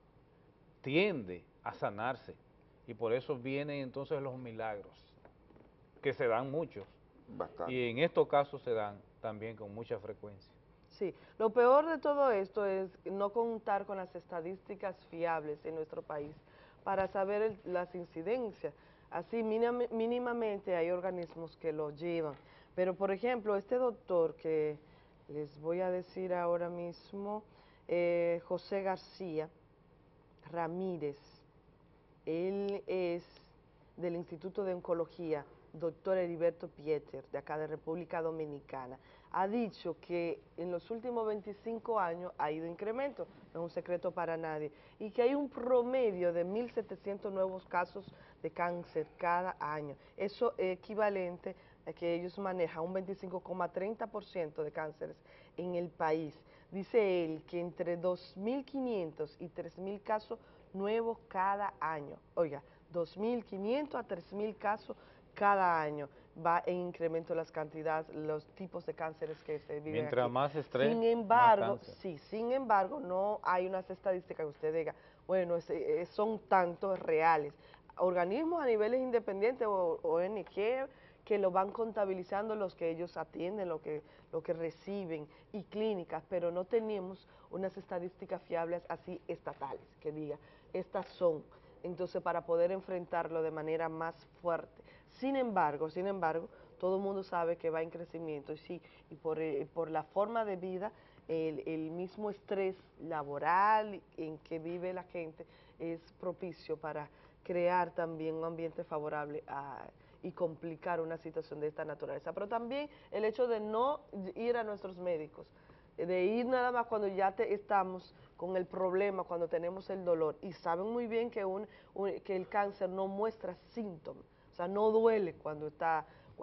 Speaker 1: tiende a sanarse, y por eso vienen entonces los milagros, que se dan muchos,
Speaker 2: Bastante.
Speaker 1: y en estos casos se dan también con mucha frecuencia.
Speaker 3: Sí, lo peor de todo esto es no contar con las estadísticas fiables en nuestro país para saber las incidencias. Así mínimamente hay organismos que lo llevan. Pero por ejemplo, este doctor que les voy a decir ahora mismo, José García Ramírez, él es del Instituto de Oncología, doctor Heriberto Pieter, de acá de República Dominicana, ha dicho que en los últimos 25 años ha ido incremento, no es un secreto para nadie, y que hay un promedio de 1.700 nuevos casos de cáncer cada año. Eso es equivalente a que ellos manejan un 25,30% de cánceres en el país. Dice él que entre 2.500 y 3.000 casos nuevos cada año. Oiga, 2.500 a 3.000 casos cada año va en incremento las cantidades, los tipos de cánceres que se viven
Speaker 1: Mientras
Speaker 3: aquí.
Speaker 1: más estrés,
Speaker 3: Sin
Speaker 1: más
Speaker 3: embargo,
Speaker 1: cáncer.
Speaker 3: sí, sin embargo, no hay unas estadísticas que usted diga, bueno, son tantos reales. Organismos a niveles independientes o ONG que lo van contabilizando los que ellos atienden, lo que reciben, y clínicas, pero no tenemos unas estadísticas fiables así estatales, que diga, estas son, entonces para poder enfrentarlo de manera más fuerte. Sin embargo, todo el mundo sabe que va en crecimiento, y sí, y por la forma de vida, el mismo estrés laboral en que vive la gente es propicio para crear también un ambiente favorable y complicar una situación de esta naturaleza. Pero también el hecho de no ir a nuestros médicos, de ir nada más cuando ya estamos con el problema, cuando tenemos el dolor, y saben muy bien que el cáncer no muestra síntomas, o sea, no duele cuando está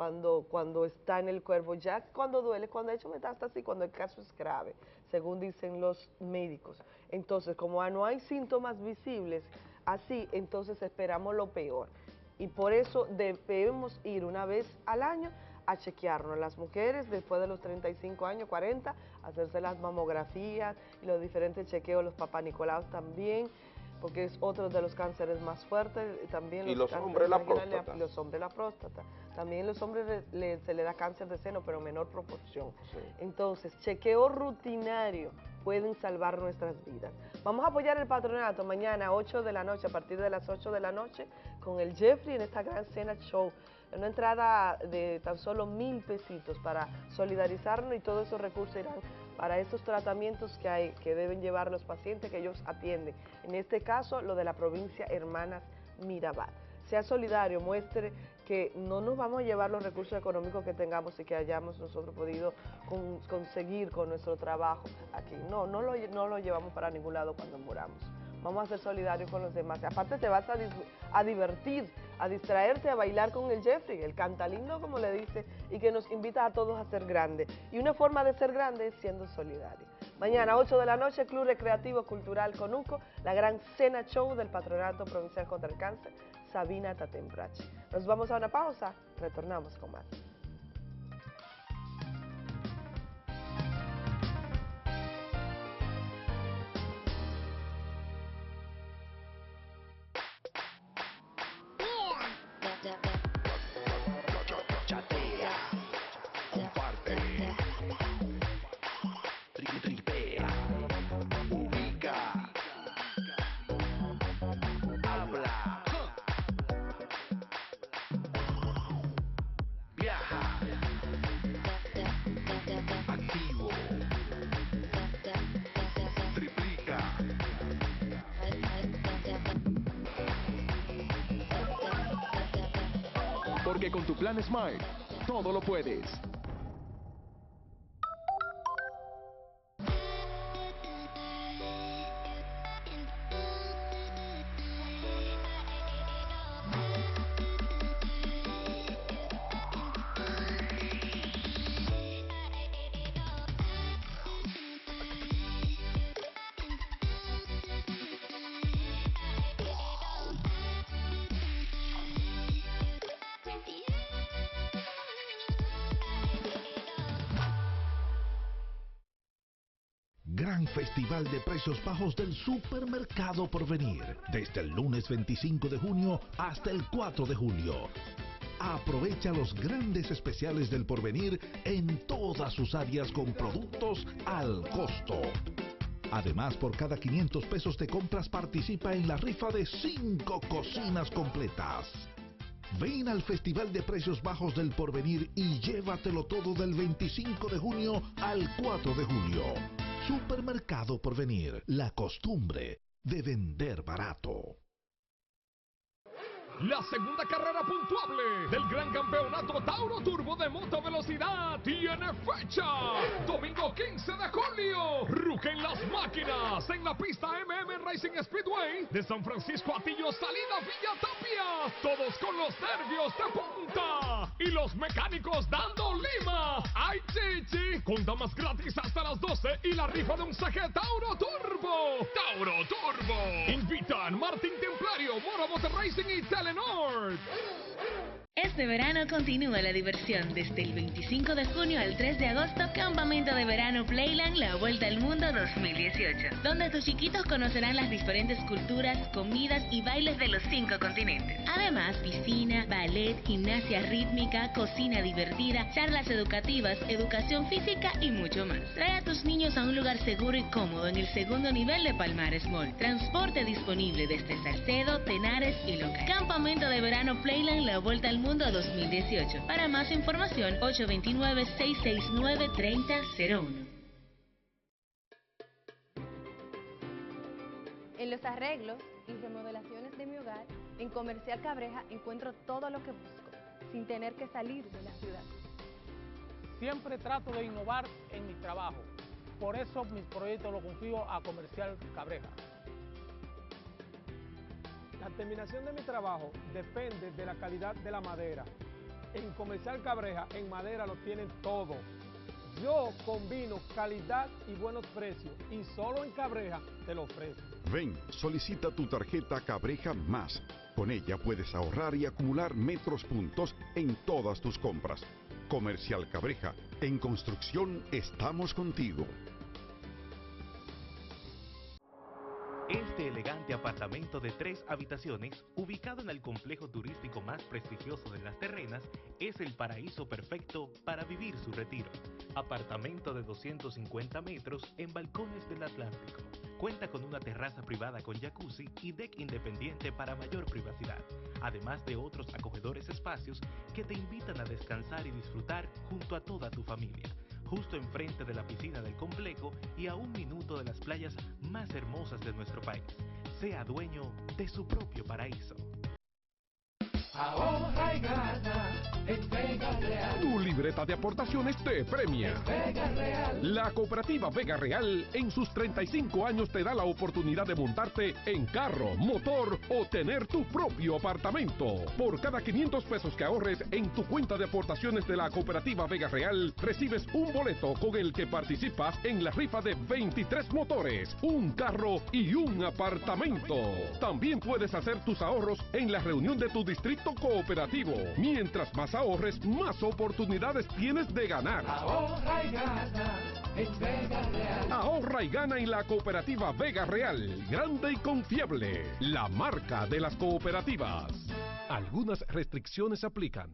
Speaker 3: en el cuerpo, ya cuando duele, cuando ha hecho metástasis, cuando el caso es grave, según dicen los médicos. Entonces, como no hay síntomas visibles, así, entonces esperamos lo peor. Y por eso debemos ir una vez al año a chequearnos. Las mujeres, después de los 35 años, 40, hacerse las mamografías y los diferentes chequeos, los papanicolás también, porque es otro de los cánceres más fuertes. También
Speaker 2: Y los
Speaker 3: cánceres
Speaker 2: hombres la
Speaker 3: vaginales,
Speaker 2: próstata.
Speaker 3: los hombres la próstata. También los hombres se le da cáncer de seno, pero en menor proporción.
Speaker 2: Sí.
Speaker 3: Entonces, chequeo rutinario pueden salvar nuestras vidas. Vamos a apoyar el patronato mañana a 8 de la noche, a partir de las 8 de la noche, con el Jeffrey en esta gran cena show. Una entrada de tan solo 1,000 pesitos para solidarizarnos, y todos esos recursos irán para esos tratamientos que deben llevar los pacientes que ellos atienden. En este caso, lo de la provincia Hermanas Mirabal. Sea solidario, muestre que no nos vamos a llevar los recursos económicos que tengamos y que hayamos nosotros podido conseguir con nuestro trabajo aquí. No lo llevamos para ningún lado cuando muramos. Vamos a ser solidarios con los demás. Aparte te vas a divertir, a distraerte, a bailar con el Jeffrey, el cantalindo como le dice, y que nos invita a todos a ser grandes. Y una forma de ser grande es siendo solidario. Mañana, 8 de la noche, Club Recreativo Cultural Conuco, la gran cena show del Patronato Provincial contra el Cáncer, Sabina Tatemprache. Nos vamos a una pausa, retornamos con más.
Speaker 16: Chatea, comparte, tripea, ubica, habla, viaja, activo, triplica.
Speaker 15: Porque con tu plan Smart, todo lo puedes.
Speaker 13: Gran Festival de Precios Bajos del Supermercado Porvenir, desde el lunes 25 de junio hasta el 4 de julio. Aprovecha los grandes especiales del Porvenir en todas sus áreas con productos al costo. Además, por cada 500 pesos de compras participa en la rifa de 5 cocinas completas. Ven al Festival de Precios Bajos del Porvenir y llévatelo todo del 25 de junio al 4 de julio. Supermercado Porvenir, la costumbre de vender barato.
Speaker 10: La segunda carrera puntuable del Gran Campeonato Tauro Turbo de Moto Velocidad tiene fecha. Domingo 15 de julio. Rugen las máquinas en la pista Racing Speedway de San Francisco Atillo, salida Villa Tapia. Todos con los nervios de punta y los mecánicos dando lima. ¡Ay, chichi! Con damas gratis hasta las 12 y la rifa de un CG Tauro Turbo. ¡Tauro Turbo! Invitan Martín Templario, Morabote Racing y Telenor.
Speaker 12: Este verano continúa la diversión. Desde el 25 de junio al 3 de agosto, Campamento de Verano Playland, la Vuelta al Mundo 2018, donde tus chiquitos conocerán las diferentes culturas, comidas y bailes de los 5 continentes. Además, piscina, ballet, gimnasia rítmica, cocina divertida, charlas educativas, educación física y mucho más. Trae a tus niños a un lugar seguro y cómodo en el segundo nivel de Palmares Mall. Transporte disponible desde Salcedo, Tenares y Local. Campamento de Verano Playland, la Vuelta al Mundo 2018. Para más información, 829-669-3001.
Speaker 5: En los arreglos y remodelaciones de mi hogar, en Comercial Cabreja encuentro todo lo que busco, sin tener que salir de la ciudad.
Speaker 17: Siempre trato de innovar en mi trabajo. Por eso mis proyectos los confío a Comercial Cabreja. La terminación de mi trabajo depende de la calidad de la madera. En Comercial Cabreja, en madera lo tienen todo. Yo combino calidad y buenos precios y solo en Cabreja te lo ofrezco.
Speaker 18: Ven, solicita tu tarjeta Cabreja Más. Con ella puedes ahorrar y acumular metros puntos en todas tus compras. Comercial Cabreja, en construcción estamos contigo.
Speaker 19: Este elegante apartamento de 3 habitaciones, ubicado en el complejo turístico más prestigioso de Las Terrenas, es el paraíso perfecto para vivir su retiro. Apartamento de 250 metros en balcones del Atlántico. Cuenta con una terraza privada con jacuzzi y deck independiente para mayor privacidad, además de otros acogedores espacios que te invitan a descansar y disfrutar junto a toda tu familia. Justo enfrente de la piscina del complejo y a 1 minuto de las playas más hermosas de nuestro país. Sea dueño de su propio paraíso.
Speaker 10: Ahorra y gana en Vega Real.
Speaker 15: Tu libreta de aportaciones te premia.
Speaker 10: Vega Real.
Speaker 15: La cooperativa Vega Real en sus 35 años te da la oportunidad de montarte en carro, motor o tener tu propio apartamento. Por cada 500 pesos que ahorres en tu cuenta de aportaciones de la cooperativa Vega Real, recibes un boleto con el que participas en la rifa de 23 motores, un carro y un apartamento. También puedes hacer tus ahorros en la reunión de tu distrito cooperativo. Mientras más ahorres, más oportunidades tienes de ganar.
Speaker 10: Ahorra y gana en Vega Real.
Speaker 15: Ahorra y gana en la cooperativa Vega Real, grande y confiable, la marca de las cooperativas. Algunas restricciones aplican.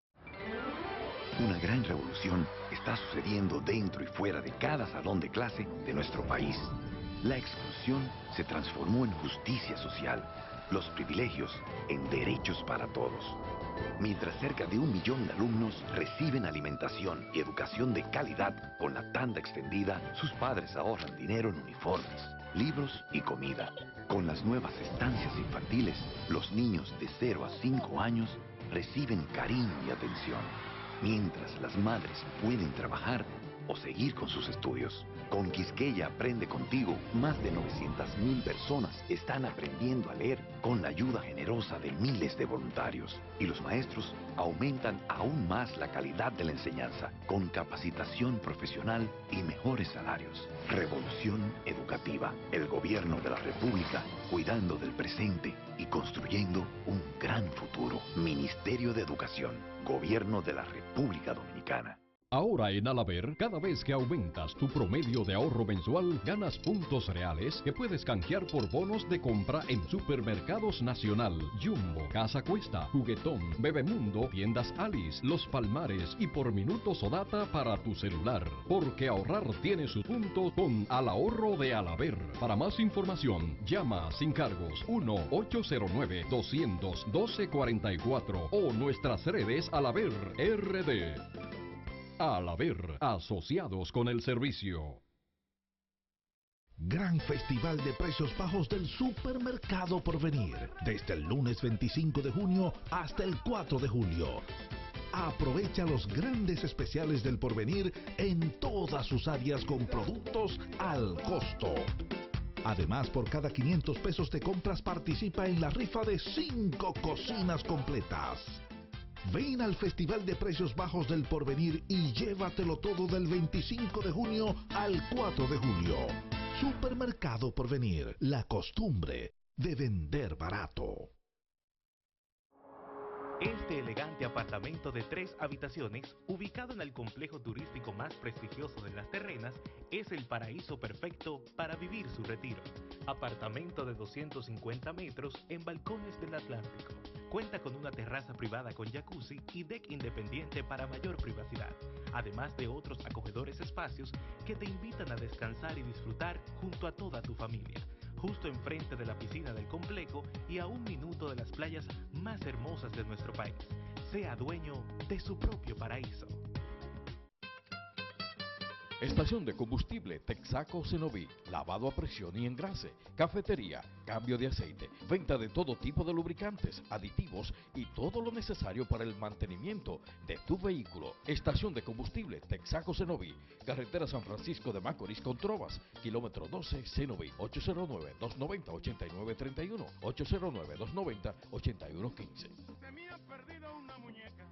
Speaker 20: Una gran revolución está sucediendo dentro y fuera de cada salón de clase de nuestro país. La exclusión se transformó en justicia social, los privilegios en derechos para todos. Mientras cerca de 1 millón de alumnos reciben alimentación y educación de calidad con la tanda extendida, sus padres ahorran dinero en uniformes, libros y comida. Con las nuevas estancias infantiles, los niños de 0 a 5 años reciben cariño y atención, mientras las madres pueden trabajar o seguir con sus estudios. Con Quisqueya Aprende Contigo, más de 900,000 personas están aprendiendo a leer con la ayuda generosa de miles de voluntarios. Y los maestros aumentan aún más la calidad de la enseñanza, con capacitación profesional y mejores salarios. Revolución educativa. El gobierno de la República, cuidando del presente y construyendo un gran futuro. Ministerio de Educación. Gobierno de la República Dominicana.
Speaker 10: Ahora en Alaber, cada vez que aumentas tu promedio de ahorro mensual, ganas puntos reales que puedes canjear por bonos de compra en Supermercados Nacional, Jumbo, Casa Cuesta, Juguetón, Bebemundo, Tiendas Alice, Los Palmares y por minutos o data para tu celular. Porque ahorrar tiene su punto con Al Ahorro de Alaber. Para más información, llama sin cargos 1-809-200-1244 o nuestras redes Alaber RD. Alaber, asociados con el servicio.
Speaker 13: Gran Festival de Precios Bajos del Supermercado Porvenir, desde el lunes 25 de junio hasta el 4 de julio. Aprovecha los grandes especiales del Porvenir en todas sus áreas con productos al costo. Además, por cada 500 pesos de compras participa en la rifa de 5 cocinas completas. Ven al Festival de Precios Bajos del Porvenir y llévatelo todo del 25 de junio al 4 de julio. Supermercado Porvenir, la costumbre de vender barato.
Speaker 19: Este elegante apartamento de 3 habitaciones, ubicado en el complejo turístico más prestigioso de Las Terrenas, es el paraíso perfecto para vivir su retiro. Apartamento de 250 metros en balcones del Atlántico. Cuenta con una terraza privada con jacuzzi y deck independiente para mayor privacidad, además de otros acogedores espacios que te invitan a descansar y disfrutar junto a toda tu familia. Justo enfrente de la piscina del complejo y a 1 minuto de las playas más hermosas de nuestro país. Sea dueño de su propio paraíso.
Speaker 10: Estación de combustible Texaco Cenoví, lavado a presión y engrase, cafetería, cambio de aceite, venta de todo tipo de lubricantes, aditivos y todo lo necesario para el mantenimiento de tu vehículo. Estación de combustible Texaco Cenoví, carretera San Francisco de Macorís con Trovas, kilómetro 12 Cenoví, 809-290-8931, 809-290-8115.
Speaker 8: Se me ha perdido una muñeca.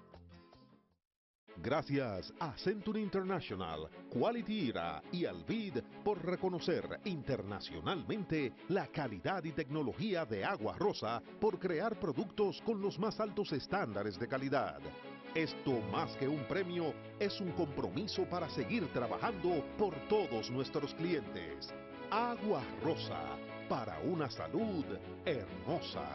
Speaker 8: Gracias a Century International, Quality Era y Alvid por reconocer internacionalmente la calidad y tecnología de Agua Rosa por crear productos con los más altos estándares de calidad. Esto más que un premio es un compromiso para seguir trabajando por todos nuestros clientes. Agua Rosa, para una salud hermosa.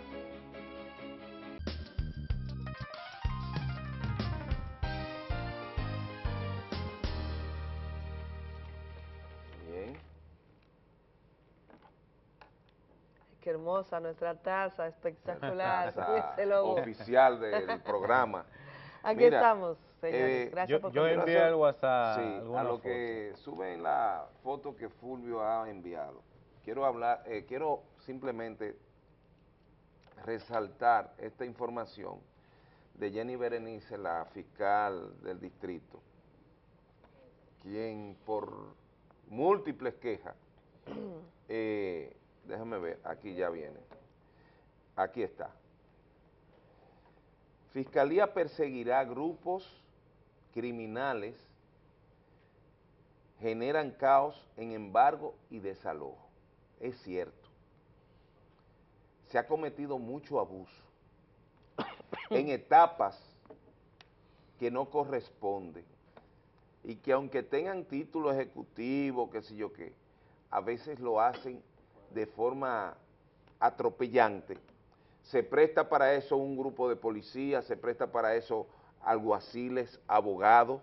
Speaker 3: Qué hermosa nuestra taza, espectacular.
Speaker 2: Oficial del programa.
Speaker 3: Aquí estamos, señores. Gracias por
Speaker 1: yo envié al WhatsApp
Speaker 2: a lo que sube en la foto que Fulvio ha enviado. Quiero simplemente resaltar esta información de Jenny Berenice, la fiscal del distrito, quien por múltiples quejas, déjame ver, aquí ya viene, aquí está. Fiscalía perseguirá grupos criminales, generan caos en embargo y desalojo. Es cierto, se ha cometido mucho abuso en etapas que no corresponden y que aunque tengan título ejecutivo, qué sé yo qué, a veces lo hacen de forma atropellante. Se presta para eso un grupo de policías, se presta para eso alguaciles, abogados,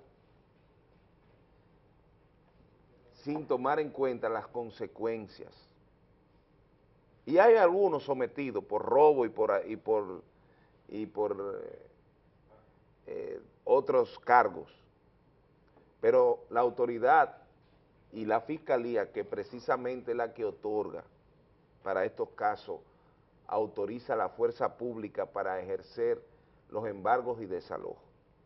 Speaker 2: sin tomar en cuenta las consecuencias. Y hay algunos sometidos por robo y por otros cargos, pero la autoridad y la fiscalía, que precisamente es la que otorga para estos casos, autoriza a la fuerza pública para ejercer los embargos y desalojos.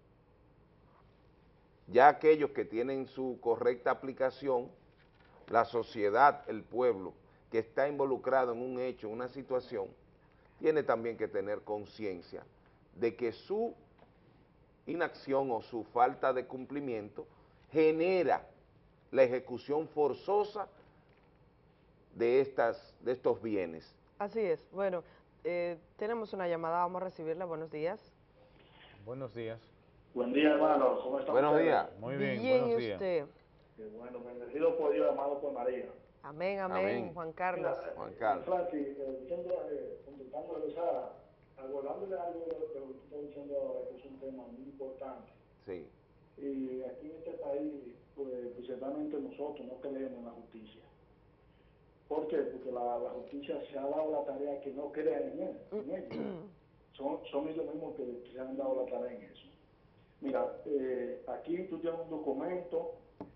Speaker 2: Ya aquellos que tienen su correcta aplicación, la sociedad, el pueblo, que está involucrado en un hecho, en una situación, tiene también que tener conciencia de que su inacción o su falta de cumplimiento genera la ejecución forzosa de estos bienes.
Speaker 3: Así es. Bueno, tenemos una llamada, vamos a recibirla. Buenos días.
Speaker 1: Buenos días.
Speaker 21: Buen día, hermano. ¿Cómo están
Speaker 2: Buenos
Speaker 21: ustedes?
Speaker 2: días.
Speaker 1: Muy bien,
Speaker 3: Bien,
Speaker 1: buenos
Speaker 3: ¿y
Speaker 1: días.
Speaker 3: usted?
Speaker 21: Qué bueno, bendecido por Dios, amado por María.
Speaker 3: Amén, amén,
Speaker 2: Amén.
Speaker 3: Juan Carlos.
Speaker 21: Mira,
Speaker 2: Juan Carlos.
Speaker 21: Francis, contestándole, o sea, abordándole algo de lo que usted está diciendo ahora, que es un tema muy importante.
Speaker 2: Sí.
Speaker 21: Y aquí en este país, pues, principalmente nosotros no creemos en la justicia. ¿Por qué? Porque la justicia se ha dado la tarea que no crean en ellos. Son ellos mismos que se han dado la tarea en eso. Mira, aquí tú tienes un documento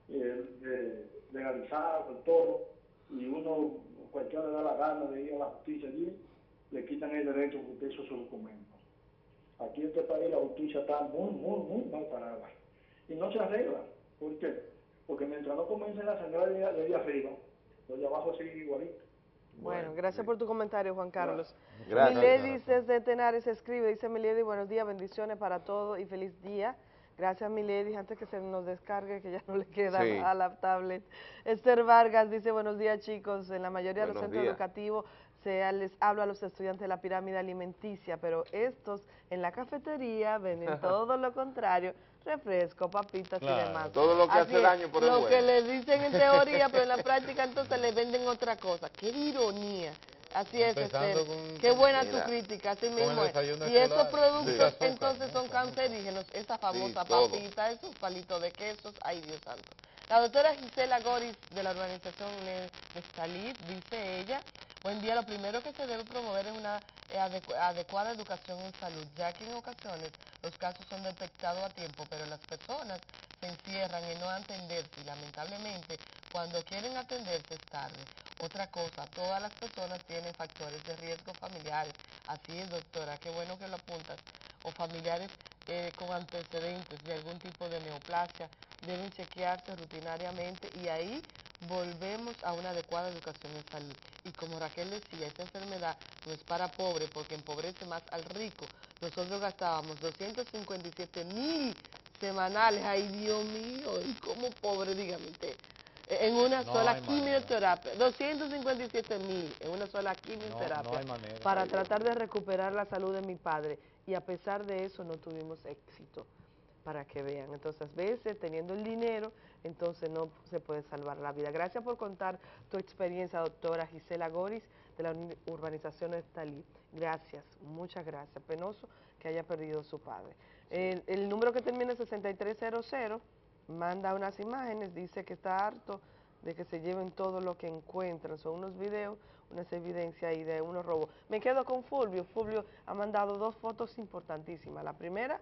Speaker 21: legalizado, todo, y uno, cualquiera le da la gana de ir a la justicia allí, le quitan el derecho porque usted hizo su documento. Aquí en este país la justicia está muy mal parada. Y no se arregla. ¿Por qué? Porque mientras no comiencen a sangrar de ahí arriba, los de abajo siguen igualito.
Speaker 3: Bueno, gracias por tu comentario, Juan Carlos.
Speaker 2: Gracias.
Speaker 3: Milady desde Tenares escribe, dice Milady, buenos días, bendiciones para todos y feliz día. Gracias, Milady, antes que se nos descargue, que ya no le queda
Speaker 2: Sí.
Speaker 3: a la tablet. Esther Vargas dice, buenos días, chicos. En la mayoría de los
Speaker 2: Buenos
Speaker 3: centros
Speaker 2: días.
Speaker 3: educativos les hablo a los estudiantes de la pirámide alimenticia, pero estos en la cafetería venden todo lo contrario, refresco, papitas y demás.
Speaker 2: Todo lo que
Speaker 3: Así
Speaker 2: hace
Speaker 3: es,
Speaker 2: daño por el
Speaker 3: lo
Speaker 2: bueno.
Speaker 3: que le dicen en teoría, pero en la práctica entonces le venden otra cosa. ¡Qué ironía! Así es,
Speaker 22: Empezando
Speaker 3: Esther. Qué buena tu
Speaker 2: Mira,
Speaker 3: crítica, así
Speaker 22: el
Speaker 3: mismo es.
Speaker 22: desayuno
Speaker 3: Y esos
Speaker 22: escolar,
Speaker 3: productos
Speaker 22: mucha azúcar,
Speaker 3: entonces son cancerígenos, esa famosa
Speaker 2: todo.
Speaker 3: papita, esos palitos de quesos, ay Dios santo. La doctora Gisela Goris de la organización Nestalí, dice ella, buen día, lo primero que se debe promover es una adecuada educación en salud, ya que en ocasiones los casos son detectados a tiempo, pero las personas se encierran en no atenderse y lamentablemente cuando quieren atenderse es tarde. Otra cosa, todas las personas tienen factores de riesgo familiares, así es doctora, qué bueno que lo apuntas, o familiares con antecedentes de algún tipo de neoplasia, deben chequearse rutinariamente y ahí volvemos a una adecuada educación en salud. Y como Raquel decía, esta enfermedad no es para pobre porque empobrece más al rico. Nosotros gastábamos 257,000 semanales, ay Dios mío, y como pobre, dígame usted, en una sola quimioterapia, 257,000 en una sola quimioterapia,
Speaker 1: no hay manera.
Speaker 3: para tratar de recuperar la salud de mi padre, y a pesar de eso no tuvimos éxito, para que vean. Entonces, a veces, teniendo el dinero, entonces no se puede salvar la vida. Gracias por contar tu experiencia, doctora Gisela Goris, de la urbanización Estalí. Gracias, muchas gracias. Penoso que haya perdido su padre. El número que termina en 6300 manda unas imágenes, dice que está harto de que se lleven todo lo que encuentran. Son unos videos, unas evidencias ahí de unos robos. Me quedo con Fulvio. Fulvio ha mandado dos fotos importantísimas. La primera,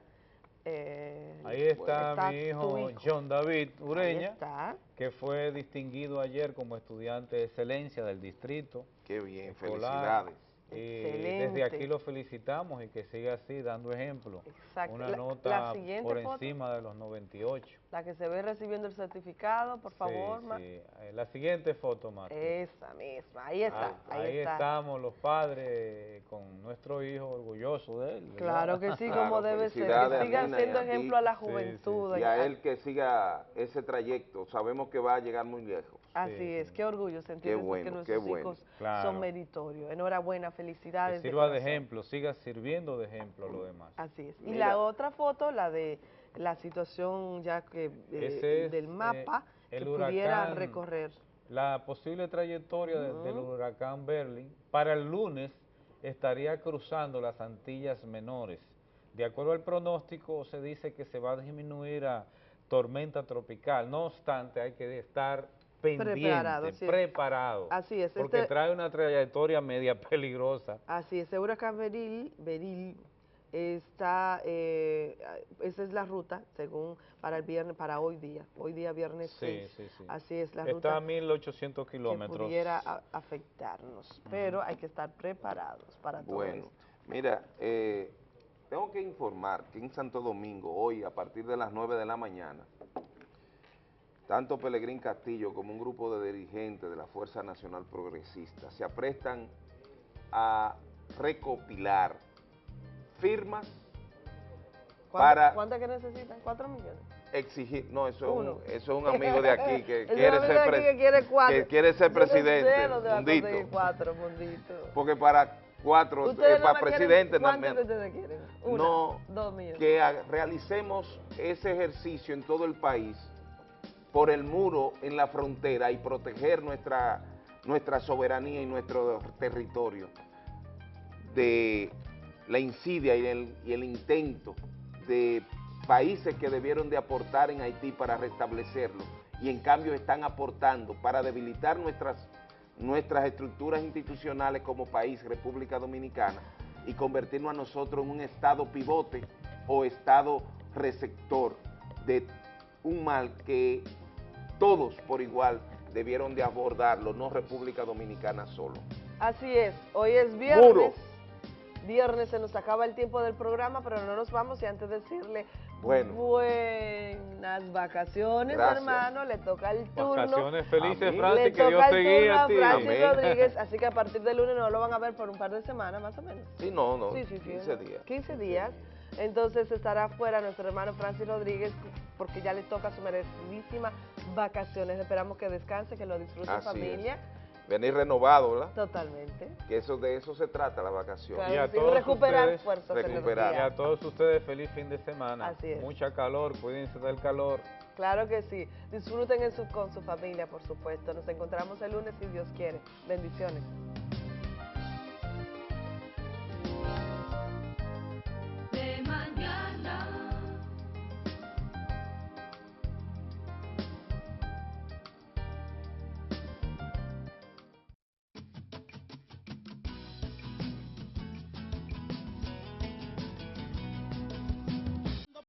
Speaker 1: ahí está mi hijo John David Ureña, que fue distinguido ayer como estudiante de excelencia del distrito.
Speaker 2: Qué bien,
Speaker 1: escolar.
Speaker 2: felicidades.
Speaker 1: Desde aquí lo felicitamos y que siga así, dando ejemplo.
Speaker 3: Exacto.
Speaker 1: Una
Speaker 3: La
Speaker 1: nota
Speaker 3: siguiente
Speaker 1: por
Speaker 3: foto,
Speaker 1: encima de los 98.
Speaker 3: la que se ve recibiendo el certificado, por favor,
Speaker 1: Sí. La siguiente foto, Marta.
Speaker 3: Esa misma, ahí está.
Speaker 1: Ahí estamos los padres con nuestro hijo orgulloso de él, ¿verdad?
Speaker 3: Claro que sí, como debe ser,
Speaker 2: felicidades
Speaker 3: que sigan
Speaker 2: a Nina
Speaker 3: siendo
Speaker 2: y a ti.
Speaker 3: ejemplo a la juventud.
Speaker 2: Y a él que siga ese trayecto, sabemos que va a llegar muy lejos.
Speaker 3: Así es, qué orgullo sentir
Speaker 2: Qué
Speaker 3: eso,
Speaker 2: bueno,
Speaker 3: que
Speaker 2: qué
Speaker 3: nuestros
Speaker 2: bueno.
Speaker 3: hijos
Speaker 1: Claro.
Speaker 3: son meritorios. Enhorabuena, felicidades.
Speaker 1: Que sirva de ejemplo, siga sirviendo de ejemplo a los demás.
Speaker 3: Así es. Y la otra foto, la de la situación ya que del mapa
Speaker 1: el
Speaker 3: que pudiera
Speaker 1: huracán,
Speaker 3: recorrer.
Speaker 1: La posible trayectoria del huracán Berlin para el lunes estaría cruzando las Antillas Menores. De acuerdo al pronóstico, se dice que se va a disminuir a tormenta tropical. No obstante, hay que estar pendiente, preparado.
Speaker 3: Así es.
Speaker 1: Porque trae una trayectoria media peligrosa.
Speaker 3: Así es, el huracán Beryl está, esa es la ruta, según para el viernes, para hoy día viernes 6.
Speaker 1: Sí.
Speaker 3: Así es la ruta.
Speaker 1: Está a 1.800 kilómetros.
Speaker 3: Que pudiera afectarnos, pero hay que estar preparados para todo esto.
Speaker 2: Mira, tengo que informar que en Santo Domingo, hoy, a partir de las 9 de la mañana, tanto Pelegrín Castillo como un grupo de dirigentes de la Fuerza Nacional Progresista se aprestan a recopilar firmas para...
Speaker 3: ¿Cuántas que necesitan? ¿4 millones?
Speaker 2: Exigir, no, eso es un amigo de aquí que quiere ser presidente, Mundito. Porque para presidente...
Speaker 3: ¿Cuántos que ustedes quieren?
Speaker 2: No,
Speaker 3: 2 millones.
Speaker 2: que realicemos ese ejercicio en todo el país por el muro en la frontera y proteger nuestra soberanía y nuestro territorio de la insidia y el intento de países que debieron de aportar en Haití para restablecerlo y en cambio están aportando para debilitar nuestras estructuras institucionales como país, República Dominicana, y convertirnos a nosotros en un estado pivote o estado receptor de un mal que todos por igual debieron de abordarlo, no República Dominicana solo.
Speaker 3: Así es, hoy es viernes.
Speaker 2: Muro.
Speaker 3: Viernes se nos acaba el tiempo del programa, pero no nos vamos y antes de decirle buenas vacaciones, hermano, le toca el turno.
Speaker 1: Vacaciones felices, Francis, que Dios te guíe a ti.
Speaker 3: Francis Rodríguez, así que a partir del lunes no lo van a ver por un par de semanas más o menos.
Speaker 2: Sí, no, 15 días.
Speaker 3: 15 días. Entonces estará fuera nuestro hermano Francis Rodríguez porque ya le toca su merecidísima vacaciones. Esperamos que descanse, que lo disfrute en familia.
Speaker 2: Venir renovado, ¿verdad?
Speaker 3: Totalmente.
Speaker 2: Que de eso se trata la vacación.
Speaker 3: Claro,
Speaker 1: y a todos
Speaker 3: recuperar fuerzas.
Speaker 2: Recuperar.
Speaker 1: Y a todos ustedes feliz fin de semana.
Speaker 3: Así es.
Speaker 1: Mucha calor, cuídense del calor.
Speaker 3: Claro que sí. Disfruten con su familia, por supuesto. Nos encontramos el lunes si Dios quiere. Bendiciones.